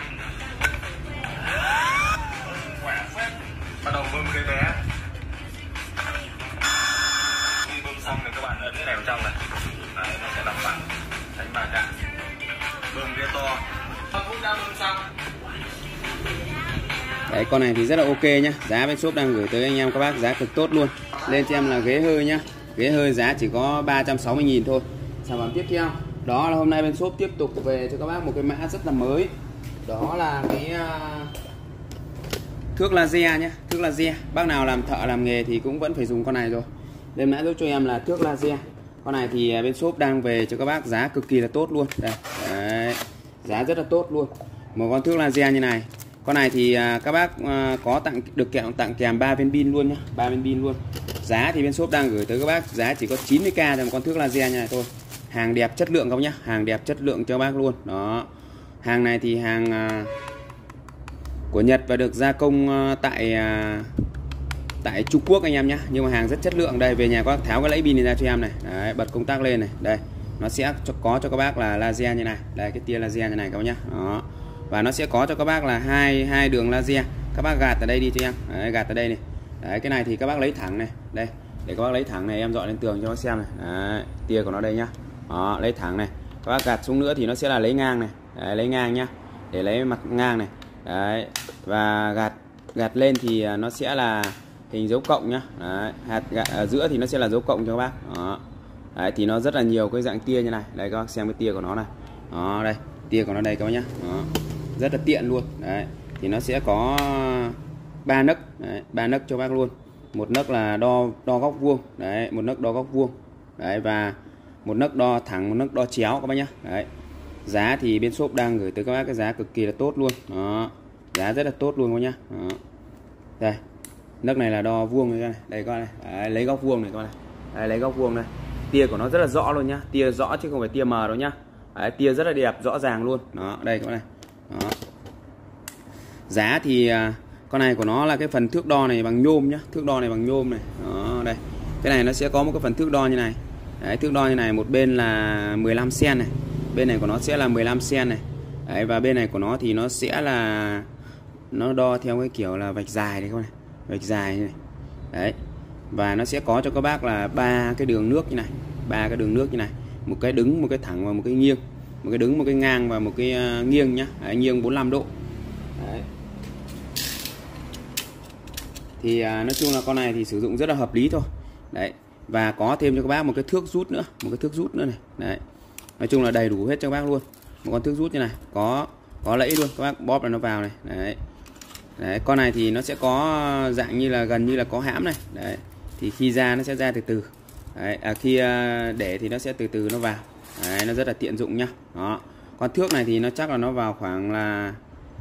Khỏe phết. Bắt đầu bơm cái bé. Khi bơm xong thì các bạn ấn cái này vào trong này. Đấy, nó sẽ đập phẳng, tránh va chạm. Bơm ghế to. Cũng đã bơm xong. Đấy, con này thì rất là ok nhá. Giá bên shop đang gửi tới anh em các bác giá cực tốt luôn. Lên cho em là ghế hơi nhá. Ghế hơi giá chỉ có ba trăm sáu mươi nghìn thôi. Sản phẩm tiếp theo, đó là hôm nay bên shop tiếp tục về cho các bác một cái mã rất là mới. Đó là cái uh, thước laser nhá. Thước laser. Bác nào làm thợ làm nghề thì cũng vẫn phải dùng con này rồi. Lên mã giúp cho em là thước laser. Con này thì bên shop đang về cho các bác giá cực kỳ là tốt luôn. Đây. Đấy. Giá rất là tốt luôn. Một con thước laser như này. Con này thì các bác có tặng được kẹo tặng kèm ba viên pin luôn nhá, ba viên pin luôn. Giá thì bên shop đang gửi tới các bác giá chỉ có chín mươi k cho một con thước laser như này thôi. Hàng đẹp chất lượng các bác nhá, hàng đẹp chất lượng cho bác luôn. Đó. Hàng này thì hàng của Nhật và được gia công tại tại Trung Quốc anh em nhá, nhưng mà hàng rất chất lượng. Đây, về nhà các bác tháo cái lẫy pin này ra cho em này. Đấy, bật công tắc lên này. Đây, nó sẽ cho, có cho các bác là laser như này. Đây, cái tia laser như này các bác nhá. Đó. Và nó sẽ có cho các bác là hai hai đường laser. Các bác gạt ở đây đi cho em. Đấy, gạt ở đây này. Đấy, cái này thì các bác lấy thẳng này. Đây, để các bác lấy thẳng này, em dọi lên tường cho bác xem này. Đấy, tia của nó đây nhá. Đó, lấy thẳng này. Các bác gạt xuống nữa thì nó sẽ là lấy ngang này. Đấy, lấy ngang nhá. Để lấy mặt ngang này. Đấy, và gạt gạt lên thì nó sẽ là hình dấu cộng nhá. Đấy, hạt gạt ở giữa thì nó sẽ là dấu cộng cho các bác. Đó. Đấy, thì nó rất là nhiều cái dạng tia như này. Đây các bác xem cái tia của nó này. Đó, đây, tia của nó đây các bác nhá. Đó. rất là tiện luôn. Đấy, thì nó sẽ có ba nấc, ba nấc cho bác luôn. Một nấc là đo đo góc vuông, đấy, một nấc đo góc vuông, đấy, và một nấc đo thẳng, một nấc đo chéo các bác nhá. Đấy, giá thì bên shop đang gửi tới các bác cái giá cực kỳ là tốt luôn. Đó, giá rất là tốt luôn các bác nhá. Đó. Đây, nấc này là đo vuông này, đây các bác này, đấy, lấy góc vuông này các bác này, đấy, lấy góc vuông này, tia của nó rất là rõ luôn nhá, tia rõ chứ không phải tia mờ đâu nhá. Đấy, tia rất là đẹp, rõ ràng luôn. Đó, đây các bác này. Đó. Giá thì con này của nó là cái phần thước đo này bằng nhôm nhá, thước đo này bằng nhôm này. Đó, đây. Cái này nó sẽ có một cái phần thước đo như này. Đấy, thước đo như này, một bên là mười lăm xen này, bên này của nó sẽ là mười lăm xen này. Đấy, và bên này của nó thì nó sẽ là nó đo theo cái kiểu là vạch dài này các bạn này, vạch dài như này. Đấy. Và nó sẽ có cho các bác là ba cái đường nước như này, ba cái đường nước như này, một cái đứng, một cái thẳng và một cái nghiêng, một cái đứng, một cái ngang và một cái uh, nghiêng nhá. Đấy, nghiêng bốn mươi lăm độ. Đấy. Thì uh, nói chung là con này thì sử dụng rất là hợp lý thôi. Đấy. Và có thêm cho các bác một cái thước rút nữa, một cái thước rút nữa này. Đấy. Nói chung là đầy đủ hết cho các bác luôn. Một con thước rút như này, có có lẫy luôn, các bác bóp là nó vào này. Đấy. Đấy, con này thì nó sẽ có dạng như là gần như là có hãm này. Đấy. Thì khi ra nó sẽ ra từ từ. Đấy, à, khi uh, để thì nó sẽ từ từ nó vào. Đấy, nó rất là tiện dụng nhá. Đó. Con thước này thì nó chắc là nó vào khoảng là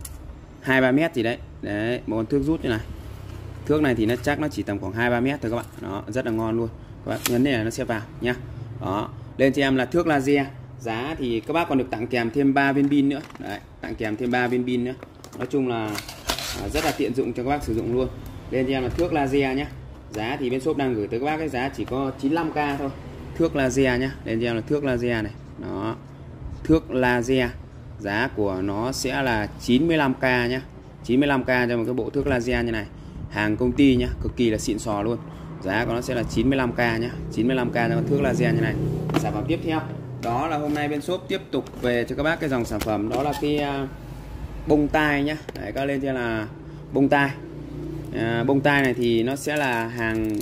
hai ba mét gì đấy. Đấy, một con thước rút như này. Thước này thì nó chắc nó chỉ tầm khoảng hai ba mét thôi các bạn. Đó, rất là ngon luôn. Các bác nhấn này là nó sẽ vào nhá. Đó. Lên cho em là thước laser. Giá thì các bác còn được tặng kèm thêm ba viên pin nữa. Đấy, tặng kèm thêm ba viên pin nữa. Nói chung là à, rất là tiện dụng cho các bác sử dụng luôn. Lên cho em là thước laser nhá. Giá thì bên shop đang gửi tới các bác cái giá chỉ có chín mươi lăm k thôi. Thước laser nhá. Lên cho em là thước laser này. Đó. Thước laser. Giá của nó sẽ là chín mươi lăm k nhá. chín mươi lăm k cho một cái bộ thước laser như này. Hàng công ty nhá, cực kỳ là xịn sò luôn. Giá của nó sẽ là chín mươi lăm k nhá. chín mươi lăm k cho con thước laser như này. Sản phẩm tiếp theo, đó là hôm nay bên shop tiếp tục về cho các bác cái dòng sản phẩm, đó là cái uh, bông tai nhá. Đấy, các lên trên là bông tai. À, bông tai này thì nó sẽ là hàng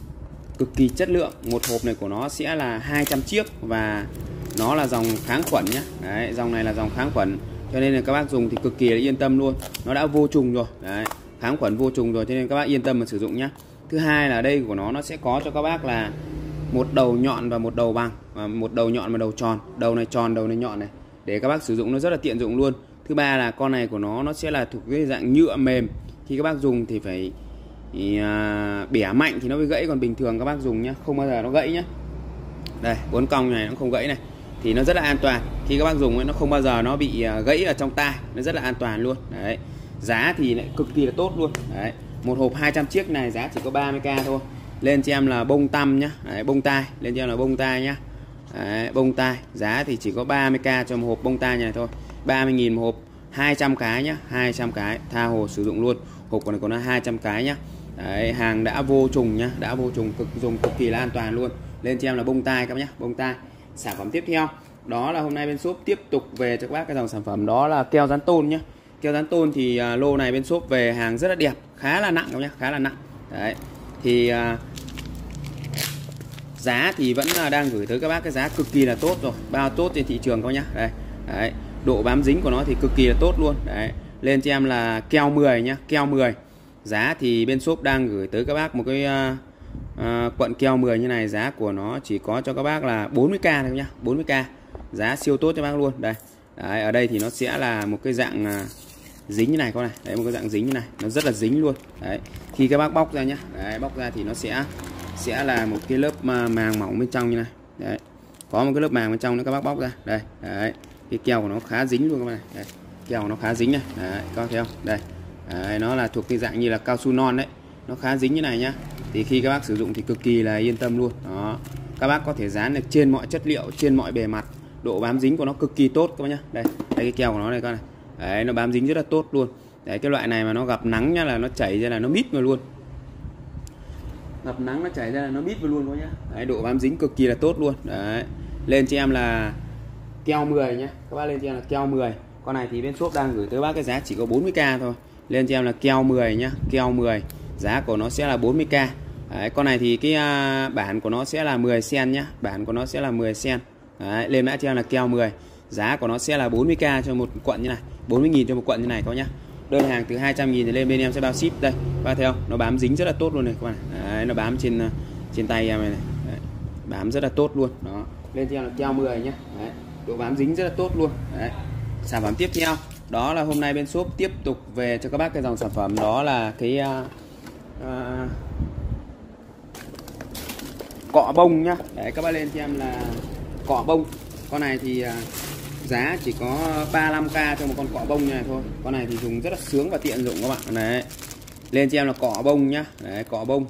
cực kỳ chất lượng. Một hộp này của nó sẽ là hai trăm chiếc và nó là dòng kháng khuẩn nhá. Đấy, dòng này là dòng kháng khuẩn cho nên là các bác dùng thì cực kỳ là yên tâm luôn. Nó đã vô trùng rồi. Đấy, kháng khuẩn vô trùng rồi cho nên các bác yên tâm mà sử dụng nhá. Thứ hai là đây của nó nó sẽ có cho các bác là một đầu nhọn và một đầu bằng, và một đầu nhọn và đầu tròn. Đầu này tròn, đầu này nhọn này, để các bác sử dụng nó rất là tiện dụng luôn. Thứ ba là con này của nó nó sẽ là thuộc cái dạng nhựa mềm. Khi các bác dùng thì phải thì, à, bẻ mạnh thì nó mới gãy, còn bình thường các bác dùng nhá, không bao giờ nó gãy nhá. Đây, bốn cong này nó không gãy này, thì nó rất là an toàn. Khi các bác dùng ấy, nó không bao giờ nó bị gãy ở trong tai, nó rất là an toàn luôn. Đấy. Giá thì lại cực kỳ là tốt luôn. Đấy. Một hộp hai trăm chiếc này giá chỉ có ba mươi k thôi. Lên cho em là bông tăm nhá. Đấy, bông tai, lên cho em là bông tai nhá. Đấy, bông tai, giá thì chỉ có ba mươi k cho một hộp bông tai này thôi. ba mươi nghìn một hộp, hai trăm cái nhá, hai trăm cái tha hồ sử dụng luôn. Hộp của này có nó hai trăm cái nhá. Đấy, hàng đã vô trùng nhá, đã vô trùng, cực dùng cực kỳ là an toàn luôn. Lên cho em là bông tai các bác nhá, bông tai. Sản phẩm tiếp theo, đó là hôm nay bên shop tiếp tục về cho các bác cái dòng sản phẩm, đó là keo dán tôn nhá. Keo dán tôn thì uh, lô này bên shop về hàng rất là đẹp, khá là nặng các bác nhá, khá là nặng. Đấy. Thì uh, giá thì vẫn uh, đang gửi tới các bác cái giá cực kỳ là tốt rồi, bao tốt trên thị trường các bác nhá. Đây. Đấy. Độ bám dính của nó thì cực kỳ là tốt luôn. Đấy. Lên cho em là keo mười nhá, keo mười. Giá thì bên shop đang gửi tới các bác một cái uh, uh, cuộn keo mười như này, giá của nó chỉ có cho các bác là bốn mươi k thôi nhá, bốn mươi k. Giá siêu tốt cho bác luôn. Đây. Đấy, ở đây thì nó sẽ là một cái dạng uh, dính như này con này. Đấy, một cái dạng dính như này, nó rất là dính luôn. Đấy. Khi các bác bóc ra nhá, đấy, bóc ra thì nó sẽ sẽ là một cái lớp màng mỏng bên trong như này. Đấy. Có một cái lớp màng bên trong nữa, các bác bóc ra. Đây. Đấy. Cái keo của nó khá dính luôn các bạn này. Đây. Keo của nó khá dính này. Đấy, các bác thấy không? Đây. Đấy, nó là thuộc cái dạng như là cao su non đấy, nó khá dính như này nhá. Thì khi các bác sử dụng thì cực kỳ là yên tâm luôn. Đó, các bác có thể dán được trên mọi chất liệu, trên mọi bề mặt. Độ bám dính của nó cực kỳ tốt các bác nhá. Đây, đây cái keo của nó này con này. Đấy, nó bám dính rất là tốt luôn. Đấy, cái loại này mà nó gặp nắng nhá là nó chảy ra là nó mít vào luôn. Gặp nắng nó chảy ra là nó mít vào luôn các nhá. Đấy, độ bám dính cực kỳ là tốt luôn. Đấy, lên cho em là keo mười nhá. Các bác lên cho em là keo mười. Con này thì bên shop đang gửi tới bác cái giá chỉ có bốn mươi k thôi. Lên cho em là keo mười nhá, keo mười. Giá của nó sẽ là bốn mươi k. Đấy, con này thì cái uh, bản của nó sẽ là mười xen nhá, bản của nó sẽ là mười xen. Đấy, lên mã cho em là keo mười. Giá của nó sẽ là bốn mươi k cho một cuộn như này. bốn mươi nghìn cho một quận như này các bác nhá. Đơn hàng từ hai trăm nghìn thì lên bên em sẽ bao ship. Đây các bác thấy không, nó bám dính rất là tốt luôn này các bạn. Đấy, nó bám trên trên tay em này, này. Đấy, bám rất là tốt luôn đó. Lên theo là keo mười nhá. Đấy, độ bám dính rất là tốt luôn. Đấy. Sản phẩm tiếp theo đó là hôm nay bên shop tiếp tục về cho các bác cái dòng sản phẩm đó là cái uh, uh, cọ bông nhá. Đấy các bác lên cho em là cọ bông. Con này thì uh, giá chỉ có ba mươi lăm k cho một con cọ bông như này thôi. Con này thì dùng rất là sướng và tiện dụng các bạn. Đấy. Lên cho em là cọ bông nhá. Đấy, cọ bông.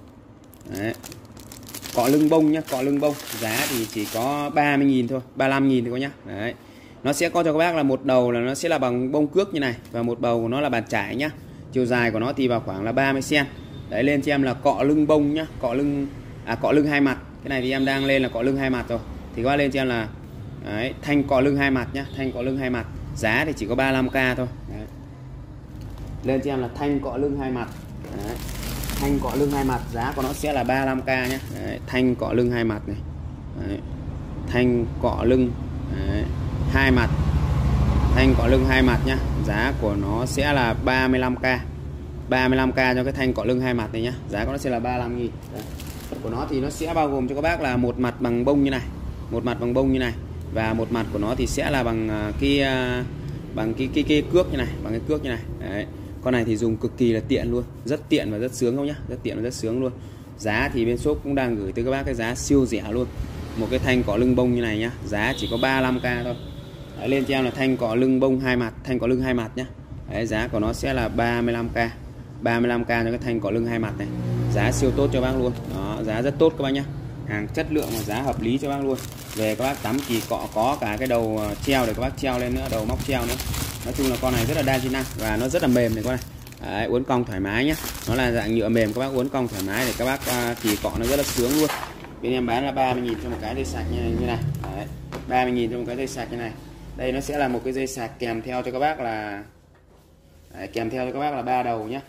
Đấy. Cọ lưng bông nhá, cọ lưng bông. Giá thì chỉ có ba mươi nghìn thôi, ba mươi lăm nghìn thôi nhá. Đấy. Nó sẽ có cho các bác là một đầu là nó sẽ là bằng bông cước như này và một đầu của nó là bàn chải nhá. Chiều dài của nó thì vào khoảng là ba mươi xăng ti mét. Đấy, lên cho em là cọ lưng bông nhá, cọ lưng à cọ lưng hai mặt. Cái này thì em đang lên là cọ lưng hai mặt rồi. Thì các bác lên cho em là đấy, thanh cọ lưng hai mặt nhá, thanh cọ lưng hai mặt. Giá thì chỉ có ba mươi lăm k thôi. Đấy. Lên cho em là thanh cọ lưng hai mặt. Đấy. Thanh cọ lưng hai mặt, giá của nó sẽ là ba mươi lăm k nhá. Đấy, thanh cọ lưng hai mặt này. Đấy. Thanh cọ lưng đấy, hai mặt. Thanh cọ lưng hai mặt nhá. Giá của nó sẽ là ba mươi lăm k. ba mươi lăm k cho cái thanh cọ lưng hai mặt này nhá. Giá của nó sẽ là ba mươi lăm nghìn. Đấy. Của nó thì nó sẽ bao gồm cho các bác là một mặt bằng bông như này, một mặt bằng bông như này và một mặt của nó thì sẽ là bằng cái bằng cái cái, cái cước như này, bằng cái cước như này. Đấy. Con này thì dùng cực kỳ là tiện luôn, rất tiện và rất sướng không nhá, rất tiện và rất sướng luôn. Giá thì bên shop cũng đang gửi tới các bác cái giá siêu rẻ luôn. Một cái thanh cọ lưng bông như này nhá, giá chỉ có ba mươi lăm k thôi. Đấy, lên cho em là thanh cọ lưng bông hai mặt, thanh cọ lưng hai mặt nhá. Đấy, giá của nó sẽ là ba mươi lăm k. ba mươi lăm k cho cái thanh cọ lưng hai mặt này. Giá siêu tốt cho bác luôn. Đó, giá rất tốt các bác nhá. Hàng chất lượng và giá hợp lý cho bác luôn. Về các bác tắm kỳ cọ có cả cái đầu treo để các bác treo lên nữa, đầu móc treo nữa. Nói chung là con này rất là đa chức năng và nó rất là mềm này con này. Đấy, uốn cong thoải mái nhá. Nó là dạng nhựa mềm, các bác uốn cong thoải mái để các bác uh, kỳ cọ nó rất là sướng luôn. Bên em bán là ba mươi nghìn cho một cái dây sạc như này, như này. Đấy, ba mươi nghìn cho một cái dây sạc như này. Đây nó sẽ là một cái dây sạc kèm theo cho các bác là đấy, kèm theo cho các bác là ba đầu nhá.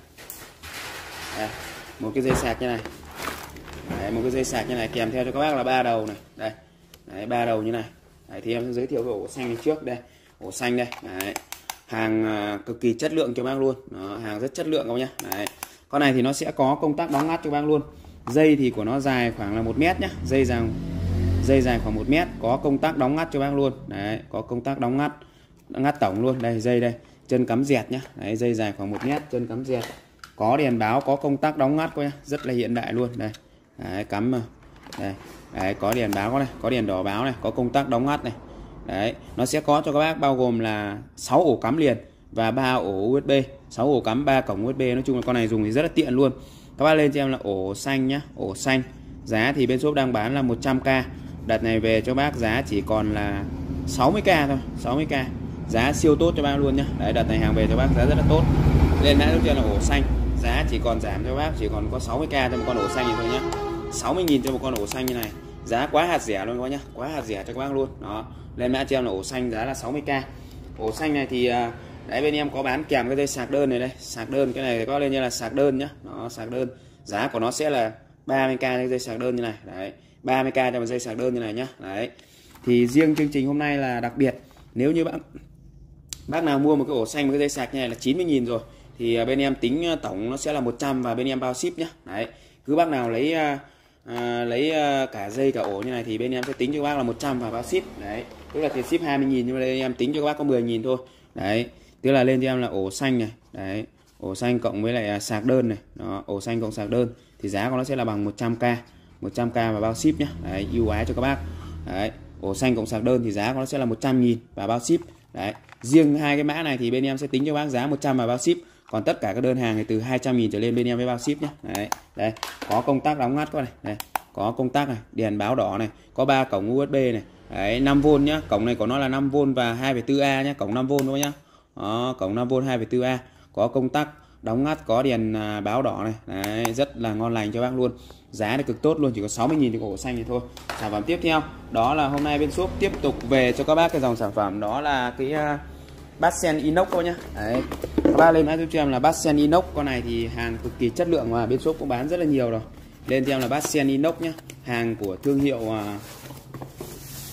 Đây, một cái dây sạc như này. Đấy, một cái dây sạc như này kèm theo cho các bác là ba đầu này. Đây. Đấy, ba đầu như này. Đấy, thì em sẽ giới thiệu cái ổ xanh trước đây. Ổ xanh đây. Đấy. Hàng uh, cực kỳ chất lượng cho bác luôn. Đó, hàng rất chất lượng các bác nhá. Đấy. Con này thì nó sẽ có công tắc đóng ngắt cho bác luôn. Dây thì của nó dài khoảng là một mét nhá. Dây dài dây dài khoảng một mét, có công tắc đóng ngắt cho bác luôn. Đấy, có công tắc đóng ngắt, ngắt tổng luôn. Đây, dây đây, chân cắm dẹt nhá. Đấy, dây dài khoảng một mét, chân cắm dẹt. Có đèn báo, có công tắc đóng ngắt coi nhá, rất là hiện đại luôn. Đây. Đấy, cắm mà. Đây. Đấy, có đèn báo này, có đèn đỏ báo này, có công tắc đóng ngắt này. Đấy, nó sẽ có cho các bác bao gồm là sáu ổ cắm liền và ba ổ u ét bê, sáu ổ cắm, ba cổng u ét bê. Nói chung là con này dùng thì rất là tiện luôn. Các bác lên cho em là ổ xanh nhá, ổ xanh. Giá thì bên shop đang bán là một trăm k. Đợt này về cho bác giá chỉ còn là sáu mươi k thôi, sáu mươi k. Giá siêu tốt cho bác luôn nhá. Đấy, đợt này hàng về cho bác giá rất là tốt. Lên mã cho là ổ xanh, giá chỉ còn giảm cho bác chỉ còn có sáu mươi k cho một con ổ xanh này thôi nhá. sáu mươi nghìn cho một con ổ xanh như này. Giá quá hạt rẻ luôn các bác nhá, quá hạt rẻ cho các bác luôn. Đó. Lên mã cho em là ổ xanh giá là sáu mươi k. Ổ xanh này thì đấy bên em có bán kèm cái dây sạc đơn này đây, sạc đơn cái này thì có lên như là sạc đơn nhá. Đó, sạc đơn. Giá của nó sẽ là ba mươi k cho dây sạc đơn như này. Đấy, ba mươi k cho một dây sạc đơn như này nhá. Đấy. Thì riêng chương trình hôm nay là đặc biệt, nếu như bác bác nào mua một cái ổ xanh một cái dây sạc như này là chín mươi nghìn rồi thì bên em tính tổng nó sẽ là một trăm và bên em bao ship nhá. Đấy. Cứ bác nào lấy à, lấy cả dây cả ổ như này thì bên em sẽ tính cho các bác là một trăm và bao ship. Đấy. Tức là tiền ship hai mươi nghìn nhưng mà đây em tính cho các bác có mười nghìn thôi. Đấy. Tức là lên cho em là ổ xanh này. Đấy. Ổ xanh cộng với lại sạc đơn này. Đó, ổ xanh cộng sạc đơn thì giá của nó sẽ là bằng một trăm k. một trăm k và bao ship nhá. Đấy, ưu ái cho các bác. Đấy. Ổ xanh cộng sạc đơn thì giá của nó sẽ là một trăm nghìn và bao ship. Đấy. Riêng hai cái mã này thì bên em sẽ tính cho bác giá một trăm và bao ship. Còn tất cả các đơn hàng thì từ hai trăm nghìn trở lên bên em với bao ship nhé. Đấy. Đây, có công tắc đóng ngắt các này. Đây, có công tắc này, đèn báo đỏ này, có ba cổng u ét bê này. Đấy, năm vôn nhá. Cổng này của nó là năm vôn và hai phẩy bốn A nhá, cổng năm vôn thôi nhá. Đó, cổng năm vôn hai phẩy bốn A. Có công tắc đóng ngắt, có đèn báo đỏ này. Đấy, rất là ngon lành cho bác luôn. Giá thì cực tốt luôn, chỉ có sáu mươi nghìn cho ổ xanh này thôi. Sản phẩm tiếp theo, đó là hôm nay bên shop tiếp tục về cho các bác cái dòng sản phẩm đó là cái uh, bát sen inox thôi nhá. Đấy. Các bác lên mã giúp cho em là bát sen inox. Con này thì hàng cực kỳ chất lượng mà bên shop cũng bán rất là nhiều rồi. Lên cho em là bát sen inox nhá. Hàng của thương hiệu uh,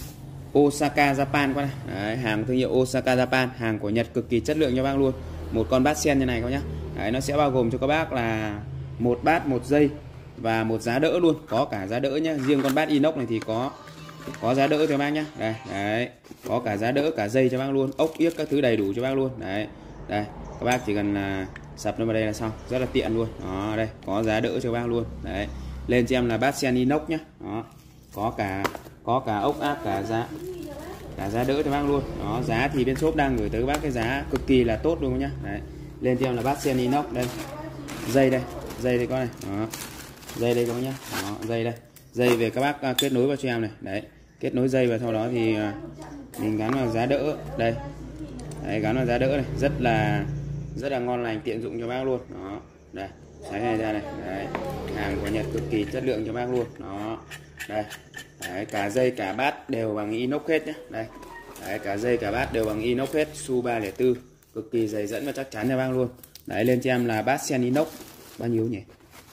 Osaka Japan các này. Đấy, hàng thương hiệu Osaka Japan, hàng của Nhật cực kỳ chất lượng cho bác luôn. Một con bát sen như này các nhá. Đấy, nó sẽ bao gồm cho các bác là một bát, một dây và một giá đỡ luôn, có cả giá đỡ nhá. Riêng con bát inox này thì có có giá đỡ cho bác nhá. Đây, đấy, có cả giá đỡ, cả dây cho bác luôn, ốc yếc các thứ đầy đủ cho bác luôn. Đấy, đây, các bác chỉ cần là sập nó vào đây là xong, rất là tiện luôn. Đó, đây, có giá đỡ cho bác luôn. Đấy, lên cho em là bát sen inox nhá. Đó, có cả có cả ốc áp, cả giá cả giá đỡ cho bác luôn. Đó, giá thì bên shop đang gửi tới các bác cái giá cực kỳ là tốt luôn nhá. Đấy, lên cho em là bát sen inox. Đây, dây đây, dây đây con này. Đó, dây đây các bác nhá. Đó, dây đây, dây về các bác uh, kết nối vào cho em này. Đấy, kết nối dây và sau đó thì uh, mình gắn vào giá đỡ đây. Đấy, gắn vào giá đỡ này, rất là rất là ngon lành, tiện dụng cho bác luôn. Đó, đây, sấy này ra này. Đấy, hàng của Nhật cực kỳ chất lượng cho bác luôn. Đó, đây, đấy, cả dây cả bát đều bằng inox hết nhé. Đây, đấy, cả dây cả bát đều bằng inox hết, su ba không bốn, cực kỳ dày dẫn và chắc chắn cho bác luôn. Đấy, lên cho em là bát sen inox bao nhiêu nhỉ?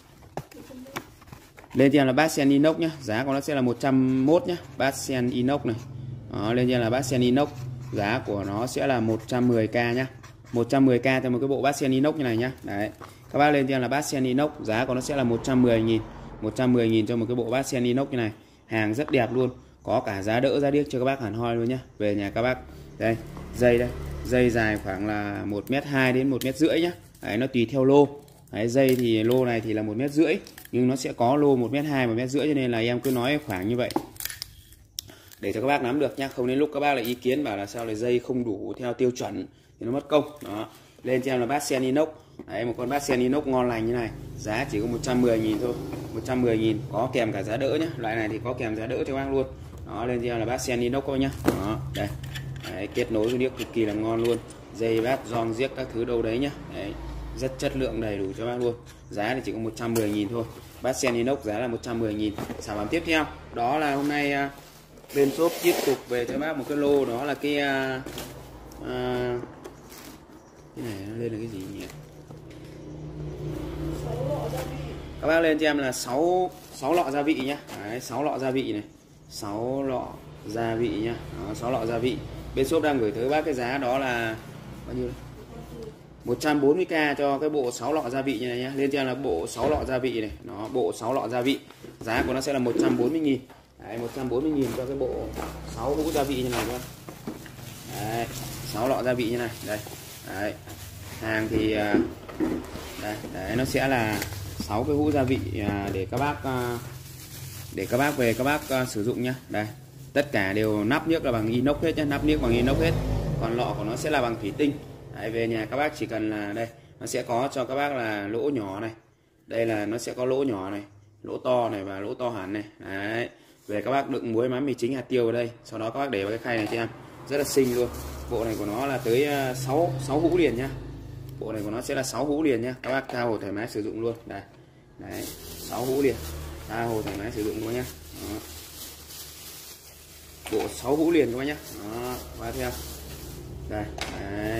Lên cho em là bát sen inox nhá, giá của nó sẽ là một trăm mốt nhá, bát sen inox này. Đó, lên cho em là bát sen inox, giá của nó sẽ là một trăm mười k nhá, một trăm mười k cho một cái bộ bát sen inox như này nhá. Đấy, các bác lên cho em là bát sen inox, giá của nó sẽ là một trăm mười nghìn, một trăm mười nghìn cho một cái bộ bát sen inox như này. Hàng rất đẹp luôn, có cả giá đỡ giá điếc cho các bác hẳn hoi luôn nhá. Về nhà các bác, đây, dây đây, dây dài khoảng là một mét hai đến một mét rưỡi nhá. Đấy, nó tùy theo lô. Đấy, dây thì lô này thì là một mét rưỡi, nhưng nó sẽ có lô một mét hai, một mét rưỡi, cho nên là em cứ nói khoảng như vậy để cho các bác nắm được nhá. Không đến lúc các bác lại ý kiến bảo là sao lại dây không đủ theo tiêu chuẩn thì nó mất công. Đó, lên cho em là bát sen inox. Đấy, một con bát sen inox ngon lành như này, giá chỉ có một trăm mười nghìn thôi, một trăm mười nghìn, có kèm cả giá đỡ nhá. Loại này thì có kèm giá đỡ cho bác luôn. Đó, lên cho em là bát sen inox thôi nhá. Đó, đây, đấy, kết nối với điếc cực kỳ là ngon luôn, dây bát giòn giếc các thứ đâu đấy nhá. Đấy, rất chất lượng đầy đủ cho bác luôn, giá thì chỉ có một trăm mười nghìn thôi, bát sen inox giá là một trăm mười nghìn. Sản phẩm tiếp theo đó là hôm nay uh, bên shop tiếp tục về cho bác một cái lô, đó là cái uh, uh, cái này nó lên là cái gì nhỉ? Các bác lên cho em là sáu sáu lọ gia vị nhá. Đấy, sáu lọ gia vị này, sáu lọ gia vị nhá. Đó, sáu lọ gia vị. Bên shop đang gửi tới bác cái giá đó là bao nhiêu? một trăm bốn mươi k cho cái bộ sáu lọ gia vị như này nhá. Lên cho em là bộ sáu lọ gia vị này, nó bộ sáu lọ gia vị. Giá của nó sẽ là một trăm bốn mươi nghìn. Đấy, một trăm bốn mươi nghìn cho cái bộ sáu hũ gia vị như này luôn. Đấy, sáu lọ gia vị như này. Đây. Đấy. Hàng thì đây, đấy, nó sẽ là sáu cái hũ gia vị để các bác để các bác về các bác sử dụng nhá. Đây, tất cả đều nắp nước là bằng inox hết nhá, nắp nước bằng inox hết. Còn lọ của nó sẽ là bằng thủy tinh. Đấy, về nhà các bác chỉ cần là đây, nó sẽ có cho các bác là lỗ nhỏ này, đây là nó sẽ có lỗ nhỏ này, lỗ to này và lỗ to hẳn này. Đấy, về các bác đựng muối, mắm, mì chính, hạt tiêu vào đây, sau đó các bác để vào cái khay này cho em, rất là xinh luôn. Bộ này của nó là tới sáu sáu hũ liền nhá, bộ này của nó sẽ là sáu hũ liền nhá, các bác tha hồ thoải mái sử dụng luôn. Đây, đấy, sáu hũ liền, tha hồ thoải mái sử dụng luôn nhá. Đó, bộ sáu hũ liền các bác nhá. Đó, qua theo đây, đấy,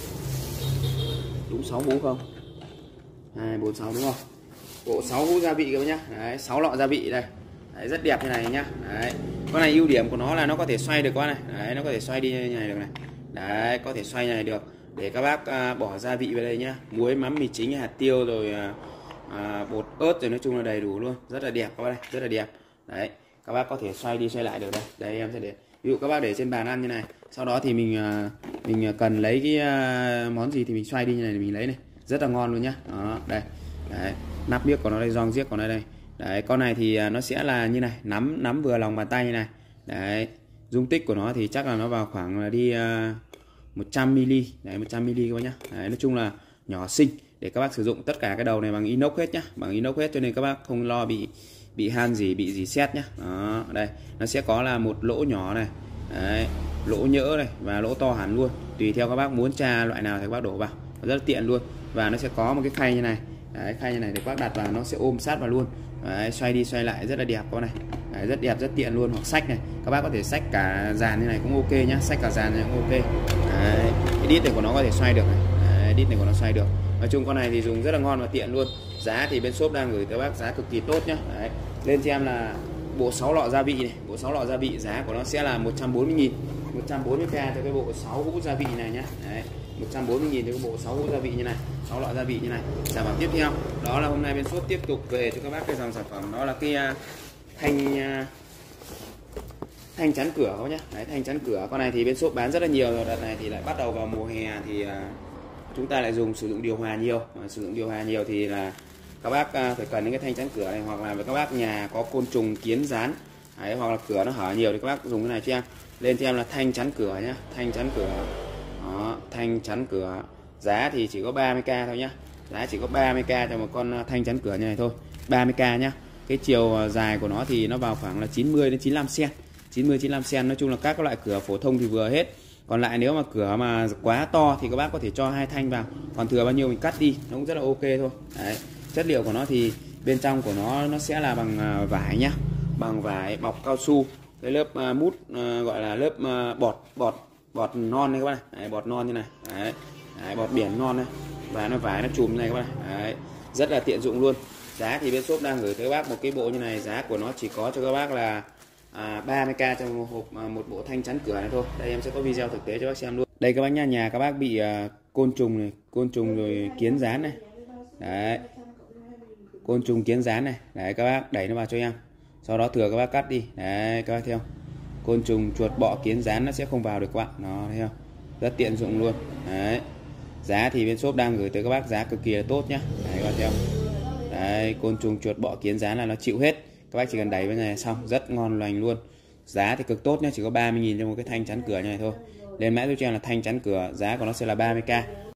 đúng sáu hũ không? hai, bốn, sáu đúng không? Bộ sáu hũ gia vị các bác nhá. Đấy, sáu lọ gia vị đây. Đấy, rất đẹp như này nhá. Đấy, con này ưu điểm của nó là nó có thể xoay được con này. Đấy, nó có thể xoay đi như này được này. Đấy, có thể xoay như này được để các bác à, bỏ gia vị vào đây nhá. Muối, mắm, mì chính, hạt tiêu rồi à, à, bột ớt rồi, nói chung là đầy đủ luôn. Rất là đẹp các bác đây, rất là đẹp. Đấy, các bác có thể xoay đi xoay lại được đây. Đây em sẽ để. Ví dụ các bác để trên bàn ăn như này, sau đó thì mình mình cần lấy cái món gì thì mình xoay đi như này thì mình lấy này, rất là ngon luôn nhá. Đó, đây, đấy, nắp biếc của nó đây, giòn giếc của nó đây. Đấy, con này thì nó sẽ là như này, nắm nắm vừa lòng bàn tay như này. Đấy, dung tích của nó thì chắc là nó vào khoảng là đi uh, một trăm mi li, đấy, một trăm mi li các bác nhá. Đấy, nói chung là nhỏ xinh để các bác sử dụng. Tất cả cái đầu này bằng inox hết nhá, bằng inox hết, cho nên các bác không lo bị bị han gì, bị gì xét nhá. Đó, đây, nó sẽ có là một lỗ nhỏ này, đấy, lỗ nhỡ này và lỗ to hẳn luôn, tùy theo các bác muốn tra loại nào thì các bác đổ vào, rất là tiện luôn. Và nó sẽ có một cái khay như này, đấy, khay như này để các bác đặt vào nó sẽ ôm sát vào luôn. Đấy, xoay đi xoay lại rất là đẹp con này. Đấy, rất đẹp, rất tiện luôn. Hoặc xách này, các bác có thể xách cả dàn như này cũng ok nhá, xách cả dàn này cũng ok. Đấy, cái đít này của nó có thể xoay được này. Đấy, đít này của nó xoay được. Nói chung con này thì dùng rất là ngon và tiện luôn. Giá thì bên shop đang gửi tới bác giá cực kỳ tốt nhá. Đấy, lên cho em là bộ sáu lọ gia vị này, bộ sáu lọ gia vị giá của nó sẽ là một trăm bốn mươi nghìn, một trăm bốn mươi k cho cái bộ sáu hũ gia vị này nhá. Đấy, một trăm bốn mươi nghìn cho cái bộ sáu hũ gia vị như này, sáu lọ gia vị như này. Sản phẩm tiếp theo đó là hôm nay bên shop tiếp tục về cho các bác cái dòng sản phẩm đó là cái uh, thanh uh, thanh chắn cửa các nhá. Đấy, thanh chắn cửa con này thì bên shop bán rất là nhiều rồi, đợt này thì lại bắt đầu vào mùa hè thì uh, chúng ta lại dùng sử dụng điều hòa nhiều, mà sử dụng điều hòa nhiều thì là các bác uh, phải cần những cái thanh chắn cửa này, hoặc là với các bác nhà có côn trùng kiến rán, đấy, hoặc là cửa nó hở nhiều thì các bác dùng cái này cho em. Lên cho em là thanh chắn cửa nhá, thanh chắn cửa. Đó, thanh chắn cửa giá thì chỉ có ba mươi k thôi nhá, giá chỉ có ba mươi k cho một con thanh chắn cửa như này thôi, ba mươi k nhá. Cái chiều dài của nó thì nó vào khoảng là chín mươi đến chín mươi lăm xen, chín mươi chín mươi lăm xen. Nói chung là các loại cửa phổ thông thì vừa hết. Còn lại nếu mà cửa mà quá to thì các bác có thể cho hai thanh vào, còn thừa bao nhiêu mình cắt đi, nó cũng rất là ok thôi. Đấy, chất liệu của nó thì bên trong của nó nó sẽ là bằng vải nhá, bằng vải bọc cao su, cái lớp uh, mút uh, gọi là lớp uh, bọt bọt bọt non này các bạn này. Đấy, bọt non như này. Đấy. Đấy, bọt biển non này, và nó vải nó chùm như này các bạn này. Đấy, rất là tiện dụng luôn. Giá thì bên shop đang gửi tới các bác một cái bộ như này, giá của nó chỉ có cho các bác là à, ba mươi k cho một hộp à, một bộ thanh chắn cửa này thôi. Đây em sẽ có video thực tế cho bác xem luôn. Đây các bác nha, nhà các bác bị à, côn trùng này, côn trùng rồi kiến rán này. Đấy, côn trùng kiến rán này. Đấy, các bác đẩy nó vào cho em, sau đó thừa các bác cắt đi. Đấy, các bác thấy không, côn trùng chuột bọ kiến rán nó sẽ không vào được các bạn, nó thấy không, rất tiện dụng luôn. Đấy, giá thì bên shop đang gửi tới các bác giá cực kỳ là tốt nhá. Đấy, các bác thấy không, đấy, côn trùng chuột bọ kiến rán là nó chịu hết, các bác chỉ cần đẩy bên này xong, rất ngon lành luôn. Giá thì cực tốt nhá, chỉ có ba mươi nghìn cho một cái thanh chắn cửa như này thôi. Lên mã giúp cho em là thanh chắn cửa, giá của nó sẽ là ba mươi k.